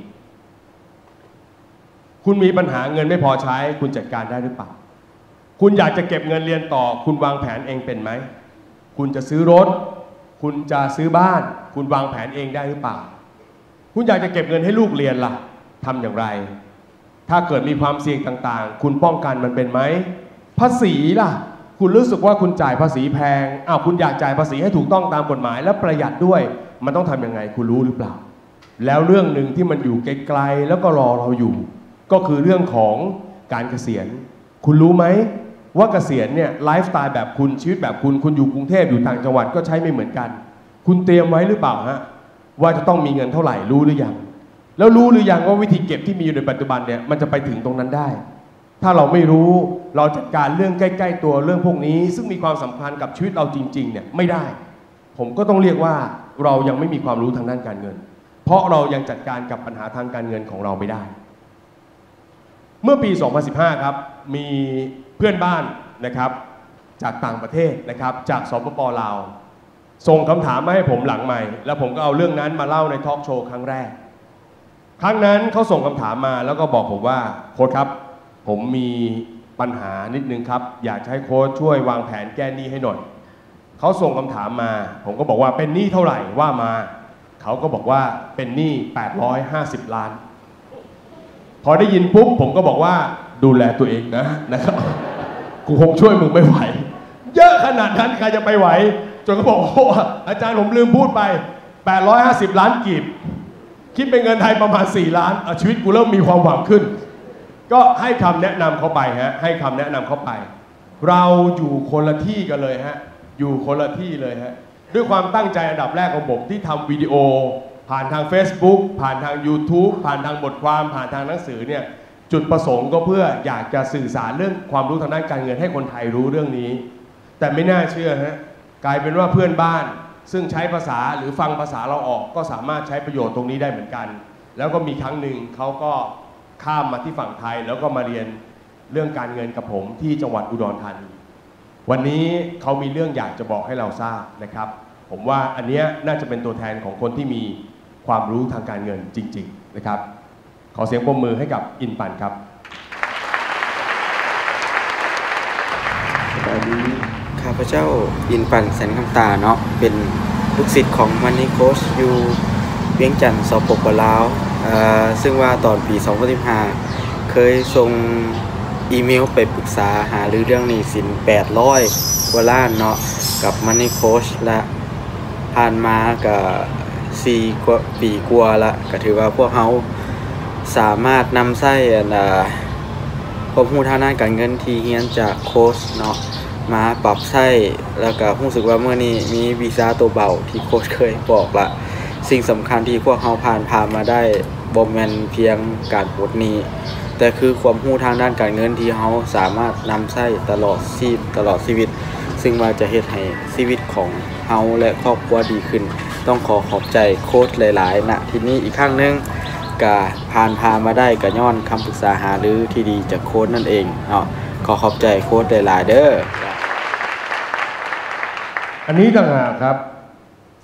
คุณมีปัญหาเงินไม่พอใช้คุณจัดการได้หรือเปล่าคุณอยากจะเก็บเงินเรียนต่อคุณวางแผนเองเป็นไหมคุณจะซื้อรถคุณจะซื้อบ้านคุณวางแผนเองได้หรือเปล่าคุณอยากจะเก็บเงินให้ลูกเรียนล่ะทำอย่างไรถ้าเกิดมีความเสี่ยงต่างๆคุณป้องกันมันเป็นไหมภาษีล่ะคุณรู้สึกว่าคุณจ่ายภาษีแพงอ้าวคุณอยากจ่ายภาษีให้ถูกต้องตามกฎหมายและประหยัดด้วยมันต้องทำยังไงคุณรู้หรือเปล่าแล้วเรื่องหนึ่งที่มันอยู่ไกลๆแล้วก็รอเราอยู่ก็คือเรื่องของการเกษียณคุณรู้ไหมว่าเกษียณเนี่ยไลฟ์สไตล์แบบคุณชีวิตแบบคุณคุณอยู่กรุงเทพอยู่ต่างจังหวัดก็ใช้ไม่เหมือนกันคุณเตรียมไว้หรือเปล่าฮะว่าจะต้องมีเงินเท่าไหร่รู้หรือยังแล้วรู้หรือยังว่าวิธีเก็บที่มีอยู่ในปัจจุบันเนี่ยมันจะไปถึงตรงนั้นได้ถ้าเราไม่รู้เราจัดการเรื่องใกล้ๆตัวเรื่องพวกนี้ซึ่งมีความสำคัญกับชีวิตเราจริงๆเนี่ยไม่ได้ผมก็ต้องเรียกว่าเรายังไม่มีความรู้ทางด้านการเงินเพราะเรายังจัดการกับปัญหาทางการเงินของเราไม่ได้เมื่อปี สองพันสิบห้า ครับมีเพื่อนบ้านนะครับจากต่างประเทศนะครับจากสปป.ลาวส่งคำถามมาให้ผมหลังใหม่แล้วผมก็เอาเรื่องนั้นมาเล่าในทอล์กโชว์ครั้งแรกครั้งนั้นเขาส่งคำถามมาแล้วก็บอกผมว่าโค้ชครับผมมีปัญหานิดนึงครับอยากให้โค้ชช่วยวางแผนแก้หนี้ให้หน่อยเขาส่งคำถามมาผมก็บอกว่าเป็นหนี้เท่าไหร่ว่ามาเขาก็บอกว่าเป็นหนี้แปดร้อยห้าสิบล้านพอได้ยินปุ๊บผมก็บอกว่าดูแลตัวเองนะนะครับกูคงช่วยมึงไม่ไหวเยอะขนาดนั้นใครจะไปไหวจนเขาบอกโอ้อาจารย์ผมลืมพูดไปแปดร้อยห้าสิบล้านกีบคิดเป็นเงินไทยประมาณสี่ล้านชีวิตกูเริ่มมีความหวังขึ้นก็ให้คำแนะนำเขาไปฮะให้คำแนะนำเขาไปเราอยู่คนละที่กันเลยฮะอยู่คนละที่เลยฮะด้วยความตั้งใจอันดับแรกของผมที่ทำวิดีโอผ่านทาง Facebook ผ่านทาง YouTube ผ่านทางบทความผ่านทางหนังสือเนี่ยจุดประสงค์ก็เพื่ออยากจะสื่อสารเรื่องความรู้ทางด้านการเงินให้คนไทยรู้เรื่องนี้แต่ไม่น่าเชื่อฮะกลายเป็นว่าเพื่อนบ้านซึ่งใช้ภาษาหรือฟังภาษาเราออกก็สามารถใช้ประโยชน์ตรงนี้ได้เหมือนกันแล้วก็มีครั้งหนึ่งเขาก็ข้ามมาที่ฝั่งไทยแล้วก็มาเรียนเรื่องการเงินกับผมที่จังหวัดอุดรธานีวันนี้เขามีเรื่องอยากจะบอกให้เราทราบนะครับผมว่าอันนี้น่าจะเป็นตัวแทนของคนที่มีความรู้ทางการเงินจริงๆนะครับขอเสียงปรบมือให้กับอินปันครับสวัสดีข้าพเจ้าอินปันแสนคำตาเนาะเป็นลูกศิษย์ของมันนี่โค้ชอยู่เวียงจันทร์สปป.ลาวซึ่งว่าตอนปี สองพันสิบห้า เคยส่งอีเมลไปปรึกษาหารือเรื่องหนี้สินแปดร้อยกว่าล้านเนาะกับมันนี่โค้ชและผ่านมากับสี่กว่าปีกว่าละก็ถือว่าพวกเขาสามารถนำใช้ความรู้ทางด้านการเงินที่เรียนจากโค้ชเนาะมาปรับใช้แล้วก็รู้สึกว่าเมื่อนี้มีวีซ่าตัวเบาที่โค้ชเคยบอกละสิ่งสำคัญที่พวกเขาผ่านผ่านมาได้บ่แม่นเพียงการปลดหนี้แต่คือความรู้ทางด้านการเงินที่เขาสามารถนำใช้ตลอดชีพตลอดชีวิตซึ่งว่าจะเฮ็ดให้ชีวิตของเขาและครอบครัวดีขึ้นต้องขอขอบใจโค้ชหลายๆณที่นี้อีกครั้งนึงก็ผ่านพามาได้ก็ย้อนคำปรึกษาหารือที่ดีจากโค้ชนั่นเองเนาะขอขอบใจโค้ชหลายๆเด้ออันนี้ต่างหากครับ สิ่ง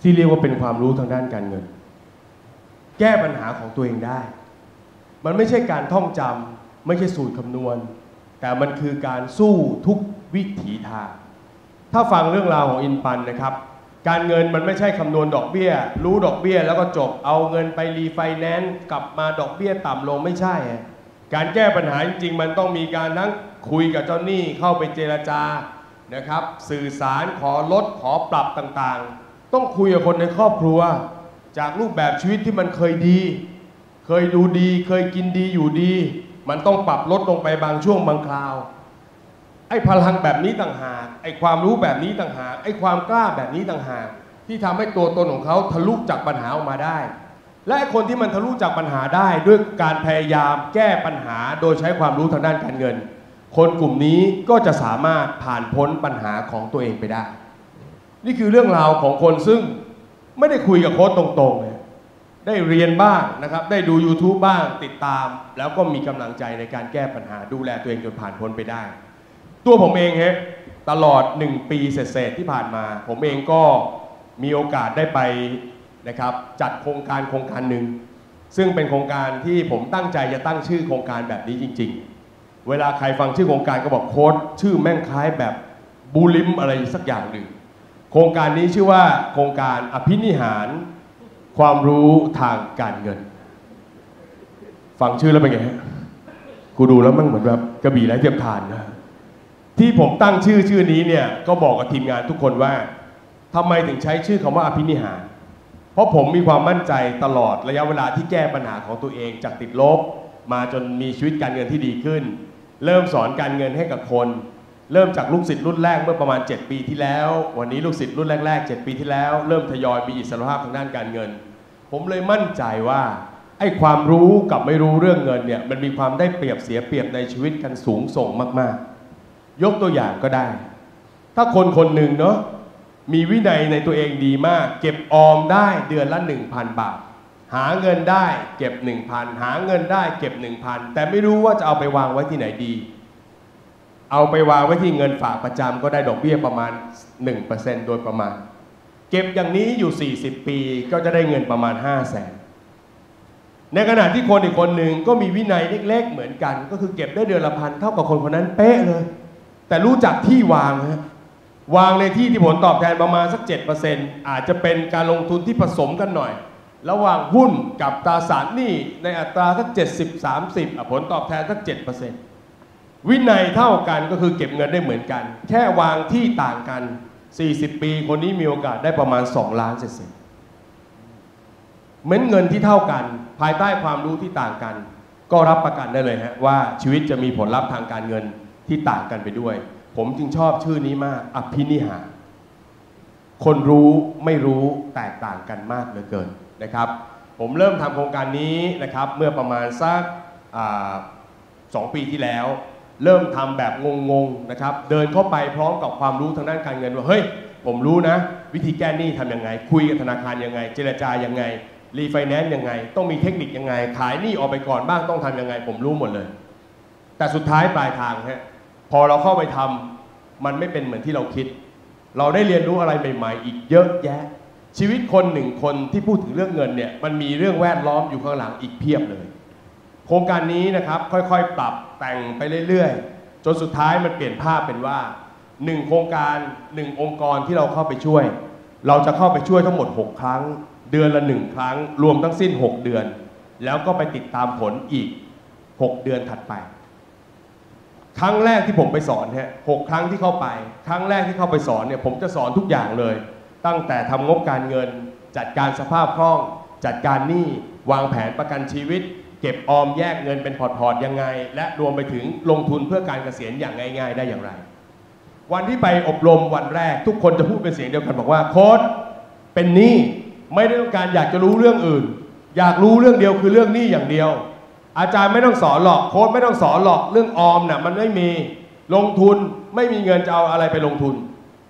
ที่เรียกว่าเป็นความรู้ทางด้านการเงินแก้ปัญหาของตัวเองได้มันไม่ใช่การท่องจำไม่ใช่สูตรคำนวณแต่มันคือการสู้ทุกวิถีทางถ้าฟังเรื่องราวของอินปันนะครับการเงินมันไม่ใช่คำนวณดอกเบี้ยรู้ดอกเบี้ยแล้วก็จบเอาเงินไปรีไฟแนนซ์กลับมาดอกเบี้ยต่ำลงไม่ใช่การแก้ปัญหาจริงๆมันต้องมีการทั้งคุยกับเจ้าหนี้เข้าไปเจรจานะครับสื่อสารขอลดขอปรับต่างๆต้องคุยกับคนในครอบครัวจากรูปแบบชีวิตที่มันเคยดีเคยดูดีเคยกินดีอยู่ดีมันต้องปรับลดลงไปบางช่วงบางคราวไอ้พลังแบบนี้ต่างหากไอ้ความรู้แบบนี้ต่างหากไอ้ความกล้าแบบนี้ต่างหากที่ทำให้ตัวตนของเขาทะลุจากปัญหาออกมาได้และไอ้คนที่มันทะลุจากปัญหาได้ด้วยการพยายามแก้ปัญหาโดยใช้ความรู้ทางด้านการเงินคนกลุ่มนี้ก็จะสามารถผ่านพ้นปัญหาของตัวเองไปได้นี่คือเรื่องราวของคนซึ่งไม่ได้คุยกับโค้ชตรงๆเลยได้เรียนบ้างนะครับได้ดู ยูทูบ บ้างติดตามแล้วก็มีกำลังใจในการแก้ปัญหาดูแลตัวเองจนผ่านพ้นไปได้ตัวผมเองฮะตลอดหนึ่งปีเศษๆที่ผ่านมาผมเองก็มีโอกาสได้ไปนะครับจัดโครงการโครงการหนึ่งซึ่งเป็นโครงการที่ผมตั้งใจจะตั้งชื่อโครงการแบบนี้จริงๆเวลาใครฟังชื่อโครงการก็บอกโค้ดชื่อแม่งคล้ายแบบบูลิมอะไรสักอย่างหนึ่งโครงการนี้ชื่อว่าโครงการอภินิหารความรู้ทางการเงินฟังชื่อแล้วเป็นไงฮะกูดูแล้วมันเหมือนแบบกระบี่ไร้เทียมทานนะที่ผมตั้งชื่อชื่อนี้เนี่ยก็บอกกับทีมงานทุกคนว่าทำไมถึงใช้ชื่อคำว่าอภินิหารเพราะผมมีความมั่นใจตลอดระยะเวลาที่แก้ปัญหาของตัวเองจากติดลบมาจนมีชีวิตการเงินที่ดีขึ้นเริ่มสอนการเงินให้กับคนเริ่มจากลูกศิษย์รุ่นแรกเมื่อประมาณเจ็ดปีที่แล้ววันนี้ลูกศิษย์รุ่นแรกๆเจ็ดปีที่แล้วเริ่มทยอยมีอิสรภาพทางด้านการเงินผมเลยมั่นใจว่าไอ้ความรู้กับไม่รู้เรื่องเงินเนี่ยมันมีความได้เปรียบเสียเปรียบในชีวิตกันสูงส่งมากๆยกตัวอย่างก็ได้ถ้าคนคนหนึ่งเนาะมีวินัยในตัวเองดีมากเก็บออมได้เดือนละ หนึ่งพัน บาทหาเงินได้เก็บ หนึ่งพัน หาเงินได้เก็บ หนึ่งพัน แต่ไม่รู้ว่าจะเอาไปวางไว้ที่ไหนดีเอาไปวางไว้ที่เงินฝากประจำก็ได้ดอกเบี้ยประมาณ หนึ่งเปอร์เซ็นต์ โดยประมาณเก็บอย่างนี้อยู่สี่สิบปีก็จะได้เงินประมาณ ห้าแสน ในขณะที่คนอีกคนหนึ่งก็มีวินัยเล็กๆเหมือนกันก็คือเก็บได้เดือนละพันเท่ากับคนคนนั้นเป๊ะเลยแต่รู้จักที่วางฮะวางในที่ที่ผลตอบแทนประมาณสัก เจ็ดเปอร์เซ็นต์ อาจจะเป็นการลงทุนที่ผสมกันหน่อยระหว่างหุ้นกับตราสารหนี้ในอัตราสัก เจ็ดสิบ สามสิบ ผลตอบแทนสัก เจ็ดเปอร์เซ็นต์ วินัยเท่ากันก็คือเก็บเงินได้เหมือนกันแค่วางที่ต่างกันสี่สิบปีคนนี้มีโอกาสได้ประมาณสองล้านเศษๆเหมือนเงินที่เท่ากันภายใต้ความรู้ที่ต่างกันก็รับประกันได้เลยฮะว่าชีวิตจะมีผลลัพธ์ทางการเงินที่ต่างกันไปด้วยผมจึงชอบชื่อนี้มากอภินิหารคนรู้ไม่รู้แตกต่างกันมากเหลือเกินนะครับผมเริ่มทำโครงการนี้นะครับเมื่อประมาณสักสองปีที่แล้วเริ่มทำแบบงงๆนะครับเดินเข้าไปพร้อมกับความรู้ทางด้านการเงินว่าเฮ้ยผมรู้นะวิธีแก้หนี้ทำยังไงคุยกับธนาคารยังไงเจรจายังไงรีไฟแนนซ์ยังไงต้องมีเทคนิคยังไงขายหนี้ออกไปก่อนบ้างต้องทำยังไงผมรู้หมดเลยแต่สุดท้ายปลายทางฮะพอเราเข้าไปทำมันไม่เป็นเหมือนที่เราคิดเราได้เรียนรู้อะไรใหม่ๆอีกเยอะแยะชีวิตคนหนึ่งคนที่พูดถึงเรื่องเงินเนี่ยมันมีเรื่องแวดล้อมอยู่ข้างหลังอีกเพียบเลยโครงการนี้นะครับค่อยๆปรับแต่งไปเรื่อยๆจนสุดท้ายมันเปลี่ยนภาพเป็นว่าหนึ่งโครงการหนึ่งองค์กรที่เราเข้าไปช่วยเราจะเข้าไปช่วยทั้งหมดหกครั้งเดือนละหนึ่งครั้งรวมทั้งสิ้นหกเดือนแล้วก็ไปติดตามผลอีกหกเดือนถัดไปครั้งแรกที่ผมไปสอนฮะหกครั้งที่เข้าไปครั้งแรกที่เข้าไปสอนเนี่ยผมจะสอนทุกอย่างเลยตั้งแต่ทำงบการเงินจัดการสภาพคล่องจัดการหนี้วางแผนประกันชีวิตเก็บออมแยกเงินเป็นพอร์ตๆยังไงและรวมไปถึงลงทุนเพื่อการเกษียณอย่างง่ายๆได้อย่างไรวันที่ไปอบรมวันแรกทุกคนจะพูดเป็นเสียงเดียวกันบอกว่าโค้ชเป็นหนี้ไม่ได้ต้องการอยากจะรู้เรื่องอื่นอยากรู้เรื่องเดียวคือเรื่องหนี้อย่างเดียวอาจารย์ไม่ต้องสอนหรอกโค้ชไม่ต้องสอนหรอกเรื่องออมน่ะมันไม่มีลงทุนไม่มีเงินจะเอาอะไรไปลงทุน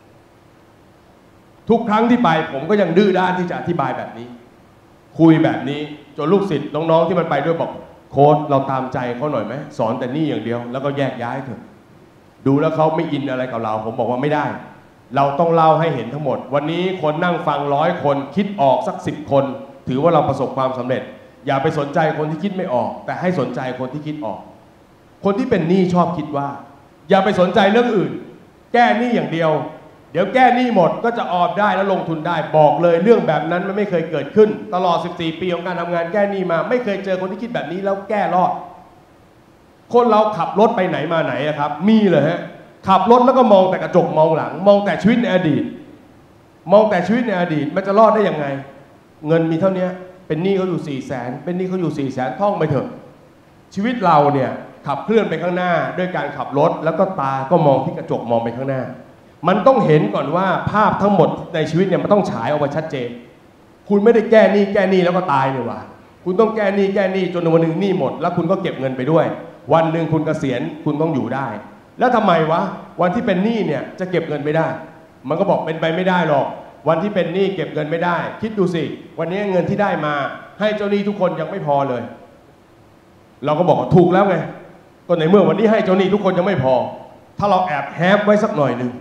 ทุกครั้งที่ไปผมก็ยังดื้อด้านที่จะอธิบายแบบนี้คุยแบบนี้จนลูกศิษย์น้องๆที่มันไปด้วยบอกโค้ชเราตามใจเขาหน่อยไหมสอนแต่นี่อย่างเดียวแล้วก็แยกย้ายเถอะดูแล้วเขาไม่อินอะไรกับเราผมบอกว่าไม่ได้เราต้องเล่าให้เห็นทั้งหมดวันนี้คนนั่งฟังร้อยคนคิดออกสักสิบคนถือว่าเราประสบความสำเร็จอย่าไปสนใจคนที่คิดไม่ออกแต่ให้สนใจคนที่คิดออกคนที่เป็นหนี้ชอบคิดว่าอย่าไปสนใจเรื่องอื่นแก้หนี้อย่างเดียวเดี๋ยวแก้หนี้หมดก็จะออมได้และลงทุนได้บอกเลยเรื่องแบบนั้นมันไม่เคยเกิดขึ้นตลอดสิบสี่ปีของการทำงานแก้หนี้มาไม่เคยเจอคนที่คิดแบบนี้แล้วแก้รอดคนเราขับรถไปไหนมาไหนอะครับมีเลยฮะขับรถแล้วก็มองแต่กระจกมองหลังมองแต่ชีวิตในอดีตมองแต่ชีวิตในอดีตมันจะรอดได้ยังไงเงินมีเท่านี้เป็นหนี้เขาอยู่สี่แสนเป็นหนี้เขาอยู่สี่แสนท่องไปเถอะชีวิตเราเนี่ยขับเคลื่อนไปข้างหน้าด้วยการขับรถแล้วก็ตาก็มองที่กระจกมองไปข้างหน้ามันต้องเห็นก่อนว่าภาพทั้งหมดในชีวิตเนี่ยมันต้องฉายออกมาชัดเจนคุณไม่ได้แก้หนี้แก้หนี้แล้วก็ตายเลยว่ะคุณต้องแก้หนี้แก้หนี้จนวันหนึ่งหนี้หมดแล้วคุณก็เก็บเงินไปด้วยวันหนึ่งคุณเกษียณคุณต้องอยู่ได้แล้วทำไมวะวันที่เป็นหนี้เนี่ยจะเก็บเงินไม่ได้มันก็บอกเป็นไปไม่ได้หรอกวันที่เป็นหนี้เก็บเงินไม่ได้คิดดูสิวันนี้เงินที่ได้มาให้เจ้าหนี้ทุกคนยังไม่พอเลยเราก็บอกว่าถูกแล้วไงก็ในเมื่อวันนี้ให้เจ้าหนี้ทุกคนยังไม่พอถ้าเราแอบแฮปไว้สักหน่อยหนึ่ง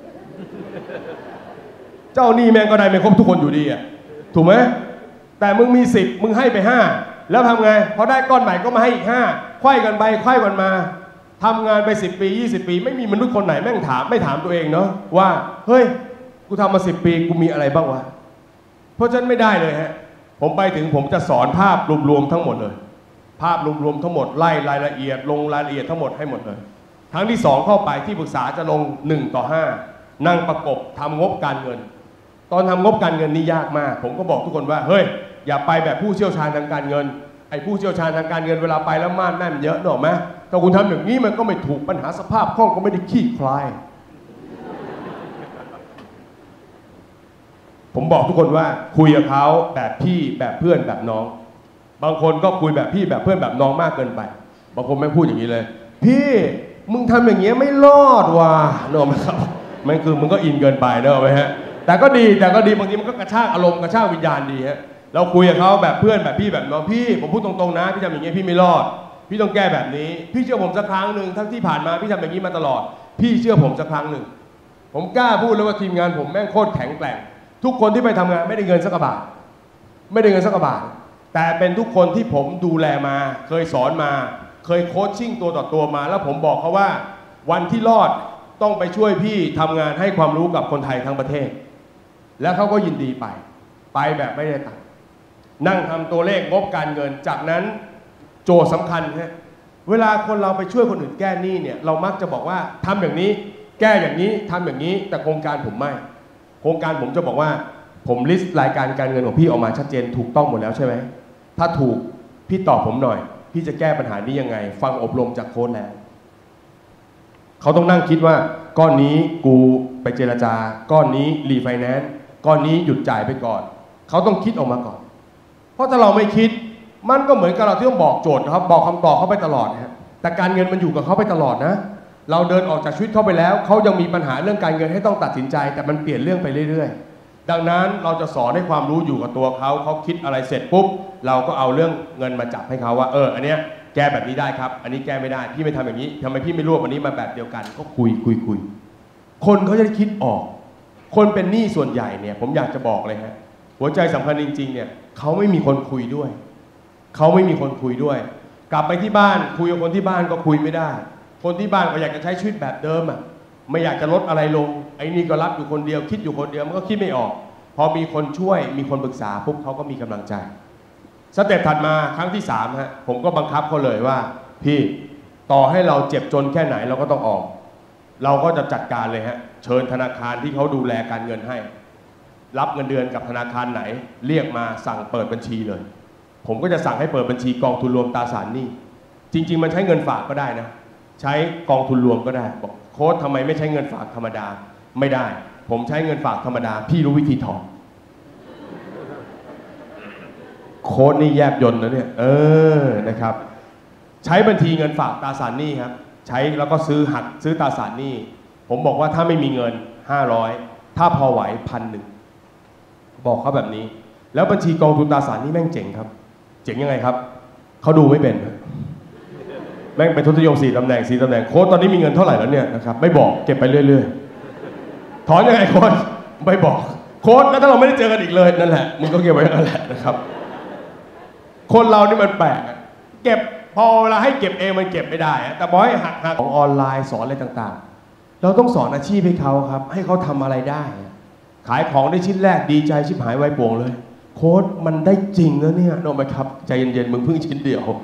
เจ้าหนี้แม่งก็ได้ไม่ครบทุกคนอยู่ดีอ่ะถูกไหมแต่มึงมีสิบมึงให้ไปห้าแล้วทำไงพอได้ก้อนใหม่ก็มาให้อีกห้าไขว้กันไปไขว้กันมาทำงานไปสิบปียี่สิบปีไม่มีมนุษย์คนไหนแม่งถามไม่ถามตัวเองเนาะว่าเฮ้ยกูทำมาสิบปีกูมีอะไรบ้างวะเพราะฉะนั้นไม่ได้เลยฮะผมไปถึงผมจะสอนภาพรวมๆทั้งหมดเลยภาพรวมๆทั้งหมดไล่รายละเอียดลงรายละเอียดทั้งหมดให้หมดเลยครั้งที่สองเข้าไปที่ปรึกษาจะลงหนึ่งต่อห้านั่งประกบทำงบการเงินตอนทำงบการเงินนี่ยากมากผมก็บอกทุกคนว่าเฮ้ยอย่าไปแบบผู้เชี่ยวชาญทางการเงินไอ้ผู้เชี่ยวชาญทางการเงินเวลาไปแล้วม่านแม่นเยอะหรอกไหมถ้าคุณทำอย่างนี้มันก็ไม่ถูกปัญหาสภาพคล่องก็ไม่ได้ขี้คลายผมบอกทุกคนว่าคุยกับเขาแบบพี่แบบเพื่อนแบบน้องบางคนก็คุยแบบพี่แบบเพื่อนแบบน้องมากเกินไปบางคนไม่พูดอย่างนี้เลยพี่มึงทำอย่างเงี้ยไม่รอดว่ะนึกออกไหมครับมันคือมึงก็อินเกินไปนึกออกไหมฮะแต่ก็ดีแต่ก็ดีบางทีมันก็กระชากอารมณ์กระชากวิญญาณดีฮะเราคุยกับเขาแบบเพื่อนแบบพี่แบบน้องพี่ผมพูดตรงๆนะพี่ทำอย่างเงี้ยพี่ไม่รอดพี่ต้องแก้แบบนี้พี่เชื่อผมสักครั้งหนึ่งทั้งที่ผ่านมาพี่ทำอย่างนี้มาตลอดพี่เชื่อผมสักครั้งหนึ่งผมกล้าพูดเลยว่าทีมงานผมแม่งโคตรแข็งแกร่งทุกคนที่ไปทำงานไม่ได้เงินสักบาทไม่ได้เงินสักบาทแต่เป็นทุกคนที่ผมดูแลมาเคยสอนมาเคยโค้ชชิ่งตัวต่อตัวมาแล้วผมบอกเขาว่าวันที่รอดต้องไปช่วยพี่ทำงานให้ความรู้กับคนไทยทั้งประเทศแล้วเขาก็ยินดีไปไปแบบไม่ได้ตังค์นั่งทำตัวเลขงบการเงินจากนั้นโจทย์สำคัญฮะเวลาคนเราไปช่วยคนอื่นแก้หนี้เนี่ยเรามักจะบอกว่าทำอย่างนี้แก้อย่างนี้ทำอย่างนี้แต่โครงการผมไม่โครงการผมจะบอกว่าผมลิสต์รายการการเงินของพี่ออกมาชัดเจนถูกต้องหมดแล้วใช่ไหมถ้าถูกพี่ตอบผมหน่อยพี่จะแก้ปัญหานี้ยังไงฟังอบรมจากโค้ชแล้วเขาต้องนั่งคิดว่าก้อนนี้กูไปเจรจาก้อนนี้รีไฟแนนซ์ก้อนนี้หยุดจ่ายไปก่อนเขาต้องคิดออกมาก่อนเพราะถ้าเราไม่คิดมันก็เหมือนกับเราที่ต้องบอกโจทย์ครับบอกคำตอบเขาไปตลอดนะแต่การเงินมันอยู่กับเขาไปตลอดนะเราเดินออกจากชีวิตเขาไปแล้วเขายังมีปัญหาเรื่องการเงินให้ต้องตัดสินใจแต่มันเปลี่ยนเรื่องไปเรื่อยๆดังนั้นเราจะสอนให้ความรู้อยู่กับตัวเขาเขาคิดอะไรเสร็จปุ๊บเราก็เอาเรื่องเงินมาจับให้เขาว่าเอออันเนี้ยแก้แบบนี้ได้ครับอันนี้แก้ไม่ได้พี่ไม่ทำอย่างนี้ทำไมพี่ไม่รวบอันนี้มาแบบเดียวกันก็คุยคุยคุยคนเขาจะได้คิดออกคนเป็นหนี้ส่วนใหญ่เนี่ยผมอยากจะบอกเลยฮะหัวใจสำคัญจริงๆเนี่ยเขาไม่มีคนคุยด้วยเขาไม่มีคนคุยด้วยกลับไปที่บ้านคุยกับคนที่บ้านก็คุยไม่ได้คนที่บ้านก็อยากจะใช้ชีวิตแบบเดิมอ่ะไม่อยากจะลดอะไรลงไอ้นี่ก็รับอยู่คนเดียวคิดอยู่คนเดียวมันก็คิดไม่ออกพอมีคนช่วยมีคนปรึกษาปุ๊บเขาก็มีกำลังใจสเต็ปถัดมาครั้งที่สามฮะผมก็บังคับเขาเลยว่าพี่ต่อให้เราเจ็บจนแค่ไหนเราก็ต้องออกเราก็จะจัดการเลยฮะเชิญธนาคารที่เขาดูแลการเงินให้รับเงินเดือนกับธนาคารไหนเรียกมาสั่งเปิดบัญชีเลยผมก็จะสั่งให้เปิดบัญชีกองทุนรวมตราสารหนี้จริงๆมันใช้เงินฝากก็ได้นะใช้กองทุนรวมก็ได้บอกโค้ชทำไมไม่ใช้เงินฝากธรรมดาไม่ได้ผมใช้เงินฝากธรรมดาพี่รู้วิธีถอนโค้ดนี่แยบยนต์นะเนี่ยเออนะครับใช้บัญชีเงินฝากตราสารหนี้ครับใช้แล้วก็ซื้อหักซื้อตราสารหนี้ผมบอกว่าถ้าไม่มีเงินห้าร้อยถ้าพอไหวพันหนึ่งบอกเขาแบบนี้แล้วบัญชีกองทุนตราสารหนี้แม่งเจ๋งครับเจ๋งยังไงครับเขาดูไม่เป็นแม่งเป็นทุนนิยมสี่ตำแหน่งสี่ตำแหน่งโค้ดตอนนี้มีเงินเท่าไหร่แล้วเนี่ยนะครับไม่บอกเก็บไปเรื่อยๆถอนยังไงโค้ชไม่บอกโค้ชแล้วถ้าเราไม่ได้เจอกันอีกเลยนั่นแหละมึงก็เก็บไว้นั่นแหละนะครับคนเรานี่มันแปลกเก็บพอเวลาให้เก็บเองมันเก็บไม่ได้แต่บอกให้หักหักของออนไลน์สอนอะไรต่างๆเราต้องสอนอาชีพให้เขาครับให้เขาทำอะไรได้ขายของได้ชิ้นแรกดีใจชิบหายไวป่วงเลยโค้ชมันได้จริงแล้วเนี่ยโน้มไหมครับใจเย็นๆมึงเพิ่งชิ้นเดียว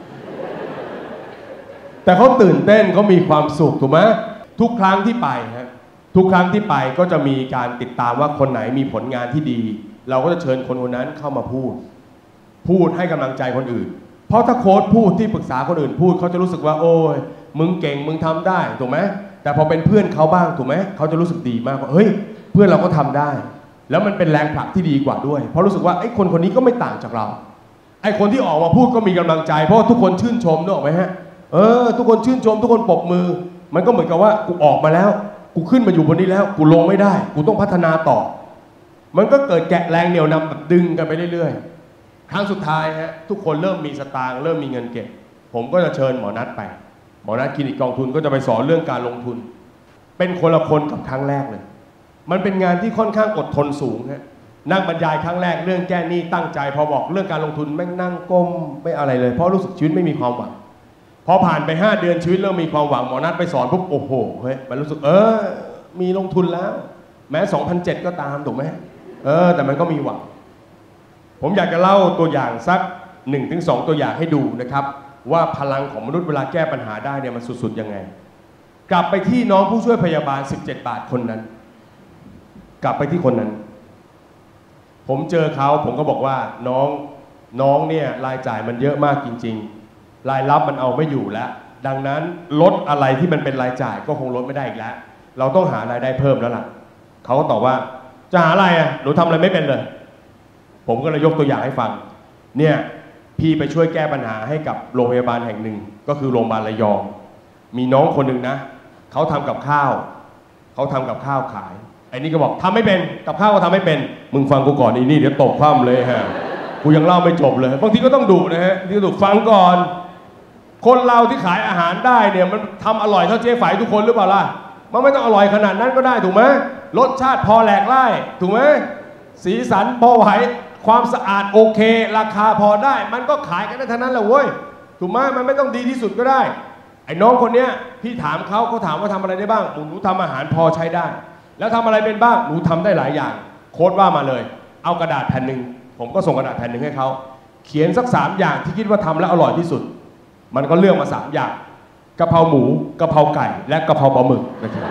แต่เขาตื่นเต้นเขามีความสุขถูกไหมทุกครั้งที่ไปฮะทุกครั้งที่ไปก็จะมีการติดตามว่าคนไหนมีผลงานที่ดีเราก็จะเชิญคนคนนั้นเข้ามาพูดพูดให้กำลังใจคนอื่นเพราะถ้าโค้ชพูดที่ปรึกษาคนอื่นพูดเขาจะรู้สึกว่าโอ้ยมึงเก่งมึงทำได้ถูกไหมแต่พอเป็นเพื่อนเขาบ้างถูกไหมเขาจะรู้สึกดีมากว่าเฮ้ยเพื่อนเราก็ทำได้แล้วมันเป็นแรงผลักที่ดีกว่าด้วยเพราะรู้สึกว่าไอ้คนคนนี้ก็ไม่ต่างจากเราไอ้คนที่ออกมาพูดก็มีกำลังใจเพราะทุกคนชื่นชมนึกออกไหมฮะเออทุกคนชื่นชมทุกคนปรบมือมันก็เหมือนกับว่ากูออกมาแล้วกูขึ้นมาอยู่บนนี้แล้วกูลงไม่ได้กูต้องพัฒนาต่อมันก็เกิดแกะแรงเหนี่ยวนำแบบดึงกันไปเรื่อยๆครั้งสุดท้ายฮะทุกคนเริ่มมีสตางค์เริ่มมีเงินเก็บผมก็จะเชิญหมอนัทไปหมอนัทคลินิกกองทุนก็จะไปสอนเรื่องการลงทุนเป็นคนละคนกับครั้งแรกเลยมันเป็นงานที่ค่อนข้างอดทนสูงฮะนั่งบรรยายครั้งแรกเรื่องแก้หนี้ตั้งใจพอบอกเรื่องการลงทุนแม่งนั่งก้มไม่อะไรเลยเพราะรู้สึกชีวิตไม่มีความหวังพอผ่านไปห้าเดือนชีวิตเริ่มมีความหวังหมอนัทไปสอนปุ๊บโอ้โหเฮ้ยมันรู้สึกเออมีลงทุนแล้วแม้สองพันเจ็ดก็ตามถูกไหมเออแต่มันก็มีหวังผมอยากจะเล่าตัวอย่างสัก หนึ่งถึงสอง ตัวอย่างให้ดูนะครับว่าพลังของมนุษย์เวลาแก้ปัญหาได้เนี่ยมันสุดๆยังไงกลับไปที่น้องผู้ช่วยพยาบาลสิบเจ็ดบาทคนนั้นกลับไปที่คนนั้นผมเจอเขาผมก็บอกว่าน้องน้องเนี่ยรายจ่ายมันเยอะมากจริงๆรายรับมันเอาไม่อยู่แล้วดังนั้นลดอะไรที่มันเป็นรายจ่ายก็คงลดไม่ได้อีกแล้วเราต้องหารายได้เพิ่มแล้วล่ะเขาก็ตอบว่าจะหาอะไรอ่ะหนูทำอะไรไม่เป็นเลยผมก็เลยยกตัวอย่างให้ฟังเนี่ยพี่ไปช่วยแก้ปัญหาให้กับโรงพยาบาลแห่งหนึ่งก็คือโรงพยาบาลระยองมีน้องคนหนึ่งนะเขาทำกับข้าวเขาทำกับข้าวขายไอ้นี่ก็บอกทำไม่เป็นกับข้าวก็ทำไม่เป็นมึงฟังกูก่อนอีนี่เดี๋ยวตบคว่ำเลยฮะกูยังเล่าไม่จบเลยบางทีก็ต้องดุนะฮะที่ดุฟังก่อนคนเราที่ขายอาหารได้เนี่ยมันทำอร่อยเท่าเจ๊ฝ่ายทุกคนหรือเปล่าล่ะมันไม่ต้องอร่อยขนาดนั้นก็ได้ถูกไหมรสชาติพอแหลกไล่ถูกไหมสีสันพอไหวความสะอาดโอเคราคาพอได้มันก็ขายกันได้ทั้งนั้นแหละเว้ยถูกไหมมันไม่ต้องดีที่สุดก็ได้ไอ้น้องคนเนี้ยพี่ถามเขาเขาถามว่าทำอะไรได้บ้างหนูทำอาหารพอใช้ได้แล้วทำอะไรเป็นบ้างหนูทำได้หลายอย่างโค้ดว่ามาเลยเอากระดาษแผ่นหนึ่งผมก็ส่งกระดาษแผ่นหนึ่งให้เขาเขียนสักสามอย่างที่คิดว่าทำแล้วอร่อยที่สุดมันก็เลือกมาสามอย่างกะเพราหมูกะเพราไก่และกะเพราปลาหมึกนะครับ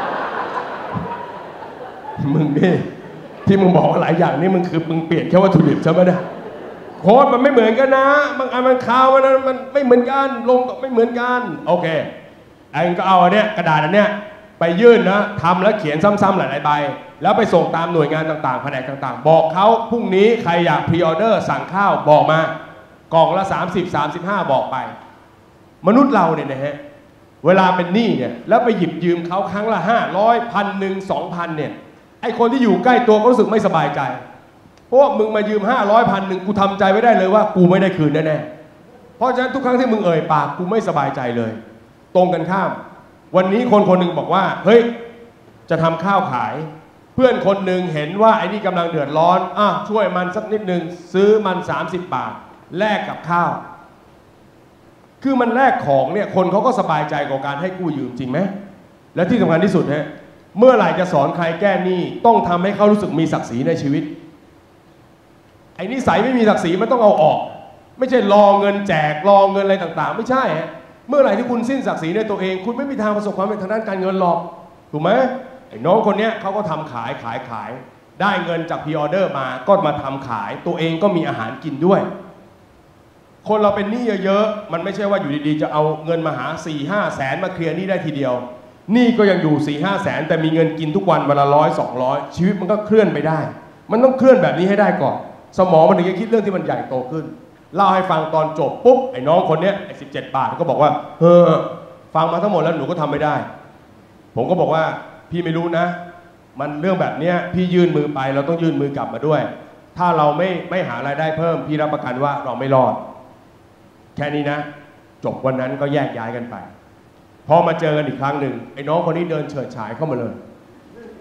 มึงนี่ที่มึงบอกว่าหลายอย่างนี่มึงคือมึงเปลี่ยนแค่วัตถุดิบใช่ไหมเนี่ยโค้ดมันไม่เหมือนกันนะบางอันมันคาวมันมันไม่เหมือนกันลงก็ไม่เหมือนกันโอเคไอ้ก็เอาอันเนี้ยกระดาษอันเนี้ยไปยื่นนะทำแล้วเขียนซ้ำๆหลายๆใบแล้วไปส่งตามหน่วยงานต่างๆแผนกต่างๆบอกเขาพรุ่งนี้ใครอยากพรีออเดอร์สั่งข้าวบอกมากล่องละสามสิบ สามสิบห้าบอกไปมนุษย์เราเนี่ยนะฮะเวลาเป็นหนี้เนี่ยแล้วไปหยิบยืมเขาครั้งละห้าร้อยพันหนึ่งสองพันเนี่ยไอคนที่อยู่ใกล้ตัวก็รู้สึกไม่สบายใจเพราะว่ามึงมายืมห้าร้อยพันหนึ่งกูทำใจไม่ได้เลยว่ากูไม่ได้คืนแน่ๆเพราะฉะนั้นทุกครั้งที่มึงเอ่ยปากกูไม่สบายใจเลยตรงกันข้ามวันนี้คนคนหนึ่งบอกว่าเฮ้ยจะทำข้าวขายเพื่อนคนหนึ่งเห็นว่าไอ้นี่กำลังเดือดร้อนอ่ะช่วยมันสักนิดหนึ่งซื้อมันสามสิบบาทแลกกับข้าวคือมันแลกของเนี่ยคนเขาก็สบายใจกับการให้กู้ยืมจริงไหมและที่สำคัญที่สุดฮะเมื่อไหร่จะสอนใครแก้หนี้ต้องทำให้เขารู้สึกมีศักดิ์ศรีในชีวิตไอ้นิสัยไม่มีศักดิ์ศรีมันต้องเอาออกไม่ใช่รอเงินแจกรอเงินอะไรต่างๆไม่ใช่ฮะเมื่อไหร่ที่คุณสิ้นศักดิ์ศรีในตัวเองคุณไม่มีทางประสบความสำเร็จทางด้านการเงินหรอกถูกไหมไอ้น้องคนนี้เขาก็ทำขายขายขายได้เงินจากพรีออเดอร์มาก็มาทำขายตัวเองก็มีอาหารกินด้วยคนเราเป็นหนี้เยอะๆมันไม่ใช่ว่าอยู่ดีๆจะเอาเงินมาหา สี่ห้า แสนมาเคลียร์หนี้ได้ทีเดียวหนี้ก็ยังอยู่ สี่ห้า แสนแต่มีเงินกินทุกวันวันละร้อยสองร้อยชีวิตมันก็เคลื่อนไปได้มันต้องเคลื่อนแบบนี้ให้ได้ก่อนสมองมันถึงจะคิดเรื่องที่มันใหญ่โตขึ้นเล่าให้ฟังตอนจบปุ๊บไอ้น้องคนนี้ไอ้สิบเจ็ดบาทก็บอกว่าเฮ้อฟังมาทั้งหมดแล้วหนูก็ทำไม่ได้ผมก็บอกว่าพี่ไม่รู้นะมันเรื่องแบบนี้พี่ยื่นมือไปเราต้องยื่นมือกลับมาด้วยถ้าเราไม่ไม่หารายได้เพิ่มพี่รับประกันว่าเราไม่รอดแค่นี้นะจบวันนั้นก็แยกย้ายกันไปพอมาเจอกันอีกครั้งหนึ่งไอ้น้องคนนี้เดินเฉิดฉายเข้ามาเลย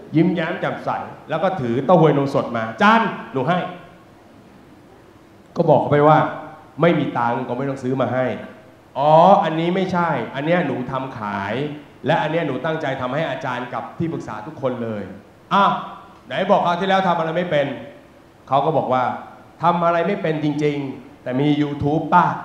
ยิ้มแย้มแจ่มใสแล้วก็ถือเต้าหวยนมสดมาจานหนูให้ก็บอกเขาไปว่าไม่มีตังค์ก็ไม่ต้องซื้อมาให้อ๋ออันนี้ไม่ใช่อันเนี้ยหนูทำขายและอันเนี้ยหนูตั้งใจทำให้อาจารย์กับที่ปรึกษาทุกคนเลยอ้าวไหนบอกคราวที่แล้วทำอะไรไม่เป็นเขาก็บอกว่าทำอะไรไม่เป็นจริงๆแต่มี ยูทูบ ป่ะ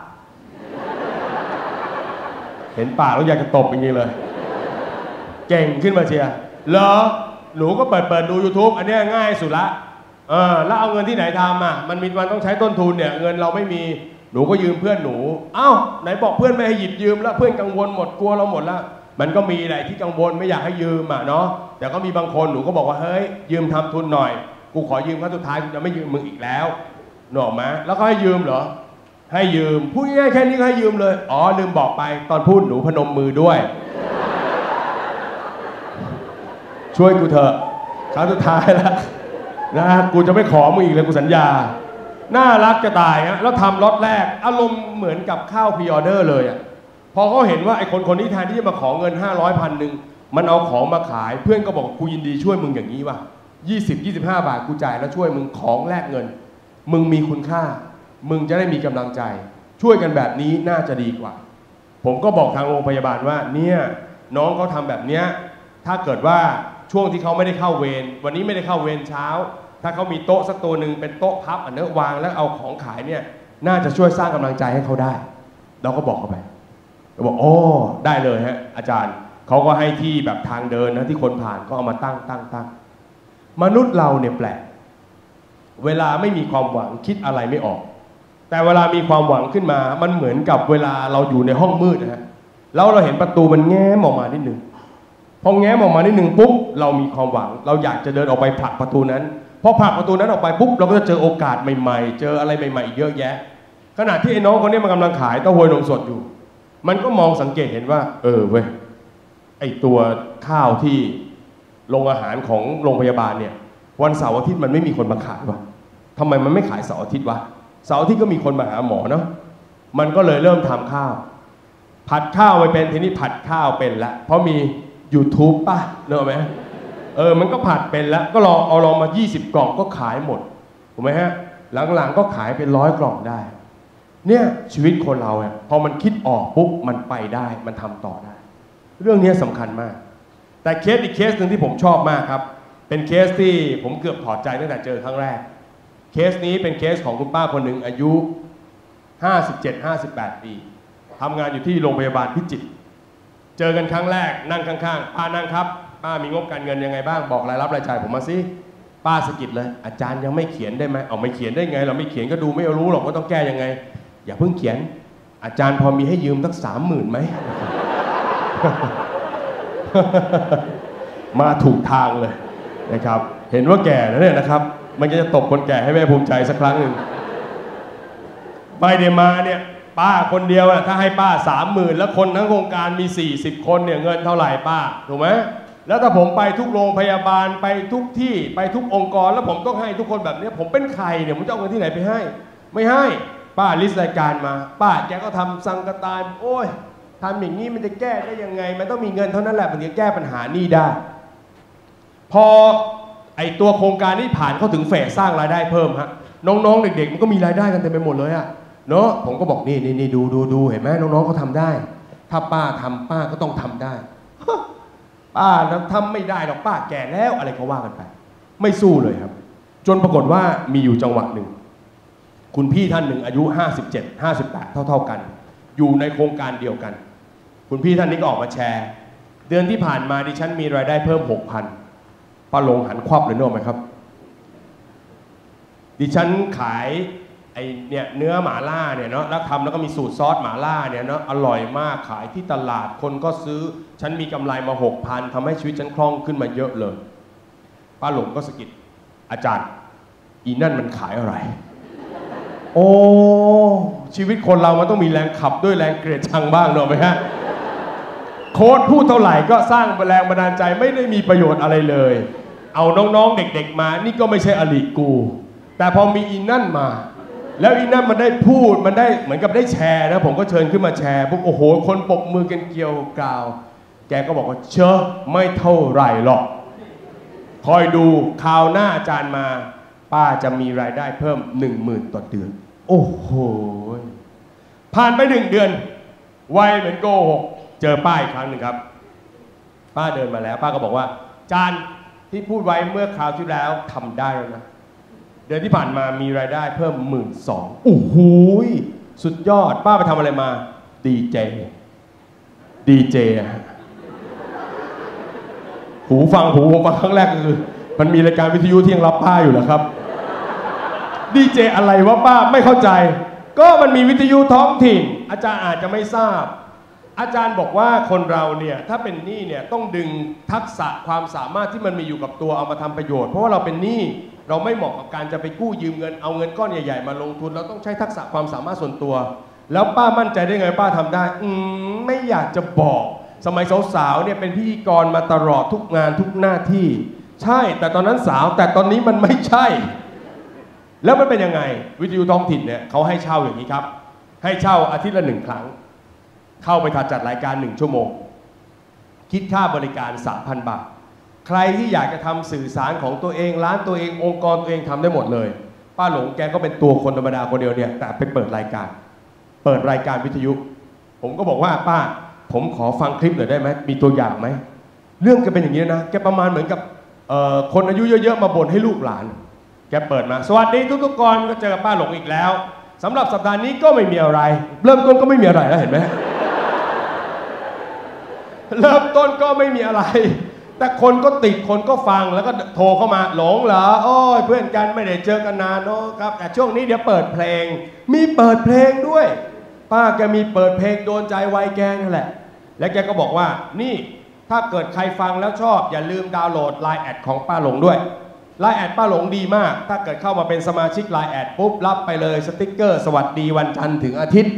เห็นป่าแล้วอยากจะตบอย่างนี้เลยเก่งขึ้นมาเชียร์เหรอหนูก็เปิดเปิดดู ยูทูบ อันนี้ง่ายสุดละเออแล้วเอาเงินที่ไหนทำอ่ะมันมีมันต้องใช้ต้นทุนเนี่ยเงินเราไม่มีหนูก็ยืมเพื่อนหนูเอ้าไหนบอกเพื่อนไม่ให้หยิบยืมแล้วเพื่อนกังวลหมดกลัวเราหมดแล้วมันก็มีอะไรที่กังวลไม่อยากให้ยืมอ่ะเนาะแต่ก็มีบางคนหนูก็บอกว่าเฮ้ยยืมทำทุนหน่อยกูขอยืมครั้งสุดท้ายกูจะไม่ยืมมึงอีกแล้วหนูออกมาแล้วก็ให้ยืมเหรอให้ยืมพูดง่ายๆแค่นี้ก็ให้ยืมเลยอ๋อลืมบอกไปตอนพูดหนูพนมมือด้วยช่วยกูเถอะครั้งสุดท้ายแล้วนะกูจะไม่ขอมึงอีกเลยกูสัญญาน่ารักจะตายฮะแล้วทำล็อตแรกอารมณ์เหมือนกับข้าวพรีออเดอร์เลยอ่ะพอเขาเห็นว่าไอ้คนคนนี้แทนที่จะมาขอเงินห้าร้อยพันหนึ่งมันเอาของมาขายเพื่อนก็บอกกูยินดีช่วยมึงอย่างนี้ว่ะยี่สิบ ยี่สิบห้าบาทกูจ่ายแล้วช่วยมึงของแลกเงินมึงมีคุณค่ามึงจะได้มีกำลังใจช่วยกันแบบนี้น่าจะดีกว่าผมก็บอกทางโรงพยาบาลว่าเนี่ยน้องเขาทำแบบเนี้ยถ้าเกิดว่าช่วงที่เขาไม่ได้เข้าเวรวันนี้ไม่ได้เข้าเวรเช้าถ้าเขามีโต๊ะสักตัวหนึ่งเป็นโต๊ะพับอันเนื้อวางแล้วเอาของขายเนี่ยน่าจะช่วยสร้างกำลังใจให้เขาได้เราก็บอกเขาไปเราบอกโอ้ได้เลยฮะอาจารย์เขาก็ให้ที่แบบทางเดินนะที่คนผ่านก็เอามาตั้งตั้งตั้งมนุษย์เราเนี่ยแปลกเวลาไม่มีความหวังคิดอะไรไม่ออกแต่เวลามีความหวังขึ้นมามันเหมือนกับเวลาเราอยู่ในห้องมืดนะฮะแล้วเราเห็นประตูมันแง้มออกมานิดนึงพอแง้มออกมานิดนึงปุ๊บเรามีความหวังเราอยากจะเดินออกไปผลักประตูนั้นพอผลักประตูนั้นออกไปปุ๊บเราก็จะเจอโอกาสใหม่ๆเจออะไรใหม่ๆอีกเยอะแยะขณะที่ไอ้น้องคนนี้มันกำลังขายเต้าหวยนมสดอยู่มันก็มองสังเกตเห็นว่าเออเว้ยไอ้ตัวข้าวที่โรงอาหารของโรงพยาบาลเนี่ยวันเสาร์อาทิตย์มันไม่มีคนมาขายวะทำไมมันไม่ขายเสาร์อาทิตย์วะเสาร์อาทิตย์ก็มีคนมาหาหมอเนาะมันก็เลยเริ่มทำข้าวผัดข้าวไปเป็นทีนี้ผัดข้าวเป็นละเพราะมี ยูทูบ ป่ะเนอะไหมเออมันก็ผัดเป็นแล้วก็ลองเอาลองมายี่สิบกล่องก็ขายหมดถูกไหมฮะหลังๆก็ขายเป็นร้อยกล่องได้เนี่ยชีวิตคนเราเนี่ยพอมันคิดออกปุ๊บมันไปได้มันทำต่อได้เรื่องนี้สำคัญมากแต่เคสอีกเคสหนึ่งที่ผมชอบมากครับเป็นเคสที่ผมเกือบถอดใจตั้งแต่เจอครั้งแรกเคสนี้เป็นเคสของคุณป้าคนหนึ่งอายุห้าสิบเจ็ด ห้าสิบแปดปีทำงานอยู่ที่โรงพยาบาลพิจิตรเจอกันครั้งแรกนั่งข้างๆป้านั่งครับป้ามีงบการเงินยังไงบ้างบอกรายรับรายจ่ายผมมาสิป้าสะกิดเลยอาจารย์ยังไม่เขียนได้ไหมเอาไม่เขียนได้ไงเราไม่เขียนก็ดูไม่รู้หรอกว่าต้องแก้ยังไงอย่าเพิ่งเขียนอาจารย์พอมีให้ยืมสักสามหมื่นไหม มาถูกทางเลยนะครับเห็นว่าแก่แล้วเนี่ยนะครับมันจะตบคนแก่ให้แม่ภูมิใจสักครั้งหนึ่งไม่ได้มาเนี่ยป้าคนเดียวอะถ้าให้ป้าสามหมื่นแล้วคนทั้งโครงการมีสี่สิบคนเนี่ยเงินเท่าไหร่ป้าถูกไหมแล้วถ้าผมไปทุกโรงพยาบาลไปทุกที่ไปทุกองค์กรแล้วผมต้องให้ทุกคนแบบนี้ผมเป็นใครเนี่ยผมจะเอาเงินที่ไหนไปให้ไม่ให้ป้าลิสต์รายการมาป้าแกก็ทำสังกตายโอ้ยทำอย่างนี้มันจะแก้ได้ยังไงมันต้องมีเงินเท่านั้นแหละมันจะแก้ปัญหานี้ได้พอไอตัวโครงการนี้ผ่านเข้าถึงเฟสสร้างรายได้เพิ่มฮะน้องๆเด็กๆมันก็มีรายได้กันเต็มไปหมดเลยอะเนาะผมก็บอกนี่นี่นี่ดูดูดูเห็นไหมน้องๆเขาทำได้ถ้าป้าทำป้าก็ต้องทำได้ป้าทำไม่ได้หรอกป้าแก่แล้วอะไรเขาว่ากันไปไม่สู้เลยครับจนปรากฏว่ามีอยู่จังหวะหนึ่งคุณพี่ท่านหนึ่งอายุห้าสิบเจ็ด ห้าสิบแปดเท่าๆกันอยู่ในโครงการเดียวกันคุณพี่ท่านนี้ก็ออกมาแชร์เดือนที่ผ่านมาดิฉันมีรายได้เพิ่ม หกพัน ป้าลงหันควับเลยนึกออกไหมครับดิฉันขายไอเนี่ยเนื้อหม่าล่าเนี่ยเนาะแล้วทำแล้วก็มีสูตรซอสหม่าล่าเนี่ยเนาะอร่อยมากขายที่ตลาดคนก็ซื้อฉันมีกำไรมา หกพัน ทำให้ชีวิตฉันคล่องขึ้นมาเยอะเลยป้าหลงก็สะกิดอาจารย์อีนั่นมันขายอะไรโอ้ชีวิตคนเรามันต้องมีแรงขับด้วยแรงเกลียดชังบ้างเนอะไหมฮะโค้ดพูดเท่าไหร่ก็สร้างแรงบันดาลใจไม่ได้มีประโยชน์อะไรเลยเอาน้องๆเด็กๆมานี่ก็ไม่ใช่อลิกูแต่พอมีอีนั่นมาแล้วอีนั่นมันได้พูดมันได้เหมือนกับได้แชร์นะผมก็เชิญขึ้นมาแชร์ปุ๊บโอ้โหคนปรบมือกันเกลียวกราวแกก็บอกว่าเชอะไม่เท่าไหร่หรอกคอยดูคราวหน้าอาจารย์มาป้าจะมีรายได้เพิ่มหนึ่งหมื่นต่อเดือนโอ้โหผ่านไปหนึ่งเดือนไวเหมือนโกหกเจอป้าอีกครั้งหนึ่งครับป้าเดินมาแล้วป้าก็บอกว่าอาจารย์ที่พูดไว้เมื่อคราวที่แล้วทำได้แล้วนะเดือนที่ผ่านมามีรายได้เพิ่มหมื่นสองโอ้โหสุดยอดป้าไปทำอะไรมาดีเจดีเจหูฟังหูผมฟังครั้งแรกคือมันมีรายการวิทยุที่ยังรับป้าอยู่เหรอครับดีเจอะไรวะป้าไม่เข้าใจก็มันมีวิทยุท้องถิ่นอาจารย์อาจจะไม่ทราบอาจารย์บอกว่าคนเราเนี่ยถ้าเป็นหนี้เนี่ยต้องดึงทักษะความสามารถที่มันมีอยู่กับตัวเอามาทำประโยชน์เพราะว่าเราเป็นหนี้เราไม่เหมาะกับการจะไปกู้ยืมเงินเอาเงินก้อนใหญ่ๆมาลงทุนเราต้องใช้ทักษะความสามารถส่วนตัวแล้วป้ามั่นใจได้ไงป้าทำได้อืมไม่อยากจะบอกสมัยสาวๆเนี่ยเป็นพิธีกรมาตลอดทุกงานทุกหน้าที่ใช่แต่ตอนนั้นสาวแต่ตอนนี้มันไม่ใช่แล้วมันเป็นยังไงวิทยุท้องถิ่นเนี่ยเขาให้เช่าอย่างนี้ครับให้เช่าอาทิตย์ละหนึ่งครั้งเข้าไปจัดรายการหนึ่งชั่วโมงคิดค่าบริการ สามพัน บาทใครที่อยากจะทำสื่อสารของตัวเองร้านตัวเององค์กรตัวเองทำได้หมดเลยป้าหลงแกก็เป็นตัวคนธรรมดาคนเดียวเนี่ยแต่ไปเปิดรายการเปิดรายการวิทยุผมก็บอกว่าป้าผมขอฟังคลิปหน่อยได้ไหมมีตัวอย่างไหมเรื่องแกเป็นอย่างนี้นะแกประมาณเหมือนกับคนอายุเยอะๆมาบ่นให้ลูกหลานแกเปิดมาสวัสดีทุกๆคนก็เจอป้าหลงอีกแล้วสำหรับสัปดาห์นี้ก็ไม่มีอะไรเริ่มต้นก็ไม่มีอะไรแล้วเห็นไหมเริ่มต้นก็ไม่มีอะไรแต่คนก็ติดคนก็ฟังแล้วก็โทรเข้ามาหลงเหรอโอ้ยเพื่อนกันไม่ได้เจอกันนานเนาะครับแต่ช่วงนี้เดี๋ยวเปิดเพลงมีเปิดเพลงด้วยป้าแกมีเปิดเพลงโดนใจวัยแกนั่นแหละแล้วแกก็บอกว่านี่ถ้าเกิดใครฟังแล้วชอบอย่าลืมดาวน์โหลด ไลน์ แอดของป้าหลงด้วย ไลน์ แอดป้าหลงดีมากถ้าเกิดเข้ามาเป็นสมาชิก ไลน์ แอดปุ๊บรับไปเลยสติ๊กเกอร์สวัสดีวันจันทร์ถึงอาทิตย์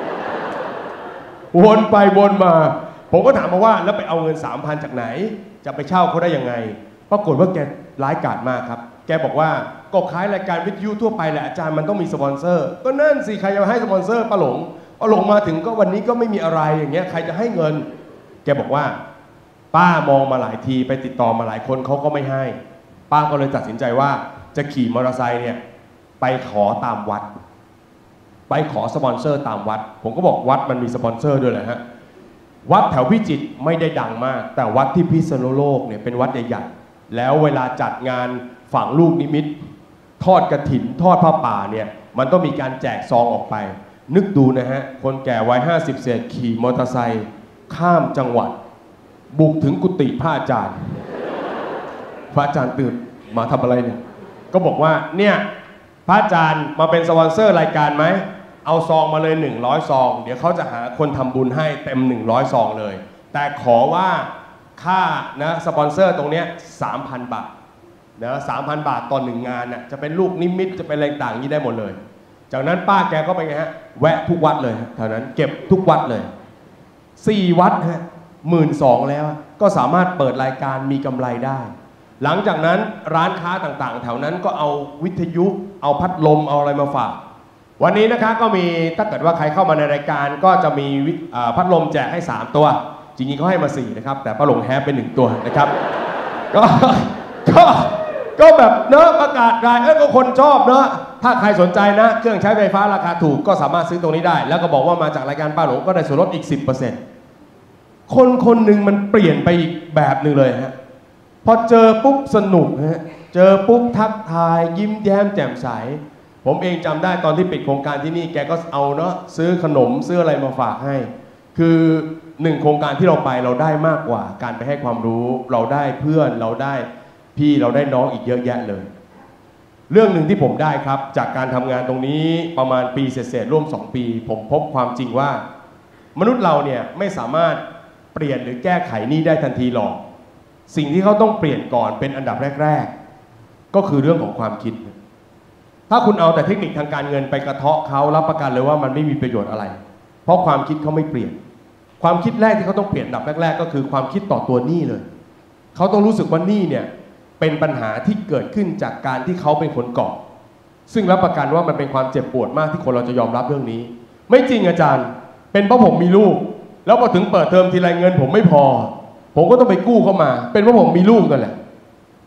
วนไปวนมาผมก็ถามมาว่าแล้วไปเอาเงิน สามพัน จากไหนจะไปเช่าเขาได้ยังไงปรากฏว่าแกร้ายกาจมากครับแกบอกว่าก็ขายรายการวิทยุทั่วไปแหละอาจารย์มันต้องมีสปอนเซอร์ก็นั่นสิใครจะให้สปอนเซอร์ป้าหลงป้าหลงมาถึงก็วันนี้ก็ไม่มีอะไรอย่างเงี้ยใครจะให้เงินแกบอกว่าป้ามองมาหลายทีไปติดต่อมาหลายคนเขาก็ไม่ให้ป้าก็เลยตัดสินใจว่าจะขี่มอเตอร์ไซค์เนี่ยไปขอตามวัดไปขอสปอนเซอร์ตามวัดผมก็บอกวัดมันมีสปอนเซอร์ด้วยแหละฮะวัดแถวพิจิตรไม่ได้ดังมากแต่วัดที่พิษณุโลกเนี่ยเป็นวัดใหญ่ๆแล้วเวลาจัดงานฝังลูกนิมิตทอดกฐินทอดผ้าป่าเนี่ยมันต้องมีการแจกซองออกไปนึกดูนะฮะคนแก่วัยห้าสิบเศษขี่มอเตอร์ไซค์ข้ามจังหวัดบุกถึงกุฏิพระอาจารย์พระอาจารย์ตื่นมาทำอะไรเนี่ยก็บอกว่าเนี่ยพระอาจารย์มาเป็นสปอนเซอร์รายการไหมเอาซองมาเลยหนึ่งร้อยซองเดี๋ยวเขาจะหาคนทำบุญให้เต็มหนึ่งร้อยซองเลยแต่ขอว่าค่านะสปอนเซอร์ตรงเนี้ย สามพัน บาทนะ สามพัน บาทต่อหนึ่งงานน่ะจะเป็นลูกนิมิตจะเป็นอะไรต่างๆนี้ได้หมดเลยจากนั้นป้าแกก็ไปไงฮะแวะทุกวัดเลยแถวนั้นเก็บทุกวัดเลยสี่วัดฮะหมื่นสองแล้วก็สามารถเปิดรายการมีกำไรได้หลังจากนั้นร้านค้าต่างๆแถวนั้นก็เอาวิทยุเอาพัดลมเอาอะไรมาฝากวันนี้นะคะก็มีถ้าเกิดว่าใครเข้ามาในรายการก็จะมีพัดลมแจกให้สามตัวจริงๆเขาให้มาสี่นะครับแต่ป้าหลงแฮปเป็นหนึ่งตัวนะครับก็ก็ก็แบบเนอะประกาศรายเออก็คนชอบเนอะถ้าใครสนใจนะเครื่องใช้ไฟฟ้าราคาถูกก็สามารถซื้อตรงนี้ได้แล้วก็บอกว่ามาจากรายการป้าหลงก็ได้ส่วนลดอีก สิบเปอร์เซ็นต์ คนคนหนึ่งมันเปลี่ยนไปอีกแบบหนึ่งเลยฮะพอเจอปุ๊บสนุกฮะเจอปุ๊บทักทายยิ้มแย้มแจ่มใสผมเองจำได้ตอนที่ปิดโครงการที่นี่แกก็เอาเนาะซื้อขนมซื้ออะไรมาฝากให้คือหนึ่งโครงการที่เราไปเราได้มากกว่าการไปให้ความรู้เราได้เพื่อนเราได้พี่เราได้น้องอีกเยอะแยะเลยเรื่องหนึ่งที่ผมได้ครับจากการทำงานตรงนี้ประมาณปีเศษๆร่วมสองปีผมพบความจริงว่ามนุษย์เราเนี่ยไม่สามารถเปลี่ยนหรือแก้ไขหนี้ได้ทันทีหรอกสิ่งที่เขาต้องเปลี่ยนก่อนเป็นอันดับแรกๆก็คือเรื่องของความคิดถ้าคุณเอาแต่เทคนิคทางการเงินไปกระเทาะเขารับประกันเลยว่ามันไม่มีประโยชน์อะไรเพราะความคิดเขาไม่เปลี่ยนความคิดแรกที่เขาต้องเปลี่ยนอันดับแรกๆก็คือความคิดต่อตัวหนี้เลยเขาต้องรู้สึกว่าหนี้เนี่ยเป็นปัญหาที่เกิดขึ้นจากการที่เขาเป็นคนก่อซึ่งรับประกันว่ามันเป็นความเจ็บปวดมากที่คนเราจะยอมรับเรื่องนี้ไม่จริงอาจารย์เป็นเพราะผมมีลูกแล้วพอถึงเปิดเทอมทีไรเงินผมไม่พอผมก็ต้องไปกู้เข้ามาเป็นเพราะผมมีลูกนั่นแหละ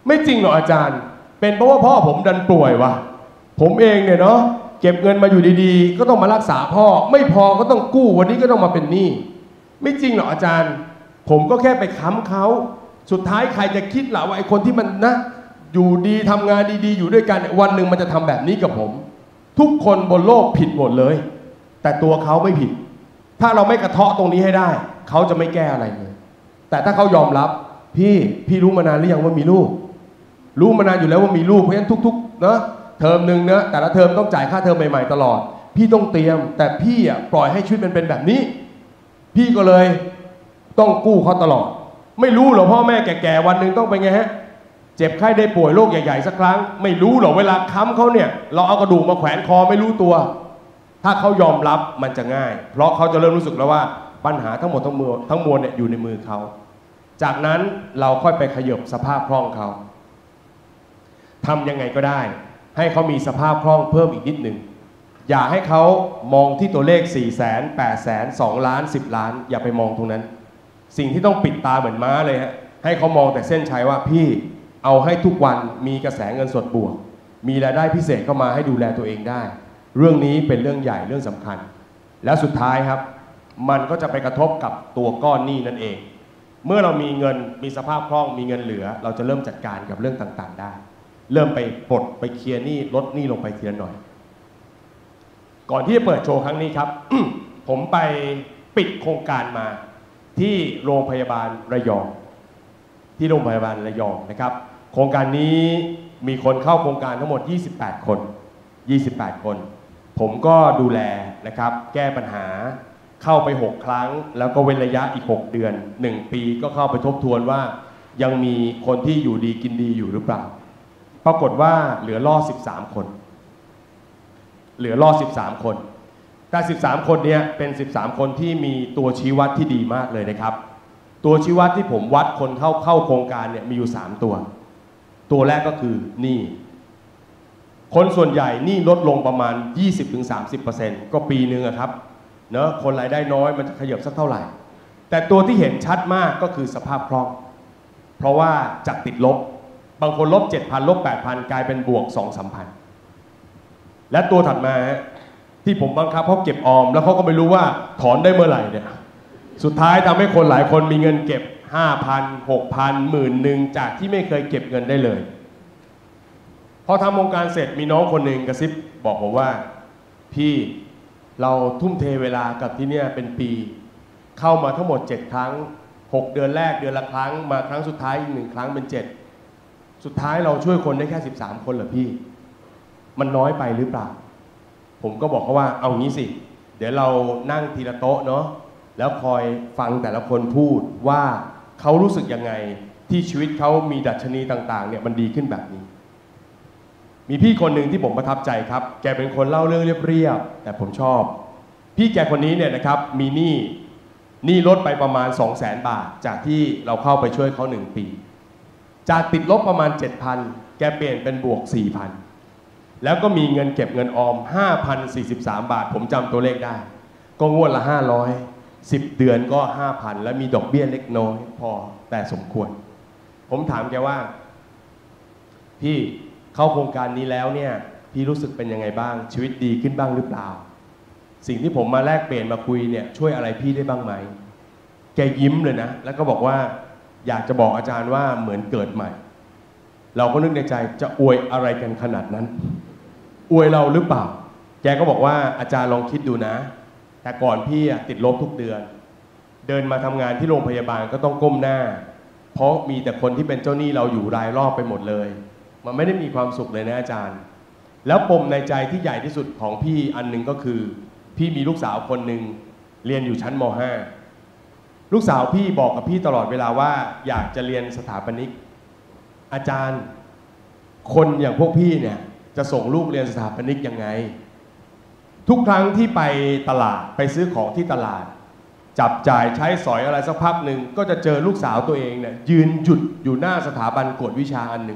ไม่จริงหรอกอาจารย์เป็นเพราะว่าพ่อผมดันป่วยวะผมเองเนี่ยเนาะเก็บเงินมาอยู่ดีๆก็ต้องมารักษาพ่อไม่พอก็ต้องกู้วันนี้ก็ต้องมาเป็นหนี้ไม่จริงหรอกอาจารย์ผมก็แค่ไปค้ำเขาสุดท้ายใครจะคิดล่ะว่าไอ้คนที่มันนะอยู่ดีทำงานดีๆอยู่ด้วยกันวันหนึ่งมันจะทำแบบนี้กับผมทุกคนบนโลกผิดหมดเลยแต่ตัวเขาไม่ผิดถ้าเราไม่กระเทาะตรงนี้ให้ได้เขาจะไม่แก้อะไรเลยแต่ถ้าเขายอมรับพี่พี่รู้มานานหรือยังว่ามีลูกรู้มานานอยู่แล้วว่ามีลูกเพราะฉะนั้นทุกๆนะเทอมหนึ่งนะแต่ละเทอมต้องจ่ายค่าเทอมใหม่ๆตลอดพี่ต้องเตรียมแต่พี่อ่ะปล่อยให้ชีวิตมันเป็นแบบนี้พี่ก็เลยต้องกู้เขาตลอดไม่รู้หรอพ่อแม่แก่ๆวันหนึ่งต้องไปไงฮะเจ็บไข้ได้ป่วยโรคใหญ่ๆสักครั้งไม่รู้หรอเวลาค้ำเขาเนี่ยเราเอากระดูกมาแขวนคอไม่รู้ตัวถ้าเขายอมรับมันจะง่ายเพราะเขาจะเริ่มรู้สึกแล้วว่าปัญหาทั้งหมดทั้งมวลทั้งมวลเนี่ยอยู่ในมือเขาจากนั้นเราค่อยไปขยับสภาพคล่องเขาทำยังไงก็ได้ให้เขามีสภาพคล่องเพิ่มอีกนิดหนึ่งอย่าให้เขามองที่ตัวเลขสี่แสนแปดแสนสองล้านสิบล้านอย่าไปมองตรงนั้นสิ่งที่ต้องปิดตาเหมือนม้าเลยฮะให้เขามองแต่เส้นชัยว่าพี่เอาให้ทุกวันมีกระแสเงินสดบวกมีรายได้พิเศษเข้ามาให้ดูแลตัวเองได้เรื่องนี้เป็นเรื่องใหญ่เรื่องสำคัญแล้วสุดท้ายครับมันก็จะไปกระทบกับตัวก้อนหนี้นั่นเองเมื่อเรามีเงินมีสภาพคล่องมีเงินเหลือเราจะเริ่มจัดการกับเรื่องต่างๆได้เริ่มไปปลดไปเคลียร์หนี้ลดหนี้ลงไปทีละหน่อยก่อนที่จะเปิดโชว์ครั้งนี้ครับ ผมไปปิดโครงการมาที่โรงพยาบาลระยองที่โรงพยาบาลระยองนะครับโครงการนี้มีคนเข้าโครงการทั้งหมดยี่สิบแปดคนยี่สิบแปดคนผมก็ดูแลนะครับแก้ปัญหาเข้าไปหกครั้งแล้วก็เว้นระยะอีกหกเดือนหนึ่งปีก็เข้าไปทบทวนว่ายังมีคนที่อยู่ดีกินดีอยู่หรือเปล่าปรากฏว่าเหลือรอดสิบสามคนเหลือรอดสิบสามคนแต่สิบสามคนเนี้ยเป็นสิบสามคนที่มีตัวชี้วัดที่ดีมากเลยนะครับตัวชี้วัดที่ผมวัดคนเข้าเข้าโครงการเนี่ยมีอยู่สามตัวตัวแรกก็คือหนี้คนส่วนใหญ่หนี้ลดลงประมาณ ยี่สิบถึงสามสิบเปอร์เซ็นต์ ก็ปีนึงอะครับเนอะคนรายได้น้อยมันจะขยับสักเท่าไหร่แต่ตัวที่เห็นชัดมากก็คือสภาพคล่องเพราะว่าจากติดลบบางคนลบ เจ็ดพัน ลบ แปดพัน กลายเป็นบวก สองถึงสามพัน และตัวถัดมาที่ผมบังคับเขาเก็บออมแล้วเขาก็ไม่รู้ว่าถอนได้เมื่อไหร่เนี่ยสุดท้ายทำให้คนหลายคนมีเงินเก็บ ห้าพัน หกพัน หมื่นหนึ่งจากที่ไม่เคยเก็บเงินได้เลยพอทำโครงการเสร็จมีน้องคนหนึ่งกระซิบบอกผมว่าพี่เราทุ่มเทเวลากับที่เนี่ยเป็นปีเข้ามาทั้งหมดเจ็ดครั้งหกเดือนแรกเดือนละครั้งมาครั้งสุดท้ายอีกหนึ่งครั้งเป็นเจ็ดสุดท้ายเราช่วยคนได้แค่สิบสามคนเหรอพี่มันน้อยไปหรือเปล่าผมก็บอกเขาว่าเอางี้สิเดี๋ยวเรานั่งทีละโต๊ะเนาะแล้วคอยฟังแต่ละคนพูดว่าเขารู้สึกยังไงที่ชีวิตเขามีดัชนีต่างๆเนี่ยมันดีขึ้นแบบนี้มีพี่คนหนึ่งที่ผมประทับใจครับแกเป็นคนเล่าเรื่องเรียบๆแต่ผมชอบพี่แกคนนี้เนี่ยนะครับมีหนี้หนี้ลดไปประมาณ สองแสน บาทจากที่เราเข้าไปช่วยเขาหนึ่งปีจากติดลบประมาณ เจ็ดพัน แกเปลี่ยนเป็นบวก สี่พัน แล้วก็มีเงินเก็บเงินออม ห้าพันสี่สิบสาม บาทผมจำตัวเลขได้ก็งวดละห้าร้อย สิบเดือนก็ ห้าพัน และมีดอกเบี้ยเล็กน้อยพอแต่สมควรผมถามแกว่าพี่เข้าโครงการนี้แล้วเนี่ยพี่รู้สึกเป็นยังไงบ้างชีวิตดีขึ้นบ้างหรือเปล่าสิ่งที่ผมมาแลกเปลี่ยนมาคุยเนี่ยช่วยอะไรพี่ได้บ้างไหมแกยิ้มเลยนะแล้วก็บอกว่าอยากจะบอกอาจารย์ว่าเหมือนเกิดใหม่เราก็นึกในใจจะอวยอะไรกันขนาดนั้นอวยเราหรือเปล่าแกก็บอกว่าอาจารย์ลองคิดดูนะแต่ก่อนพี่ติดลบทุกเดือนเดินมาทำงานที่โรงพยาบาลก็ต้องก้มหน้าเพราะมีแต่คนที่เป็นเจ้าหนี้เราอยู่รายรอบไปหมดเลยมันไม่ได้มีความสุขเลยนะอาจารย์แล้วปมในใจที่ใหญ่ที่สุดของพี่อันหนึ่งก็คือพี่มีลูกสาวคนหนึ่งเรียนอยู่ชั้นม ห้า ลูกสาวพี่บอกกับพี่ตลอดเวลาว่าอยากจะเรียนสถาปนิกอาจารย์คนอย่างพวกพี่เนี่ยจะส่งลูกเรียนสถาปนิกยังไงทุกครั้งที่ไปตลาดไปซื้อของที่ตลาดจับจ่ายใช้สอยอะไรสักพักหนึ่งก็จะเจอลูกสาวตัวเองเนี่ยยืนหยุดอยู่หน้าสถาบันกวดวิชาอันหนึ่ง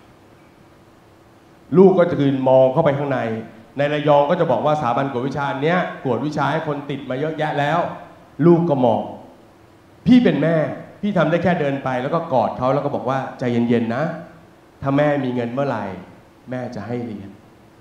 ลูกก็จะยืนมองเข้าไปข้างในในระยองก็จะบอกว่าสถาบันกวดวิชาอันเนี้ยกวดวิชาให้คนติดมาเยอะแยะแล้วลูกก็มองพี่เป็นแม่พี่ทำได้แค่เดินไปแล้วก็กอดเขาแล้วก็บอกว่าใจเย็นๆนะถ้าแม่มีเงินเมื่อไหร่แม่จะให้เรียน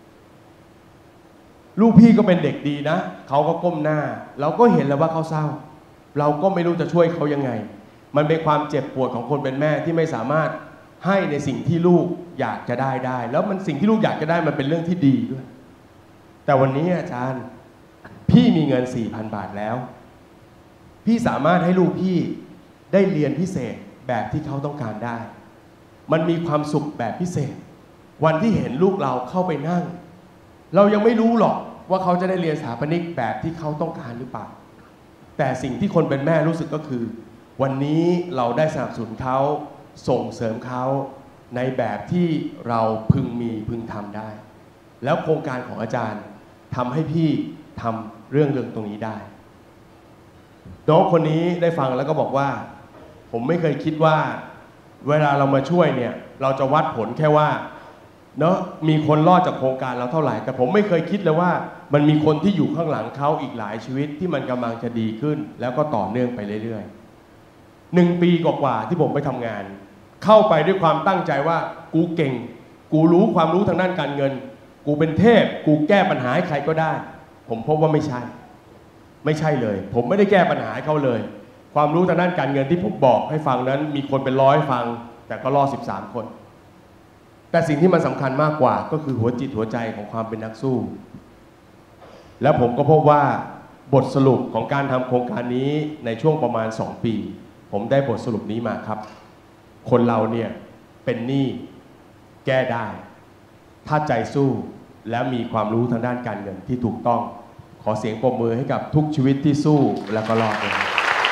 ลูกพี่ก็เป็นเด็กดีนะเขาก็ก้มหน้าเราก็เห็นแล้วว่าเขาเศร้าเราก็ไม่รู้จะช่วยเขายังไงมันเป็นความเจ็บปวดของคนเป็นแม่ที่ไม่สามารถให้ในสิ่งที่ลูกอยากจะได้ได้แล้วมันสิ่งที่ลูกอยากจะได้มันเป็นเรื่องที่ดีด้วยแต่วันนี้อาจารย์พี่มีเงิน สี่พัน บาทแล้วพี่สามารถให้ลูกพี่ได้เรียนพิเศษแบบที่เขาต้องการได้มันมีความสุขแบบพิเศษวันที่เห็นลูกเราเข้าไปนั่งเรายังไม่รู้หรอกว่าเขาจะได้เรียนสถาปนิกแบบที่เขาต้องการหรือเปล่าแต่สิ่งที่คนเป็นแม่รู้สึกก็คือวันนี้เราได้สนับสนุนเขาส่งเสริมเขาในแบบที่เราพึงมีพึงทำได้แล้วโครงการของอาจารย์ทำให้พี่ทำเรื่องเรื่องตรงนี้ได้น้องคนนี้ได้ฟังแล้วก็บอกว่าผมไม่เคยคิดว่าเวลาเรามาช่วยเนี่ยเราจะวัดผลแค่ว่าเนาะมีคนรอดจากโครงการเราเท่าไหร่แต่ผมไม่เคยคิดเลยว่ามันมีคนที่อยู่ข้างหลังเขาอีกหลายชีวิตที่มันกำลังจะดีขึ้นแล้วก็ต่อเนื่องไปเรื่อยๆหนึ่งปีกว่าๆที่ผมไปทำงานเข้าไปด้วยความตั้งใจว่ากูเก่งกูรู้ความรู้ทางด้านการเงินกูเป็นเทพกูแก้ปัญหาให้ใครก็ได้ผมพบว่าไม่ใช่ไม่ใช่เลยผมไม่ได้แก้ปัญหาให้เขาเลยความรู้ทางด้านการเงินที่ผมบอกให้ฟังนั้นมีคนเป็นร้อยฟังแต่ก็รอดสิบสามคนแต่สิ่งที่มันสำคัญมากกว่าก็คือหัวจิตหัวใจของความเป็นนักสู้แล้วผมก็พบว่าบทสรุปของการทำโครงการนี้ในช่วงประมาณสองปีผมได้บทสรุปนี้มาครับคนเราเนี่ยเป็นหนี้แก้ได้ถ้าใจสู้และมีความรู้ทางด้านการเงินที่ถูกต้องขอเสียงปรบมือให้กับทุกชีวิตที่สู้และก็รอดเลย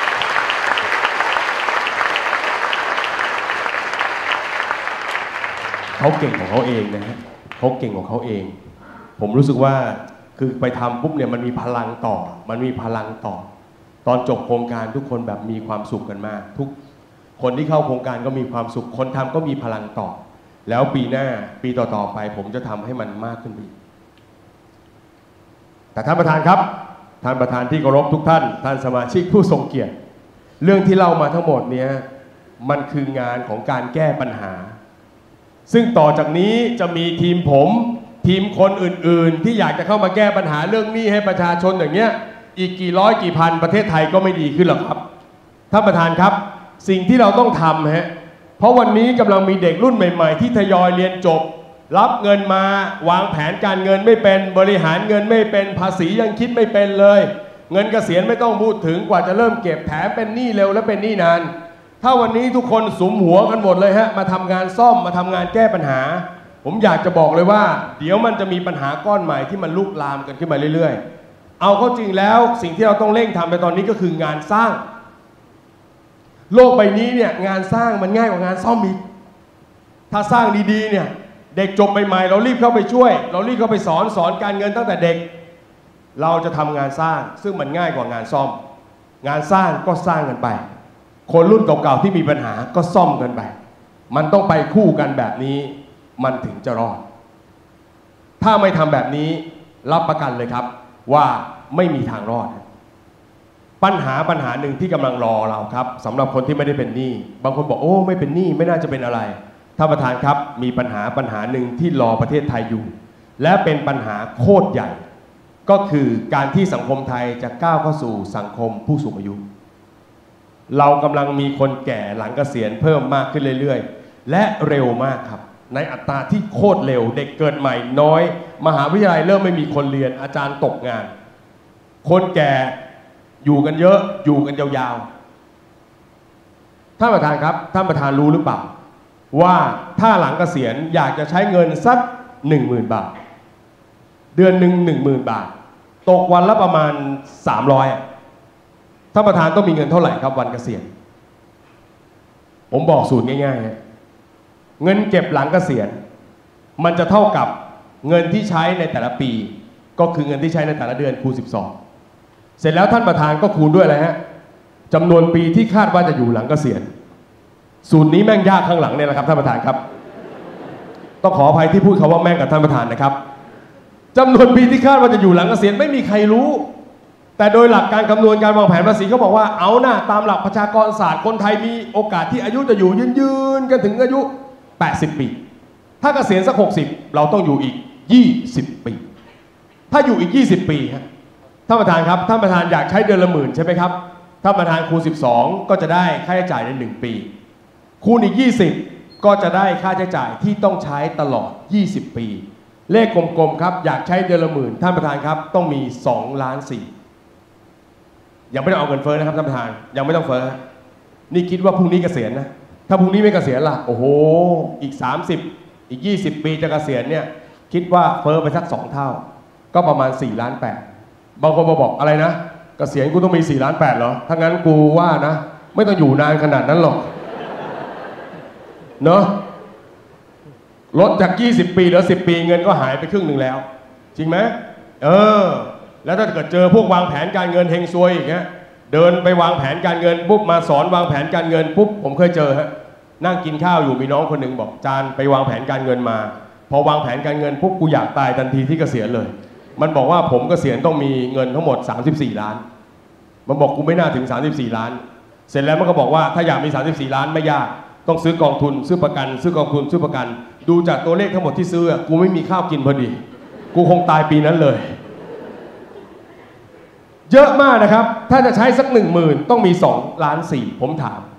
เขาเก่งของเขาเองนะฮะเขาเก่งของเขาเองผมรู้สึกว่าคือไปทำปุ๊บเนี่ยมันมีพลังต่อมันมีพลังต่อตอนจบโครงการทุกคนแบบมีความสุขกันมากทุกคนที่เข้าโครงการก็มีความสุขคนทำก็มีพลังต่อแล้วปีหน้าปีต่อๆไปผมจะทำให้มันมากขึ้นไปแต่ท่านประธานครับท่านประธานที่เคารพทุกท่านท่านสมาชิกผู้ทรงเกียรติเรื่องที่เล่ามาทั้งหมดเนี้ยมันคืองานของการแก้ปัญหาซึ่งต่อจากนี้จะมีทีมผมทีมคนอื่นๆที่อยากจะเข้ามาแก้ปัญหาเรื่องหนี้ให้ประชาชนอย่างเงี้ยอีกกี่ร้อยกี่พันประเทศไทยก็ไม่ดีขึ้นหรอกครับท่านประธานครับสิ่งที่เราต้องทำฮะเพราะวันนี้กำลังมีเด็กรุ่นใหม่ๆที่ทยอยเรียนจบรับเงินมาวางแผนการเงินไม่เป็นบริหารเงินไม่เป็นภาษียังคิดไม่เป็นเลยเงินเกษียณไม่ต้องพูดถึงกว่าจะเริ่มเก็บแถมเป็นหนี้เร็วและเป็นหนี้นานถ้าวันนี้ทุกคนสุมหัวกันหมดเลยฮะมาทำงานซ่อมมาทำงานแก้ปัญหาผมอยากจะบอกเลยว่าเดี๋ยวมันจะมีปัญหาก้อนใหม่ที่มันลุกลามกันขึ้นมาเรื่อยๆเอาเข้าจริงแล้วสิ่งที่เราต้องเร่งทำในตอนนี้ก็คืองานสร้างโลกใบนี้เนี่ยงานสร้างมันง่ายกว่างานซ่อมอีกถ้าสร้างดีๆเนี่ยเด็กจบใหม่ๆเรารีบเข้าไปช่วยเรารีบเข้าไปสอนสอนการเงินตั้งแต่เด็กเราจะทำงานสร้างซึ่งมันง่ายกว่างานซ่อมงานสร้างก็สร้างกันไปคนรุ่นเก่าๆที่มีปัญหาก็ซ่อมกันไปมันต้องไปคู่กันแบบนี้มันถึงจะรอดถ้าไม่ทำแบบนี้รับประกันเลยครับว่าไม่มีทางรอดปัญหาปัญหาหนึ่งที่กำลังรอเราครับสำหรับคนที่ไม่ได้เป็นหนี้บางคนบอกโอ้ไม่เป็นหนี้ไม่น่าจะเป็นอะไรท่านประธานครับมีปัญหาปัญหาหนึ่งที่รอประเทศไทยอยู่และเป็นปัญหาโคตรใหญ่ก็คือการที่สังคมไทยจะก้าวเข้าสู่สังคมผู้สูงอายุเรากำลังมีคนแก่หลังเกษียณเพิ่มมากขึ้นเรื่อยๆและเร็วมากครับในอัตราที่โคตรเร็วเด็กเกิดใหม่น้อยมหาวิทยาลัยเริ่มไม่มีคนเรียนอาจารย์ตกงานคนแก่อยู่กันเยอะอยู่กันยาวๆท่านประธานครับท่านประธานรู้หรือเปล่าว่าถ้าหลังเกษียณอยากจะใช้เงินสักหนึ่งหมื่นบาทเดือนหนึ่งหนึ่งหมื่นบาทตกวันละประมาณสามร้อยท่านประธานต้องมีเงินเท่าไหร่ครับวันเกษียณผมบอกสูตรง่ายๆเงินเก็บหลังเกษียณมันจะเท่ากับเงินที่ใช้ในแต่ละปีก็คือเงินที่ใช้ในแต่ละเดือนคูณสิบสองเสร็จแล้วท่านประธานก็คูณด้วยอะไรฮะจำนวนปีที่คาดว่าจะอยู่หลังเกษียณสูตรนี้แม่งยากข้างหลังเนี่ยนะครับท่านประธานครับต้องขออภัยที่พูดคำว่าแม่งกับท่านประธานนะครับจำนวนปีที่คาดว่าจะอยู่หลังเกษียณไม่มีใครรู้แต่โดยหลักการคำนวณการวางแผนภาษีเขาบอกว่าเอาหน้าตามหลักประชากรศาสตร์คนไทยมีโอกาสที่อายุจะอยู่ยืนๆกันถึงอายุแปดสิบปีถ้าเกษียณสักหกสิบเราต้องอยู่อีกยี่สิบปีถ้าอยู่อีกยี่สิบปีฮะท่านประธานครับท่านประธานอยากใช้เดือนละหมื่นใช่ไหมครับท่านประธานคูณสิบสองก็จะได้ค่าใช้จ่ายในหนึ่งปีคูณอีกยี่สิบก็จะได้ค่าใช้จ่ายที่ต้องใช้ตลอดยี่สิบปีเลขกลมๆครับอยากใช้เดือนละหมื่นท่านประธานครับต้องมีสองล้านสี่ยังไม่ต้องเอาเงินเฟ้อนะครับท่านประธานยังไม่ต้องเฟ้อนี่คิดว่าพรุ่งนี้เกษียณนะถ้าพรุ่งนี้ไม่เกษียณล่ะโอ้โหอีกสามสิบอีกยี่สิบปีจะเกษียณเนี่ยคิดว่าเฟ้อไปสักสองเท่าก็ประมาณสี่ล้านแปดบางคนมาบอกอะไรนะเกษียณกูต้องมีสี่ล้านแปดเหรอถ้างั้นกูว่านะไม่ต้องอยู่นานขนาดนั้นหรอกเนาะลดจากยี่สิบปีเหลือสิบปีเงินก็หายไปครึ่งหนึ่งแล้วจริงไหมเออแล้วถ้าเกิดเจอพวกวางแผนการเงินเฮงซวยอย่างเงี้ยเดินไปวางแผนการเงินปุ๊บมาสอนวางแผนการเงินปุ๊บผมเคยเจอฮะนั่งกินข้าวอยู่มีน้องคนหนึ่งบอกจานไปวางแผนการเงินมาพอวางแผนการเงินปุ๊บกูอยากตายทันทีที่เกษียณเลยมันบอกว่าผมเกษียณต้องมีเงินทั้งหมดสามสิบสี่ล้านมันบอกกูไม่น่าถึงสามสิบสี่ล้านเสร็จแล้วมันก็บอกว่าถ้าอยากมีสามสิบสี่ล้านไม่ยากต้องซื้อกองทุนซื้อประกันซื้อกองทุนซื้อประกันดูจากตัวเลขทั้งหมดที่ซื้อกูไม่มีข้าวกินพอดีกูคงตายปีนั้นเลยเยอะมากนะครับถ้าจะใช้สักหนึ่งหมื่นต้องมีสองล้านสี่ผมถาม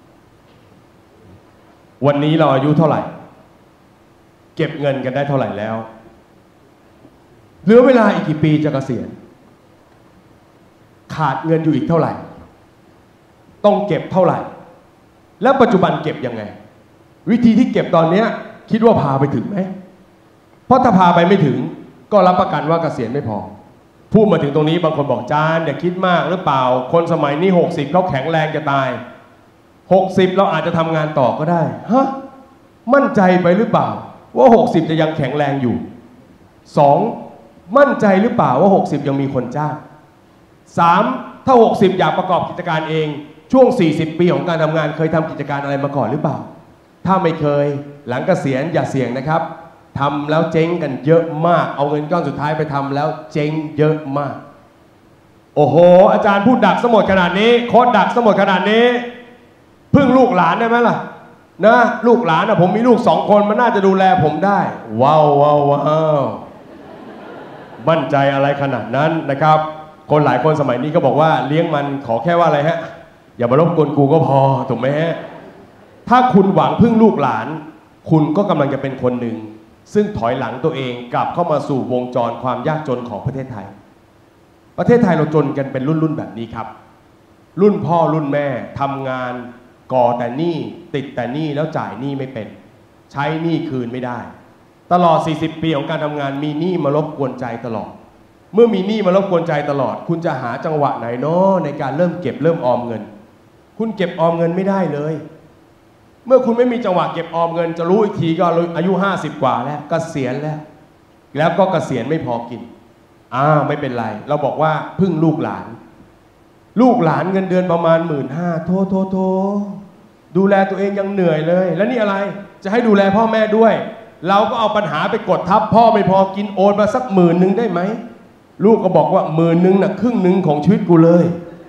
วันนี้เราอายุเท่าไหร่เก็บเงินกันได้เท่าไหร่แล้วเหลือเวลาอีกกี่ปีจะเกษียณขาดเงินอยู่อีกเท่าไหร่ต้องเก็บเท่าไหร่แล้วปัจจุบันเก็บยังไงวิธีที่เก็บตอนนี้คิดว่าพาไปถึงไหมเพราะถ้าพาไปไม่ถึงก็รับประกันว่าเกษียณไม่พอพูดมาถึงตรงนี้บางคนบอกจานอย่าคิดมากหรือเปล่าคนสมัยนี้หกสิบเขาแข็งแรงจะตายหกสิบเราอาจจะทำงานต่อก็ได้ฮะมั่นใจไปหรือเปล่าว่าหกสิบจะยังแข็งแรงอยู่สองมั่นใจหรือเปล่าว่าหกสิบยังมีคนจ้างสามถ้าหกสิบอยากประกอบกิจการเองช่วงสี่สิบปีของการทำงานเคยทำกิจการอะไรมาก่อนหรือเปล่าถ้าไม่เคยหลังเกษียณอย่าเสี่ยงนะครับทำแล้วเจ๊งกันเยอะมากเอาเงินก้อนสุดท้ายไปทำแล้วเจ๊งเยอะมากโอ้โหอาจารย์พูดดักสมดขนาดนี้โค้ดดักสมดขนาดนี้พึ่งลูกหลานได้ไหมล่ะนะลูกหลานนะผมมีลูกสองคนมันน่าจะดูแลผมได้ว้าวว้าวว้าวมั่นใจอะไรขนาดนั้นนะครับคนหลายคนสมัยนี้ก็บอกว่าเลี้ยงมันขอแค่ว่าอะไรฮะอย่ามารบกวนกูก็พอถูกไหมฮะถ้าคุณหวังพึ่งลูกหลานคุณก็กำลังจะเป็นคนหนึ่งซึ่งถอยหลังตัวเองกลับเข้ามาสู่วงจรความยากจนของประเทศไทยประเทศไทยเราจนกันเป็นรุ่นๆแบบนี้ครับรุ่นพ่อรุ่นแม่ทำงานก่อแต่หนี้ติดแต่หนี้แล้วจ่ายหนี้ไม่เป็นใช้หนี้คืนไม่ได้ตลอดสี่สิบปีของการทำงานมีหนี้มารบกวนใจตลอดเมื่อมีหนี้มารบกวนใจตลอดคุณจะหาจังหวะไหนเนาะในการเริ่มเก็บเริ่มออมเงินคุณเก็บออมเงินไม่ได้เลยเมื่อคุณไม่มีจังหวะเก็บออมเงินจะรู้อีกทีก็อายุห้าสิบกว่าแล้วเกษียณแล้วแล้วก็เกษียณไม่พอกินอ้าวไม่เป็นไรเราบอกว่าพึ่งลูกหลานลูกหลานเงินเดือนประมาณหมื่นห้าโทโทโทดูแลตัวเองยังเหนื่อยเลยแล้วนี่อะไรจะให้ดูแลพ่อแม่ด้วยเราก็เอาปัญหาไปกดทับพ่อไม่พอกินโอนมาสักหมื่นหนึ่งได้ไหมลูกก็บอกว่าหมื่นหนึ่งน่ะครึ่งหนึ่งของชีวิตกูเลย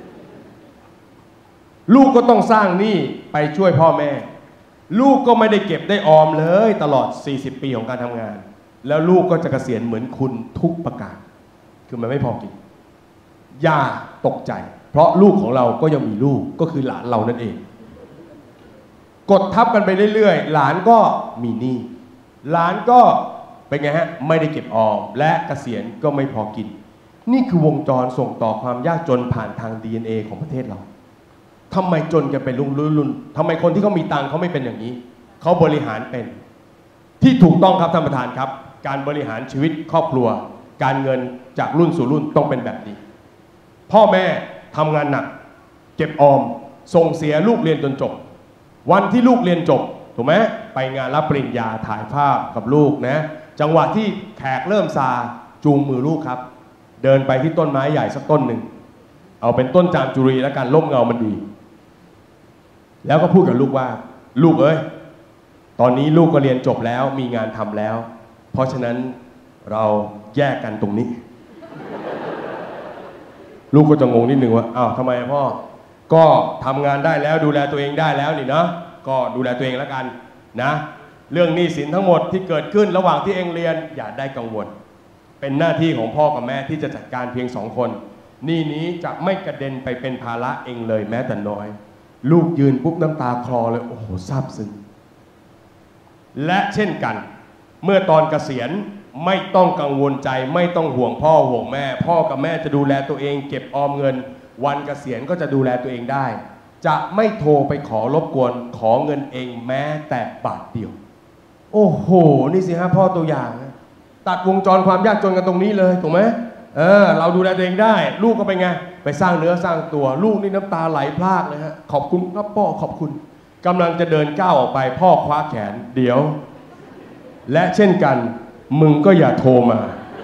ลูกก็ต้องสร้างหนี้ไปช่วยพ่อแม่ลูกก็ไม่ได้เก็บได้ออมเลยตลอดสี่สิบปีของการทำงานแล้วลูกก็จะเกษียณเหมือนคุณทุกประการคือมันไม่พอกินอย่าตกใจเพราะลูกของเราก็ยังมีลูกก็คือหลานเรานั่นเองกดทับกันไปเรื่อยๆหลานก็มีหนี้หลานก็เป็นไงฮะไม่ได้เก็บออมและเกษียณก็ไม่พอกินนี่คือวงจรส่งต่อความยากจนผ่านทาง ดี เอ็น เอ ของประเทศเราทำไมจนกันเป็นรุ่นรุ่นทำไมคนที่เขามีตังค์เขาไม่เป็นอย่างนี้เขาบริหารเป็นที่ถูกต้องครับท่านประธานครับการบริหารชีวิตครอบครัวการเงินจากรุ่นสู่รุ่นต้องเป็นแบบนี้พ่อแม่ทำงานหนักเก็บออมส่งเสียลูกเรียนจนจบวันที่ลูกเรียนจบถูกไหมไปงานรับปริญญาถ่ายภาพกับลูกนะจังหวะที่แขกเริ่มซาจูงมือลูกครับเดินไปที่ต้นไม้ใหญ่สักต้นหนึ่งเอาเป็นต้นจามจุรีแล้วกันร่มเงามันดีแล้วก็พูดกับลูกว่าลูกเอ้ยตอนนี้ลูกก็เรียนจบแล้วมีงานทำแล้วเพราะฉะนั้นเราแยกกันตรงนี้ ลูกก็จะงงนิดนึงว่าอ้าวทำไมพ่อก็ทำงานได้แล้วดูแลตัวเองได้แล้วนี่เนาะก็ดูแลตัวเองแล้วกันนะเรื่องหนี้สินทั้งหมดที่เกิดขึ้นระหว่างที่เองเรียนอย่าได้กังวลเป็นหน้าที่ของพ่อกับแม่ที่จะจัดการเพียงสองคนหนี้นี้จะไม่กระเด็นไปเป็นภาระเองเลยแม้แต่น้อยลูกยืนปุ๊บน้ำตาคลอเลยโอ้โหซาบซึ้งและเช่นกันเมื่อตอนเกษียณไม่ต้องกังวลใจไม่ต้องห่วงพ่อห่วงแม่พ่อกับแม่จะดูแลตัวเองเก็บออมเงินวันเกษียณก็จะดูแลตัวเองได้จะไม่โทรไปขอรบกวนขอเงินเองแม้แต่บาทเดียวโอ้โหนี่สิฮะพ่อตัวอย่างตัดวงจรความยากจนกันตรงนี้เลยถูกไหมเออเราดูแลตัวเองได้ลูกก็ไปไงไปสร้างเนื้อสร้างตัวลูกนี่น้ำตาไหลพรากเลยฮะขอบคุณครับพ่อขอบคุณกำลังจะเดินก้าวออกไปพ่อคว้าแขนเดี๋ยวและเช่นกันมึงก็อย่าโทรมา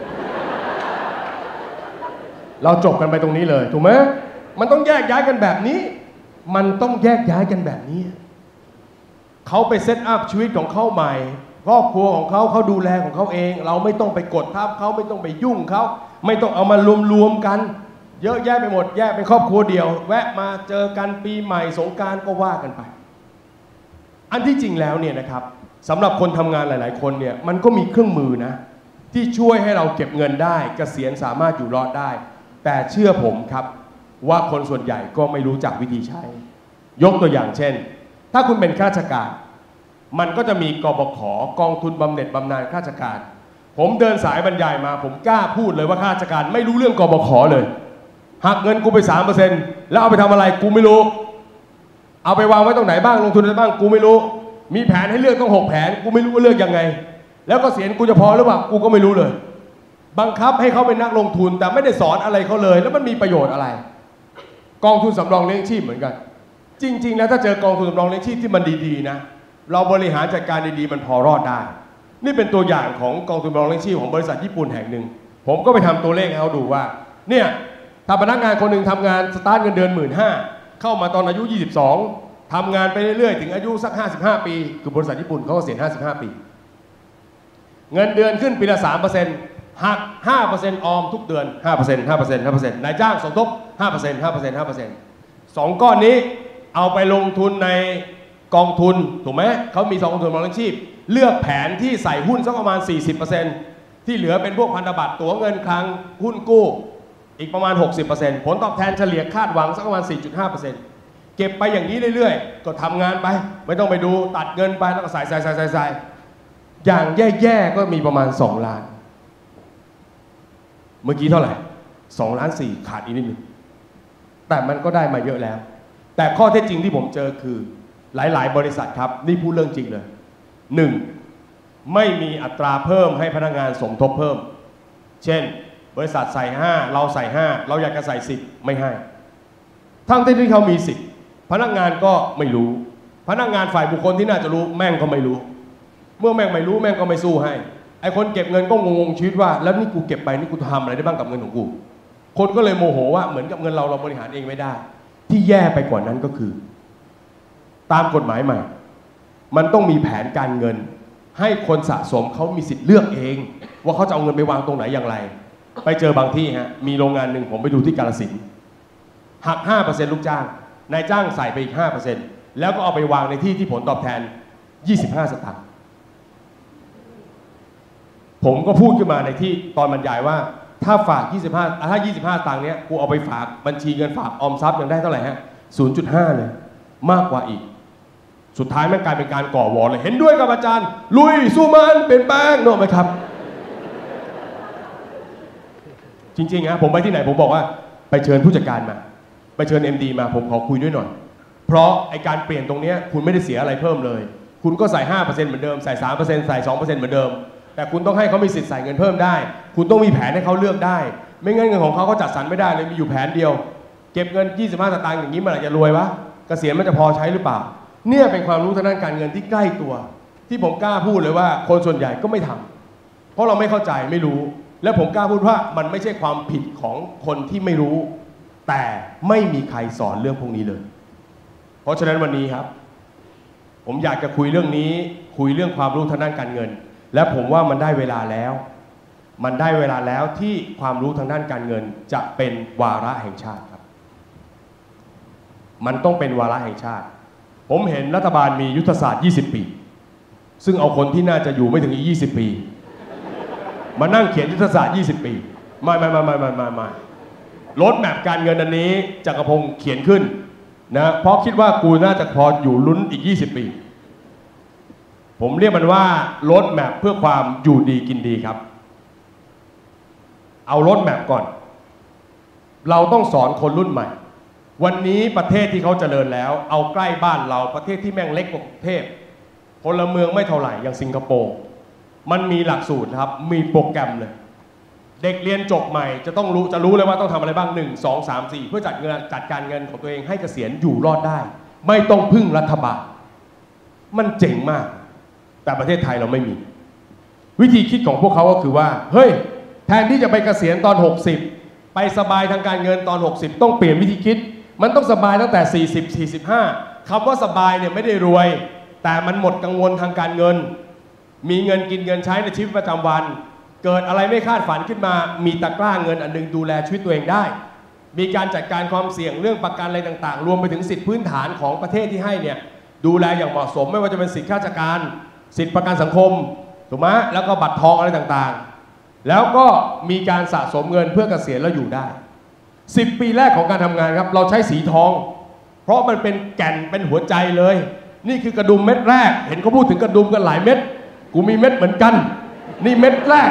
เราจบกันไปตรงนี้เลยถูกไหมมันต้องแยกย้ายกันแบบนี้มันต้องแยกย้ายกันแบบนี้เขาไปเซตอัพชีวิตของเขาใหม่ครอบครัวของเขาเขาดูแลของเขาเองเราไม่ต้องไปกดทับเขาไม่ต้องไปยุ่งเขาไม่ต้องเอามารวมๆกันเยอะแยะไปหมดแยกเป็นครอบครัวเดียวแวะมาเจอกันปีใหม่สงกรานต์ก็ว่ากันไปอันที่จริงแล้วเนี่ยนะครับสำหรับคนทำงานหลายๆคนเนี่ยมันก็มีเครื่องมือนะที่ช่วยให้เราเก็บเงินได้เกษียณสามารถอยู่รอดได้แต่เชื่อผมครับว่าคนส่วนใหญ่ก็ไม่รู้จักวิธีใช้ยกตัวอย่างเช่นถ้าคุณเป็นข้าราชการมันก็จะมีกบข.กองทุนบำเหน็จบำนาญข้าราชการผมเดินสายบรรยายมาผมกล้าพูดเลยว่าข้าราชการไม่รู้เรื่องกบข.เลยหักเงินกูไป สามเปอร์เซ็นต์ แล้วเอาไปทำอะไรกูไม่รู้เอาไปวางไว้ตรงไหนบ้างลงทุนอะไรบ้างกูไม่รู้มีแผนให้เลือกต้องหกแผนกูไม่รู้ว่าเลือกยังไงแล้วก็เสียนกูจะพอหรือเปล่ากูก็ไม่รู้เลยบังคับให้เขาเป็นนักลงทุนแต่ไม่ได้สอนอะไรเขาเลยแล้วมันมีประโยชน์อะไรกองทุนสำรองเลี้ยงชีพเหมือนกันจริงๆแล้วถ้าเจอกองทุนสำรองเลี้ยงชีพที่มันดีๆนะเราบริหารจัดการดีๆมันพอรอดได้นี่เป็นตัวอย่างของกองทุนสำรองเลี้ยงชีพของบริษัทญี่ปุ่นแห่งหนึ่งผมก็ไปทำตัวเลขให้เขาดูว่าเนี่ยถ้าพนักงานคนหนึ่งทำงานสตาร์ทเงินเดือนหมื่นห้าเข้ามาตอนอายุยี่สิบสองทำงานไปเรื่อยๆถึงอายุสักห้าสิบห้าปีคือบริษัทญี่ปุ่นเขาเกษียณห้าสิบห้าปีเงินเดือนขึ้นปีละ สามเปอร์เซ็นต์ หัก ห้าเปอร์เซ็นต์ ออมทุกเดือน ห้าเปอร์เซ็นต์ ห้าเปอร์เซ็นต์ ห้าเปอร์เซ็นต์ นายจ้างสมทบ ห้าเปอร์เซ็นต์ ห้าเปอร์เซ็นต์ ห้าเปอร์เซ็นต์ สองก้อนนี้เอาไปลงทุนในกองทุนถูกไหมเขามีสองกองทุนบำนาญชีพเลือกแผนที่ใส่หุ้นสักประมาณ สี่สิบเปอร์เซ็นต์ ที่เหลือเป็นพวกพันธบัตรตั๋วเงินคลังหุ้นกู้อีกประมาณ หกสิบเปอร์เซ็นต์ ผลตอบแทนเฉลี่ยคาดหวังสักประมาณ สี่จุดห้าเปอร์เซ็นต์เก็บไปอย่างนี้เรื่อยๆก็ทำงานไปไม่ต้องไปดูตัดเงินไปแล้วก็ใส่ใส่ใส่ใส่ใส่อย่างแย่ๆก็มีประมาณสองล้านเมื่อกี้เท่าไหร่สองล้านสี่ขาดอีกนิดนึงแต่มันก็ได้มาเยอะแล้วแต่ข้อเท็จจริงที่ผมเจอคือหลายๆบริษัทครับนี่พูดเรื่องจริงเลยหนึ่งไม่มีอัตราเพิ่มให้พนักงานสมทบเพิ่มเช่นบริษัทใส่ห้าเราใส่ห้าเราอยากจะใส่สิบไม่ให้ทั้งที่เขามีสิทธิ์พนักงานก็ไม่รู้พนักงานฝ่ายบุคคลที่น่าจะรู้แม่งก็ไม่รู้เมื่อแม่งไม่รู้แม่งก็ไม่สู้ให้ไอ้คนเก็บเงินก็งงๆชีวิตว่าแล้วนี่กูเก็บไปนี่กูทำอะไรได้บ้างกับเงินของกูคนก็เลยโมโหว่าเหมือนกับเงินเราเราบริหารเองไม่ได้ที่แย่ไปกว่านั้นก็คือตามกฎหมายใหม่มันต้องมีแผนการเงินให้คนสะสมเขามีสิทธิ์เลือกเองว่าเขาจะเอาเงินไปวางตรงไหนอย่างไรไปเจอบางที่ฮะมีโรงงานหนึ่งผมไปดูที่กาฬสินธุ์หัก ห้าเปอร์เซ็นต์ ลูกจ้างนายจ้างใส่ไปอีก ห้าเปอร์เซ็นต์ แล้วก็เอาไปวางในที่ที่ผลตอบแทนยี่สิบห้าสตางค์ผมก็พูดขึ้นมาในที่ตอนบรรยายว่าถ้าฝากยี่สิบห้าถ้ายี่สิบห้าสตางค์เนี้ยกูเอาไปฝากบัญชีเงินฝากออมทรัพย์ยังได้เท่าไหร่ฮะ ศูนย์จุดห้า เลยมากกว่าอีกสุดท้ายมันกลายเป็นการก่อวอร์เลยเห็นด้วยกับอาจารย์ลุยสู้มันเปลี่ยนแปลงนึกออกไหมครับจริงๆนะผมไปที่ไหนผมบอกว่าไปเชิญผู้จัดการมาไปเชิญ เอ็ม ดี มาผมขอคุยด้วยหน่อยเพราะไอการเปลี่ยนตรงนี้คุณไม่ได้เสียอะไรเพิ่มเลยคุณก็ใส่ ห้าเปอร์เซ็นต์ เหมือนเดิมใส่ สามเปอร์เซ็นต์ ใส่ สองเปอร์เซ็นต์ เหมือนเดิมแต่คุณต้องให้เขามีสิทธิ์ใส่เงินเพิ่มได้คุณต้องมีแผนให้เขาเลือกได้ไม่งั้นเงินของเขาเขาจัดสรรไม่ได้เลยมีอยู่แผนเดียวเก็บเงินยี่สิบห้าสตางค์อย่างนี้มันอาจจะรวยวะเกษียณมันจะพอใช้หรือเปล่าเนี่ยเป็นความรู้ทางด้านการเงินที่ใกล้ตัวที่ผมกล้าพูดเลยว่าคนส่วนใหญ่ก็ไม่ทำเพราะเราไม่เข้าใจไม่รู้และผมกล้าพูดว่ามันไม่ใช่ความผิดของคนที่ไม่รู้แต่ไม่มีใครสอนเรื่องพวกนี้เลยเพราะฉะนั้นวันนี้ครับผมอยากจะคุยเรื่องนี้คุยเรื่องความรู้ทางด้านการเงินและผมว่ามันได้เวลาแล้วมันได้เวลาแล้วที่ความรู้ทางด้านการเงินจะเป็นวาระแห่งชาติครับมันต้องเป็นวาระแห่งชาติผมเห็นรัฐบาลมียุทธศาสตร์ยี่สิบปีซึ่งเอาคนที่น่าจะอยู่ไม่ถึงอีกยี่สิบปีมานั่งเขียนยุทธศาสตร์ยี่สิบปีไม่ไม่ไม่ไม่ไม่ไม่ไม่รถแมพการเงินอันนี้จักรพงศ์เขียนขึ้นนะเพราะคิดว่ากูน่าจะพออยู่ลุ้นอีกยี่สิบปีผมเรียกมันว่ารถแมพเพื่อความอยู่ดีกินดีครับเอารถแมพก่อนเราต้องสอนคนรุ่นใหม่วันนี้ประเทศที่เขาเจริญแล้วเอาใกล้บ้านเราประเทศที่แม่งเล็กกว่ากรุงเทพพลเมืองไม่เท่าไหร่อย่างสิงคโปร์มันมีหลักสูตรครับมีโปรแกรมเลยเด็กเรียนจบใหม่จะต้องรู้จะรู้เลยว่าต้องทำอะไรบ้างหนึ่งสองสามสี่เพื่อจัดเงินจัดการเงินของตัวเองให้เกษียณอยู่รอดได้ไม่ต้องพึ่งรัฐบาลมันเจ๋งมากแต่ประเทศไทยเราไม่มีวิธีคิดของพวกเขาก็คือว่าเฮ้ยแทนที่จะไปเกษียณตอนหกสิบไปสบายทางการเงินตอนหกสิบต้องเปลี่ยนวิธีคิดมันต้องสบายตั้งแต่สี่สิบ สี่สิบห้าคำว่าสบายเนี่ยไม่ได้รวยแต่มันหมดกังวลทางการเงินมีเงินกินเงินใช้ในชีวิตประจำวันเกิดอะไรไม่คาดฝันขึ้นมามีตะกร้าเงินอันนึงดูแลชีวิตตัวเองได้มีการจัดการความเสี่ยงเรื่องประกันอะไรต่างๆรวมไปถึงสิทธิพื้นฐานของประเทศที่ให้เนี่ยดูแลอย่างเหมาะสมไม่ว่าจะเป็นสิทธิข้าราชการสิทธิประกันสังคมถูกไหมแล้วก็บัตรทองอะไรต่างๆแล้วก็มีการสะสมเงินเพื่อเกษียณแล้วอยู่ได้สิบปีแรกของการทำงานครับเราใช้สีทองเพราะมันเป็นแก่นเป็นหัวใจเลยนี่คือกระดุมเม็ดแรกเห็นเขาพูดถึงกระดุมกันหลายเม็ดกูมีเม็ดเหมือนกันนี่เม็ดแรก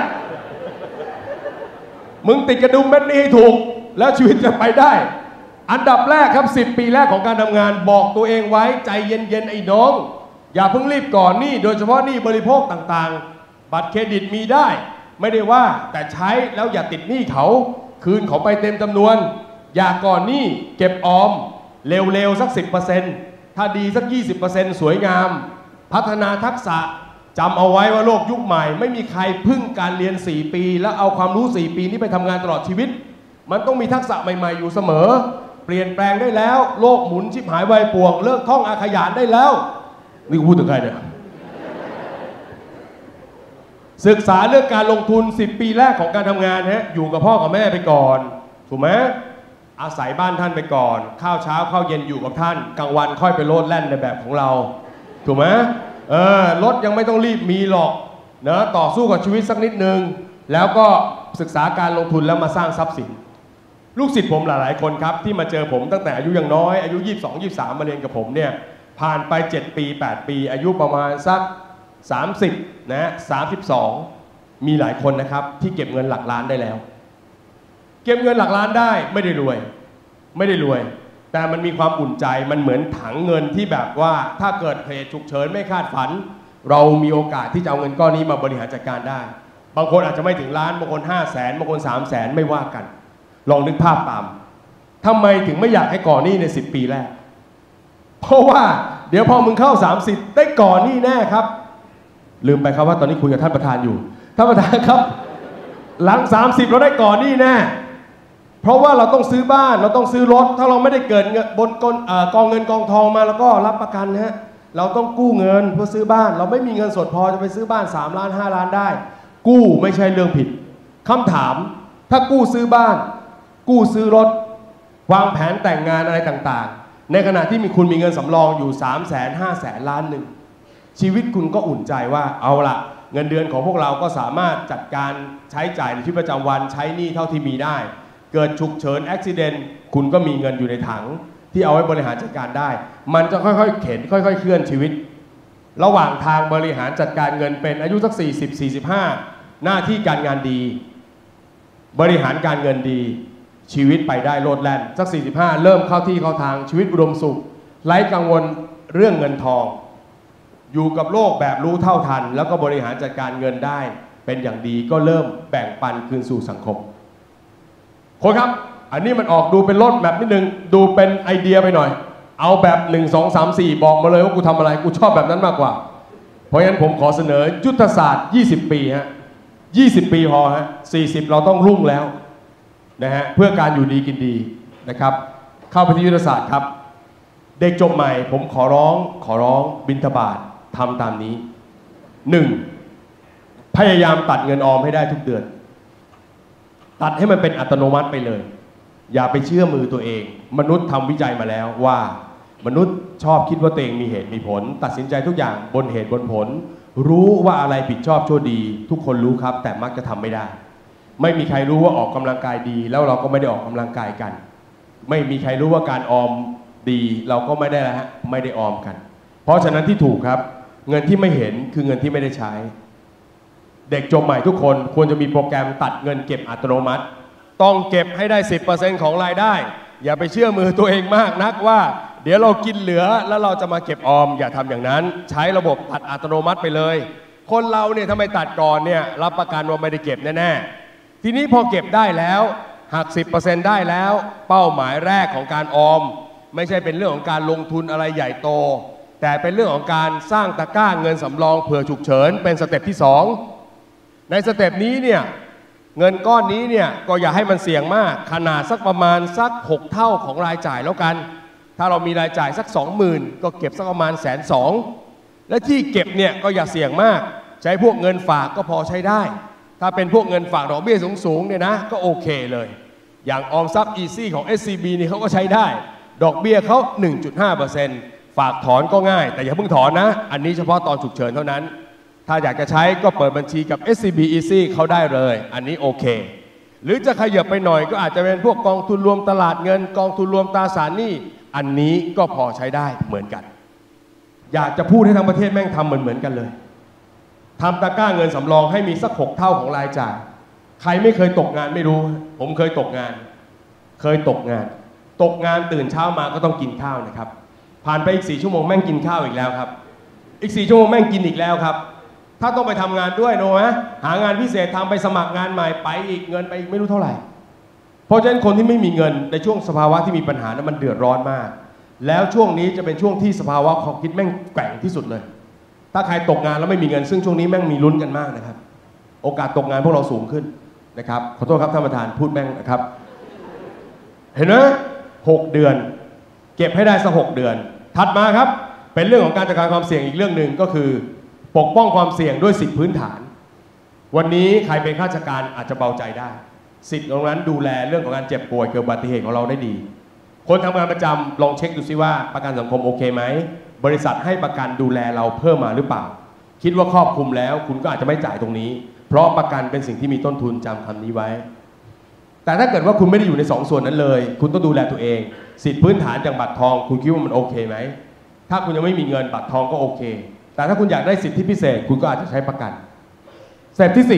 มึงติดกระดุมเม็ดนี้ให้ถูกแล้วชีวิตจะไปได้อันดับแรกครับสิบปีแรกของการทำงานบอกตัวเองไว้ใจเย็นๆไอ้น้องอย่าเพิ่งรีบก่อนหนี้โดยเฉพาะหนี้บริโภคต่างๆบัตรเครดิตมีได้ไม่ได้ว่าแต่ใช้แล้วอย่าติดหนี้เขาคืนเขาไปเต็มจำนวนอย่าก่อนหนี้เก็บออมเร็วๆสัก สิบเปอร์เซ็นต์ ถ้าดีสัก ยี่สิบเปอร์เซ็นต์ สวยงามพัฒนาทักษะจำเอาไว้ว่าโลกยุคใหม่ไม่มีใครพึ่งการเรียนสี่ปีแล้วเอาความรู้สี่ปีนี้ไปทำงานตลอดชีวิตมันต้องมีทักษะใหม่ๆอยู่เสมอเปลี่ยนแปลงได้แล้วโลกหมุนชิบหายไวป่วงเลิกท่องอาขยานได้แล้วนี่พูดถึงใครเนี่ยศึกษาเรื่องการลงทุนสิบปีแรกของการทำงานฮะอยู่กับพ่อกับแม่ไปก่อนถูกไหมอาศัยบ้านท่านไปก่อนข้าวเช้าข้าวเย็นอยู่กับท่านกลางวันค่อยไปโลดแล่นในแบบของเราถูกไหมเออรถยังไม่ต้องรีบมีหรอกเนะต่อสู้กับชีวิตสักนิดนึงแล้วก็ศึกษาการลงทุนแล้วมาสร้างทรัพย์สินลูกศิษย์ผมหลายๆคนครับที่มาเจอผมตั้งแต่อายุยังน้อยอายุยี่สิบสอง ยี่สิบสามมาเรียนกับผมเนี่ยผ่านไปเจ็ดปีแปดปีอายุประมาณสักสามสิบนะสามสิบสองมีหลายคนนะครับที่เก็บเงินหลักล้านได้แล้วเก็บเงินหลักล้านได้ไม่ได้รวยไม่ได้รวยแต่มันมีความอุ่นใจมันเหมือนถังเงินที่แบบว่าถ้าเกิดเหตุฉุกเฉินไม่คาดฝันเรามีโอกาสที่จะเอาเงินก้อนนี้มาบริหารจัดการได้บางคนอาจจะไม่ถึงล้านบางคนห้าแสนบางคนสามแสนไม่ว่ากันลองนึกภาพตามทำไมถึงไม่อยากให้ก่อหนี้ในสิบปีแรกเพราะว่าเดี๋ยวพอมึงเข้าสามสิบได้ก่อหนี้แน่ครับลืมไปครับว่าตอนนี้คุยกับท่านประธานอยู่ท่านประธานครับหลังสามสิบเราได้ก่อหนี้แน่เพราะว่าเราต้องซื้อบ้านเราต้องซื้อรถถ้าเราไม่ได้เกิดเงินบนกองกองเงินกองทองมาแล้วก็รับประกันนะฮะเราต้องกู้เงินเพื่อซื้อบ้านเราไม่มีเงินสดพอจะไปซื้อบ้านสามล้านห้าล้านได้กู้ไม่ใช่เรื่องผิดคำถามถ้ากู้ซื้อบ้านกู้ซื้อรถวางแผนแต่งงานอะไรต่างๆในขณะที่มีคุณมีเงินสำรองอยู่สามแสนห้าแสนล้านหนึ่งชีวิตคุณก็อุ่นใจว่าเอาละเงินเดือนของพวกเราก็สามารถจัดการใช้จ่ายในชีวิตประจำวันใช้หนี้เท่าที่มีได้เกิดฉุกเฉินอุบัติเหตุคุณก็มีเงินอยู่ในถังที่เอาไว้บริหารจัดการได้มันจะค่อยๆเข็นค่อยๆเคลื่อนชีวิตระหว่างทางบริหารจัดการเงินเป็นอายุสักสี่สิบ สี่สิบห้าหน้าที่การงานดีบริหารการเงินดีชีวิตไปได้โลดแล่นสักสี่สิบห้าเริ่มเข้าที่เข้าทางชีวิตอุดมสุขไร้กังวลเรื่องเงินทองอยู่กับโลกแบบรู้เท่าทันแล้วก็บริหารจัดการเงินได้เป็นอย่างดีก็เริ่มแบ่งปันคืนสู่สังคมคนครับอันนี้มันออกดูเป็นรถแบบนิดนึงดูเป็นไอเดียไปหน่อยเอาแบบหนึ่ง สอง สาม สี่บอกมาเลยว่ากูทำอะไรกูชอบแบบนั้นมากกว่าเพราะฉะนั้นผมขอเสนอยุทธศาสตร์ยี่สิบปีฮะยี่สิบปีพอฮะสี่สิบเราต้องรุ่งแล้วนะฮะเพื่อการอยู่ดีกินดีนะครับเข้าไปที่ยุทธศาสตร์ครับเด็กจบใหม่ผมขอร้องขอร้องบิณฑบาตทำตามนี้หนึ่งพยายามตัดเงินออมให้ได้ทุกเดือนตัดให้มันเป็นอัตโนมัติไปเลยอย่าไปเชื่อมือตัวเองมนุษย์ทำวิจัยมาแล้วว่ามนุษย์ชอบคิดว่าตัวเองมีเหตุมีผลตัดสินใจทุกอย่างบนเหตุบนผลรู้ว่าอะไรผิดชอบชั่วดีทุกคนรู้ครับแต่มักจะทำไม่ได้ไม่มีใครรู้ว่าออกกำลังกายดีแล้วเราก็ไม่ได้ออกกำลังกายกันไม่มีใครรู้ว่าการออมดีเราก็ไม่ได้ละฮะไม่ได้ออมกันเพราะฉะนั้นที่ถูกครับเงินที่ไม่เห็นคือเงินที่ไม่ได้ใช้เด็กจบใหม่ทุกคนควรจะมีโปรแกรมตัดเงินเก็บอัตโนมัติต้องเก็บให้ได้ สิบเปอร์เซ็นต์ ของรายได้อย่าไปเชื่อมือตัวเองมากนักว่าเดี๋ยวเรากินเหลือแล้วเราจะมาเก็บออมอย่าทำอย่างนั้นใช้ระบบตัดอัตโนมัติไปเลยคนเราเนี่ยทำไมตัดก่อนเนี่ยรับประกันว่าไม่ได้เก็บแน่ๆทีนี้พอเก็บได้แล้วหัก สิบเปอร์เซ็นต์ ได้แล้วเป้าหมายแรกของการออมไม่ใช่เป็นเรื่องของการลงทุนอะไรใหญ่โตแต่เป็นเรื่องของการสร้างตะกร้าเงินสำรองเผื่อฉุกเฉินเป็นสเต็ปที่สองในสเต็ปนี้เนี่ยเงินก้อนนี้เนี่ยก็อย่าให้มันเสี่ยงมากขนาดสักประมาณสักหกเท่าของรายจ่ายแล้วกันถ้าเรามีรายจ่ายสัก สองหมื่น ก็เก็บสักประมาณแสนสองและที่เก็บเนี่ยก็อย่าเสี่ยงมากใช้พวกเงินฝากก็พอใช้ได้ถ้าเป็นพวกเงินฝากดอกเบี้ยสูงๆเนี่ยนะก็โอเคเลยอย่างออมทรัพย์ Easy ของ เอส ซี บี นี่เขาก็ใช้ได้ดอกเบี้ยเขา หนึ่งจุดห้าเปอร์เซ็นต์ ฝากถอนก็ง่ายแต่อย่าเพิ่งถอนนะอันนี้เฉพาะตอนฉุกเฉินเท่านั้นถ้าอยากจะใช้ก็เปิดบัญชีกับ เอส ซี บี Easy เขาได้เลยอันนี้โอเคหรือจะขยับไปหน่อยก็อาจจะเป็นพวกกองทุนรวมตลาดเงินกองทุนรวมตราสารหนี้อันนี้ก็พอใช้ได้เหมือนกันอยากจะพูดให้ทั้งประเทศแม่งทำเหมือนเหมือนกันเลยทำตะกร้าเงินสำรองให้มีสักหกเท่าของรายจ่ายใครไม่เคยตกงานไม่รู้ผมเคยตกงานเคยตกงานตกงานตื่นเช้ามาก็ต้องกินข้าวนะครับผ่านไปอีกสี่ชั่วโมงแม่งกินข้าวอีกแล้วครับอีกสี่ชั่วโมงแม่งกินอีกแล้วครับถ้าต้องไปทำงานด้วยโน้มหางานพิเศษทำไปสมัครงานใหม่ไปอีกเงินไปอีกไม่รู้เท่าไหร่เพราะฉะนั้นคนที่ไม่มีเงินในช่วงสภาวะที่มีปัญหานั้นมันเดือดร้อนมากแล้วช่วงนี้จะเป็นช่วงที่สภาวะความคิดแม่งแกว่งที่สุดเลยถ้าใครตกงานแล้วไม่มีเงินซึ่งช่วงนี้แม่งมีลุ้นกันมากนะครับโอกาสตกงานพวกเราสูงขึ้นนะครับขอโทษครับท่านประธานพูดแม่งนะครับเห็นไหมหกเดือนเก็บให้ได้สักหกเดือนถัดมาครับเป็นเรื่องของการจัดการความเสี่ยงอีกเรื่องหนึ่งก็คือปกป้องความเสี่ยงด้วยสิทธิพื้นฐานวันนี้ใครเป็นข้าราชการอาจจะเบาใจได้สิทธิ์ตรงนั้นดูแลเรื่องของการเจ็บป่วยเกิดอุบัติเหตุของเราได้ดีคนทำงานประจำลองเช็คดูซิว่าประกันสังคมโอเคไหมบริษัทให้ประกันดูแลเราเพิ่มมาหรือเปล่าคิดว่าครอบคลุมแล้วคุณก็อาจจะไม่จ่ายตรงนี้เพราะประกันเป็นสิ่งที่มีต้นทุนจำคำนี้ไว้แต่ถ้าเกิดว่าคุณไม่ได้อยู่ในสองส่วนนั้นเลยคุณต้องดูแลตัวเองสิทธิพื้นฐานอย่างบัตรทองคุณคิดว่ามันโอเคไหมถ้าคุณยังไม่มีเงินบัตรทองก็โอเคแต่ถ้าคุณอยากได้สิทธิพิเศษคุณก็อาจจะใช้ประกันสเต็ปที่สี่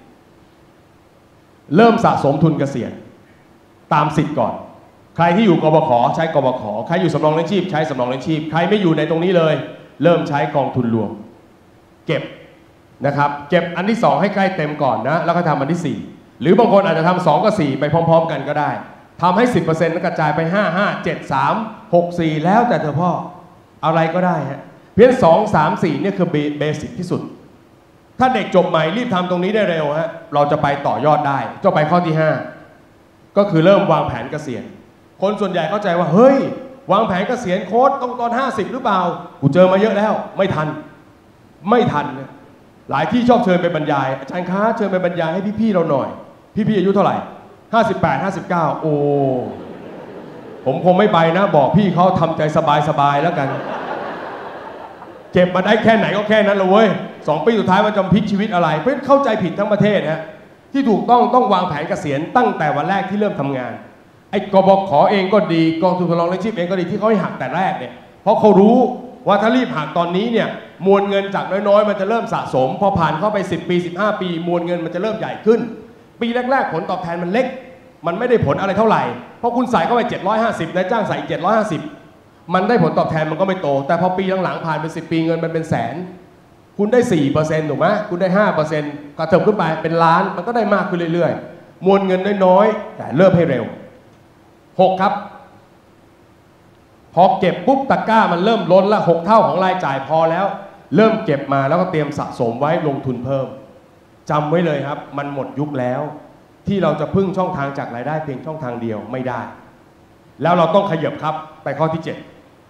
เริ่มสะสมทุนเกษียณตามสิทธิ์ก่อนใครที่อยู่กบข.ใช้กบข.ใครอยู่สำรองเลี้ยงชีพใช้สำรองเลี้ยงชีพใครไม่อยู่ในตรงนี้เลยเริ่มใช้กองทุนรวมเก็บนะครับเก็บอันที่สองให้ใกล้เต็มก่อนนะแล้วก็ทำอันที่สี่หรือบางคนอาจจะทำสองกับสี่ไปพร้อมๆกันก็ได้ทำให้ สิบเปอร์เซ็นต์ แล้วกระจายไปห้า ห้า เจ็ด สาม หก สี่แล้วแต่เธอพ่ออะไรก็ได้ฮะเพียงสอง สาม สี่เนี่ยคือเบสิกที่สุดถ้าเด็กจบใหม่รีบทำตรงนี้ได้เร็วฮะเราจะไปต่อยอดได้จะไปข้อที่ห้าก็คือเริ่มวางแผนเกษียณคนส่วนใหญ่เข้าใจว่าเฮ้ยวางแผนเกษียณโค้ดต้องตอนห้าสิบหรือเปล่ากูเจอมาเยอะแล้วไม่ทันไม่ทันนะหลายที่ชอบเชิญไปบรรยายอาจารย์คะเชิญไปบรรยายให้พี่ๆเราหน่อยพี่ๆอายุเท่าไหร่ห้าสิบแปด ห้าสิบเก้าโอ้ผมคงไม่ไปนะบอกพี่เขาทำใจสบายๆแล้วกันเก็บมาได้แค่ไหนก็แค่นั้นเลยเว้ยสองปีสุดท้ายมันจะพลิกชีวิตอะไรเพื่อนเข้าใจผิดทั้งประเทศฮะที่ถูกต้องต้องวางแผนเกษียณตั้งแต่วันแรกที่เริ่มทำงานไอ้กบข.เองก็ดีกองทุนสำรองเลี้ยงชีพเองก็ดีที่เขาให้หักแต่แรกเนี่ยเพราะเขารู้ว่าถ้ารีบหักตอนนี้เนี่ยมวลเงินจากน้อยๆมันจะเริ่มสะสมพอผ่านเข้าไปสิบปีสิบห้าปีมวลเงินมันจะเริ่มใหญ่ขึ้นปีแรกๆผลตอบแทนมันเล็กมันไม่ได้ผลอะไรเท่าไหร่เพราะคุณใส่เข้าไปเจ็ดร้อยห้าสิบนายจ้างใส่เจ็ดร้อยห้าสิบมันได้ผลตอบแทนมันก็ไม่โตแต่พอปีหลังๆผ่านไปสิบปีเงินมันเป็นแสนคุณได้ สี่เปอร์เซ็นต์ ถูกไหมคุณได้ ห้าเปอร์เซ็นต์ กระเถิบขึ้นไปเป็นล้านมันก็ได้มากขึ้นเรื่อยๆมวลเงินน้อยๆแต่เริ่มให้เร็วหกครับพอเก็บปุ๊บตะกร้ามันเริ่มล้นละหกเท่าของรายจ่ายพอแล้วเริ่มเก็บมาแล้วก็เตรียมสะสมไว้ลงทุนเพิ่มจำไว้เลยครับมันหมดยุคแล้วที่เราจะพึ่งช่องทางจากรายได้เพียงช่องทางเดียวไม่ได้แล้วเราต้องขยับครับไปข้อที่เจ็ด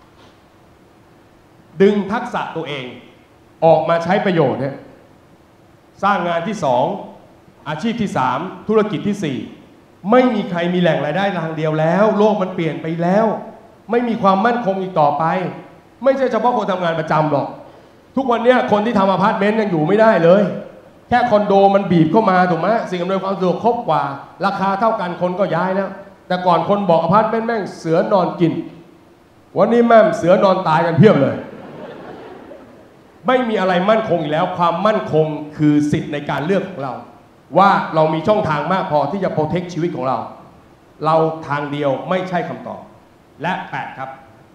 ดึงทักษะตัวเองออกมาใช้ประโยชน์เนี่ยสร้างงานที่สองอาชีพที่สามธุรกิจที่สี่ไม่มีใครมีแหล่งรายได้ทางเดียวแล้วโลกมันเปลี่ยนไปแล้วไม่มีความมั่นคงอีกต่อไปไม่ใช่เฉพาะคนทำงานประจำหรอกทุกวันนี้คนที่ทำอพาร์ตเมนต์ยังอยู่ไม่ได้เลยแค่คอนโดมันบีบเข้ามาถูกไหมสิ่งอำนวยความสะดวกครบกว่าราคาเท่ากันคนก็ย้ายแล้วแต่ก่อนคนบอกอพาร์ตเมนต์แม่งเสือนอนกินวันนี้แม่งเสือนอนตายกันเพียบเลยไม่มีอะไรมั่นคงอีกแล้วความมั่นคงคือสิทธิ์ในการเลือกของเราว่าเรามีช่องทางมากพอที่จะโปรเทคชีวิตของเราเราทางเดียวไม่ใช่คำตอบและแปดครับ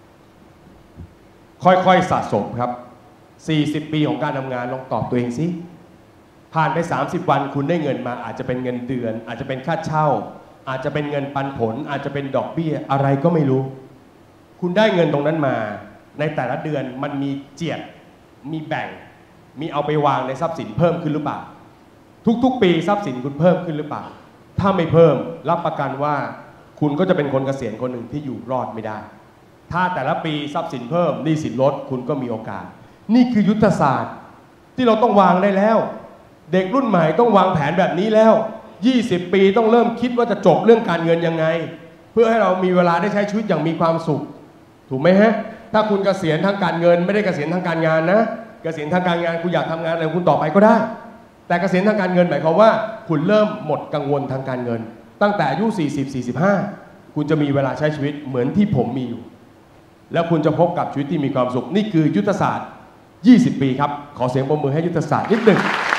ค่อยๆสะสมครับสี่สิบปีของการทำงานลองตอบตัวเองสิผ่านไปสามสิบวันคุณได้เงินมาอาจจะเป็นเงินเดือนอาจจะเป็นค่าเช่าอาจจะเป็นเงินปันผลอาจจะเป็นดอกเบี้ยอะไรก็ไม่รู้คุณได้เงินตรงนั้นมาในแต่ละเดือนมันมีเจียดมีแบ่งมีเอาไปวางในทรัพย์สินเพิ่มขึ้นหรือเปล่าทุกๆปีทรัพย์สินคุณเพิ่มขึ้นหรือเปล่าถ้าไม่เพิ่มรับประกันว่าคุณก็จะเป็นคนเกษียณคนหนึ่งที่อยู่รอดไม่ได้ถ้าแต่ละปีทรัพย์สินเพิ่มหนี้สินลดคุณก็มีโอกาสนี่คือยุทธศาสตร์ที่เราต้องวางได้แล้วเด็กรุ่นใหม่ต้องวางแผนแบบนี้แล้วยี่สิบปีต้องเริ่มคิดว่าจะจบเรื่องการเงินยังไงเพื่อให้เรามีเวลาได้ใช้ชีวิตอย่างมีความสุขถูกไหมฮะถ้าคุณเกษียณทางการเงินไม่ได้เกษียณทางการงานนะเกษียณทางการงานคุณอยากทำงานอะไรคุณต่อไปก็ได้แต่เกษียณทางการเงินหมายความว่าคุณเริ่มหมดกังวลทางการเงินตั้งแต่อายุสี่สิบ สี่สิบห้าคุณจะมีเวลาใช้ชีวิตเหมือนที่ผมมีอยู่แล้วคุณจะพบกับชีวิตที่มีความสุขนี่คือยุทธศาสตร์ยี่สิบปีครับขอเสียงปรบมือให้ยุทธศาสตร์นิดหนึ่ง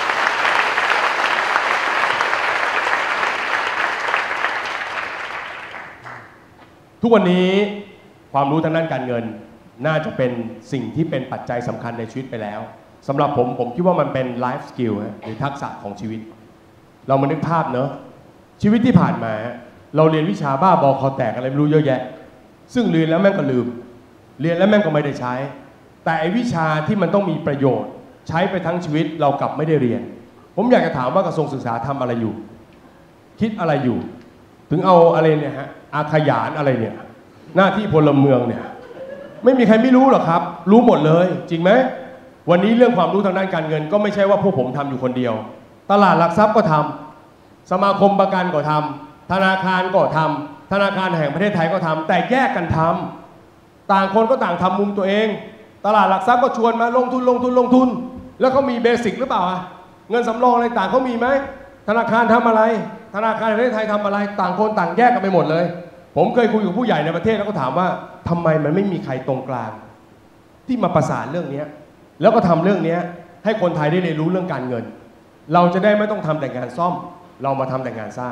ทุกวันนี้ความรู้ทางด้านการเงินน่าจะเป็นสิ่งที่เป็นปัจจัยสำคัญในชีวิตไปแล้วสำหรับผมผมคิดว่ามันเป็นไลฟ์สกิลหรือทักษะของชีวิตเรามานึกภาพเนอะชีวิตที่ผ่านมาเราเรียนวิชาบ้าบอคอแตกอะไรไม่รู้เยอะแยะซึ่งเรียนแล้วแม่งก็ลืมเรียนแล้วแม่งก็ไม่ได้ใช้แต่ไอ้วิชาที่มันต้องมีประโยชน์ใช้ไปทั้งชีวิตเรากลับไม่ได้เรียนผมอยากจะถามว่ากระทรวงศึกษาทำอะไรอยู่คิดอะไรอยู่ถึงเอาอะไรเนี่ยฮะอาขยานอะไรเนี่ยหน้าที่พลเมืองเนี่ยไม่มีใครไม่รู้หรอกครับรู้หมดเลยจริงไหมวันนี้เรื่องความรู้ทางด้านการเงินก็ไม่ใช่ว่าพวกผมทำอยู่คนเดียวตลาดหลักทรัพย์ก็ทำสมาคมประกันก็ทำธนาคารก็ทำธนาคารแห่งประเทศไทยก็ทำแต่แยกกันทำต่างคนก็ต่างทำมุมตัวเองตลาดหลักทรัพย์ก็ชวนมาลงทุนลงทุนลงทุนแล้วเขามีเบสิกหรือเปล่าอะเงินสำรองอะไรต่างเขามีไหมธนาคารทำอะไรธนาคารแห่งประเทศไทยทำอะไรต่างคนต่างแยกกันไปหมดเลยผมเคยคุยกับผู้ใหญ่ในประเทศแล้วก็ถามว่าทำไมมันไม่มีใครตรงกลางที่มาประสานเรื่องนี้แล้วก็ทำเรื่องนี้ให้คนไทยได้เรียนรู้เรื่องการเงินเราจะได้ไม่ต้องทำแต่งานซ่อมเรามาทำแต่งานสร้าง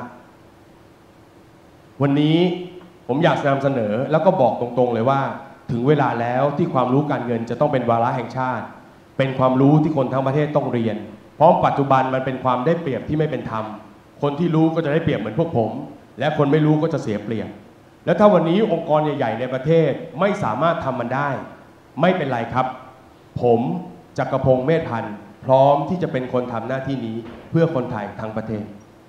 วันนี้ผมอยากนำเสนอแล้วก็บอกตรงๆเลยว่าถึงเวลาแล้วที่ความรู้การเงินจะต้องเป็นวาระแห่งชาติเป็นความรู้ที่คนทั้งประเทศต้องเรียนเพราะปัจจุบันมันเป็นความได้เปรียบที่ไม่เป็นธรรมคนที่รู้ก็จะได้เปรียบเหมือนพวกผมและคนไม่รู้ก็จะเสียเปรียบแล้วถ้าวันนี้องค์กรใหญ่ๆในประเทศไม่สามารถทำมันได้ไม่เป็นไรครับผมจักรพงษ์เมธพันธ์พร้อมที่จะเป็นคนทำหน้าที่นี้เพื่อคนไทยทั้งประเทศ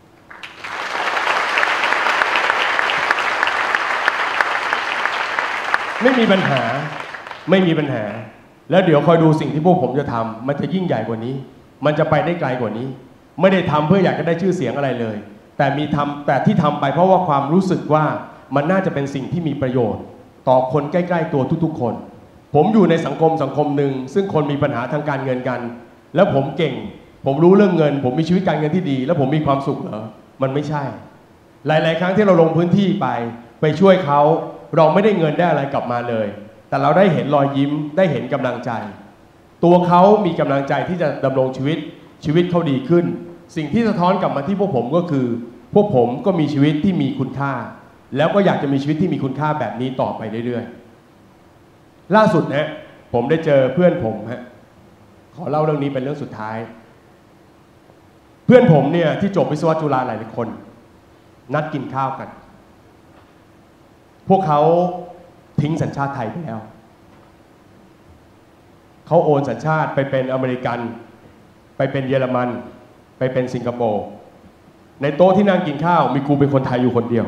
ไม่มีปัญหาไม่มีปัญหาแล้วเดี๋ยวคอยดูสิ่งที่พวกผมจะทำมันจะยิ่งใหญ่กว่านี้มันจะไปได้ไกลกว่านี้ไม่ได้ทำเพื่ออยากจะได้ชื่อเสียงอะไรเลยแต่มีทำแต่ที่ทำไปเพราะว่าความรู้สึกว่ามันน่าจะเป็นสิ่งที่มีประโยชน์ต่อคนใกล้ๆตัวทุกๆคนผมอยู่ในสังคมสังคมหนึ่งซึ่งคนมีปัญหาทางการเงินกันแล้วผมเก่งผมรู้เรื่องเงินผมมีชีวิตการเงินที่ดีแล้วผมมีความสุขเหรอมันไม่ใช่หลายๆครั้งที่เราลงพื้นที่ไปไปช่วยเขาเราไม่ได้เงินได้อะไรกลับมาเลยแต่เราได้เห็นรอยยิ้มได้เห็นกำลังใจตัวเขามีกำลังใจที่จะดำรงชีวิตชีวิตเขาดีขึ้นสิ่งที่สะท้อนกลับมาที่พวกผมก็คือพวกผมก็มีชีวิตที่มีคุณค่าแล้วก็อยากจะมีชีวิตที่มีคุณค่าแบบนี้ต่อไปเรื่อยๆล่าสุดนะผมได้เจอเพื่อนผมฮะขอเล่าเรื่องนี้เป็นเรื่องสุดท้ายเพื่อนผมเนี่ยที่จบวิศวะจุฬาหลายคนนัดกินข้าวกันพวกเขาทิ้งสัญชาติไทยไปแล้วเขาโอนสัญชาติไปเป็นอเมริกันไปเป็นเยอรมันไปเป็นสิงคโปร์ในโต๊ะที่นั่งกินข้าวมีกูเป็นคนไทยอยู่คนเดียว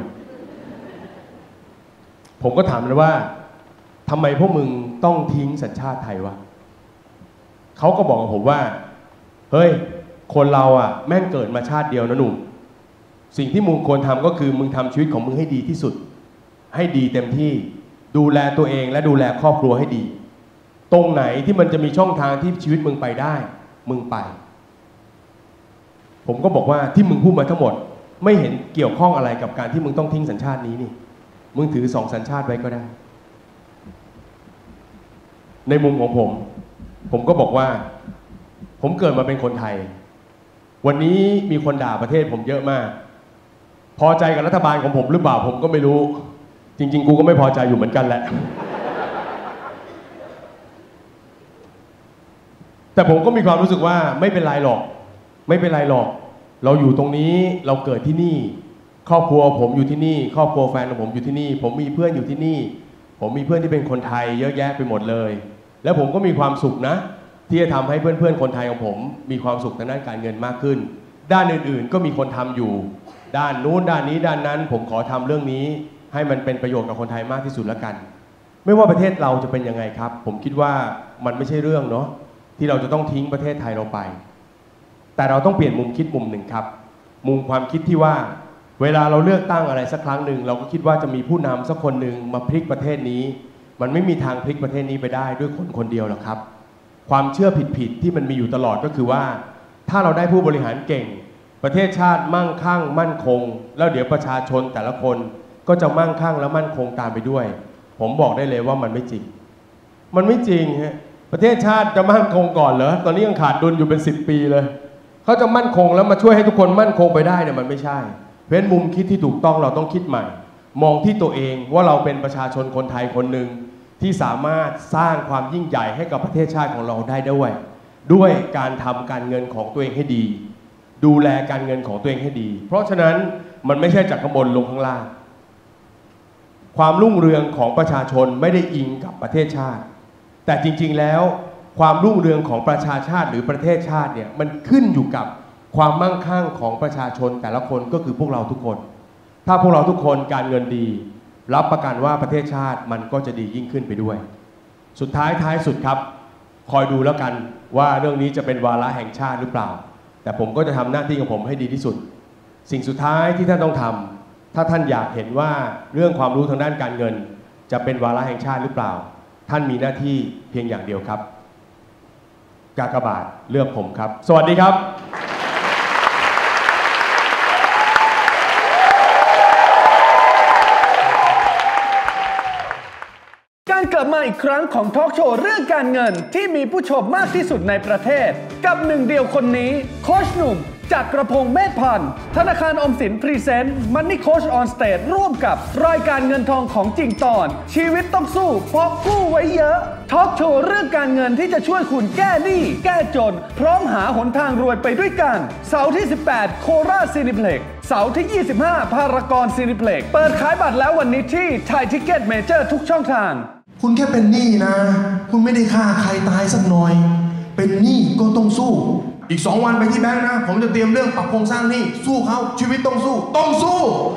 ผมก็ถามเลยว่าทำไมพวกมึงต้องทิ้งสัญชาติไทยวะเขาก็บอกกับผมว่าเฮ้ยคนเราอ่ะแม่งเกิดมาชาติเดียวนะหนุ่มสิ่งที่มึงควรทำก็คือมึงทำชีวิตของมึงให้ดีที่สุดให้ดีเต็มที่ดูแลตัวเองและดูแลครอบครัวให้ดีตรงไหนที่มันจะมีช่องทางที่ชีวิตมึงไปได้มึงไปผมก็บอกว่าที่มึงพูดมาทั้งหมดไม่เห็นเกี่ยวข้องอะไรกับการที่มึงต้องทิ้งสัญชาตินี้นี่มึงถือสองสัญชาติไว้ก็ได้ในมุมของผมผมก็บอกว่าผมเกิดมาเป็นคนไทยวันนี้มีคนด่าประเทศผมเยอะมากพอใจกับรัฐบาลของผมหรือเปล่าผมก็ไม่รู้จริงๆกูก็ไม่พอใจอยู่เหมือนกันแหละแต่ผมก็มีความรู้สึกว่าไม่เป็นไรหรอกไม่เป็นไรหรอกเราอยู่ตรงนี้เราเกิดที่นี่ครอบครัวผมอยู่ที่นี่ครอบครัวแฟนของผมอยู่ที่นี่ผมมีเพื่อนอยู่ที่นี่ผมมีเพื่อนที่เป็นคนไทยเยอะแยะไปหมดเลยแล้วผมก็มีความสุขนะที่จะทำให้เพื่อนๆคนไทยของผมมีความสุขทางด้านการเงินมากขึ้นด้านอื่นๆก็มีคนทำอยู่ด้านนู้นด้านนี้ด้านนั้นผมขอทำเรื่องนี้ให้มันเป็นประโยชน์กับคนไทยมากที่สุดแล้วกันไม่ว่าประเทศเราจะเป็นยังไงครับผมคิดว่ามันไม่ใช่เรื่องเนาะที่เราจะต้องทิ้งประเทศไทยเราไปแต่เราต้องเปลี่ยนมุมคิดมุมหนึ่งครับมุมความคิดที่ว่าเวลาเราเลือกตั้งอะไรสักครั้งหนึ่งเราก็คิดว่าจะมีผู้นำสักคนหนึ่งมาพลิกประเทศนี้มันไม่มีทางพลิกประเทศนี้ไปได้ด้วยคนคนเดียวหรอกครับความเชื่อผิดๆที่มันมีอยู่ตลอดก็คือว่าถ้าเราได้ผู้บริหารเก่งประเทศชาติมั่งคั่งมั่นคงแล้วเดี๋ยวประชาชนแต่ละคนก็จะมั่งคั่งและมั่นคงตามไปด้วยผมบอกได้เลยว่ามันไม่จริงมันไม่จริงฮะประเทศชาติจะมั่นคงก่อนเหรอตอนนี้ยังขาดดุลอยู่เป็นสิบปีเลยเขาจะมั่นคงแล้วมาช่วยให้ทุกคนมั่นคงไปได้เนี่ยมันไม่ใช่เพราะฉะนั้นมุมคิดที่ถูกต้องเราต้องคิดใหม่มองที่ตัวเองว่าเราเป็นประชาชนคนไทยคนหนึ่งที่สามารถสร้างความยิ่งใหญ่ให้กับประเทศชาติของเราได้ด้วยด้วยการทำการเงินของตัวเองให้ดีดูแลการเงินของตัวเองให้ดีเพราะฉะนั้นมันไม่ใช่จากข้างบนลงข้างล่างความรุ่งเรืองของประชาชนไม่ได้อิงกับประเทศชาติแต่จริงๆแล้วความรุ่งเรืองของประชาชาติหรือประเทศชาติเนี่ยมันขึ้นอยู่กับความมั่งคั่งของประชาชนแต่ละคนก็คือพวกเราทุกคนถ้าพวกเราทุกคนการเงินดีรับประกันว่าประเทศชาติมันก็จะดียิ่งขึ้นไปด้วยสุดท้ายท้ายสุดครับคอยดูแล้วกันว่าเรื่องนี้จะเป็นวาระแห่งชาติหรือเปล่าแต่ผมก็จะทำหน้าที่ของผมให้ดีที่สุดสิ่งสุดท้ายที่ท่านต้องทำถ้าท่านอยากเห็นว่าเรื่องความรู้ทางด้านการเงินจะเป็นวาระแห่งชาติหรือเปล่าท่านมีหน้าที่เพียงอย่างเดียวครับกากบาทเลือกผมครับสวัสดีครับการกลับมาอีกครั้งของทอล์กโชว์เรื่องการเงินที่มีผู้ชมมากที่สุดในประเทศกับหนึ่งเดียวคนนี้โค้ชหนุ่มจากกระพงเมธพันธ์ธนาคารออมสินพรีเซนต์มันนี่โค้ชออนสเตจร่วมกับรายการเงินทองของจริงตอนชีวิตต้องสู้เพราะกู้ไว้เยอะทอล์กโชว์เรื่องการเงินที่จะช่วยคุณแก้หนี้แก้จนพร้อมหาหนทางรวยไปด้วยกันเสาร์ที่สิบแปดโคราชซีนิเพล็กซ์เสาร์ที่ยี่สิบห้าพารากอนซีนิเพล็กซ์เปิดขายบัตรแล้ววันนี้ที่ไทยทิกเก็ตเมเจอร์ทุกช่องทางคุณแค่เป็นหนี้นะคุณไม่ได้ฆ่าใครตายสักหน่อยเป็นหนี้ก็ต้องสู้อีกสองวันไปที่แบงค์นะผมจะเตรียมเรื่องปรับโครงสร้างหนี้สู้เขาชีวิตต้องสู้ต้องสู้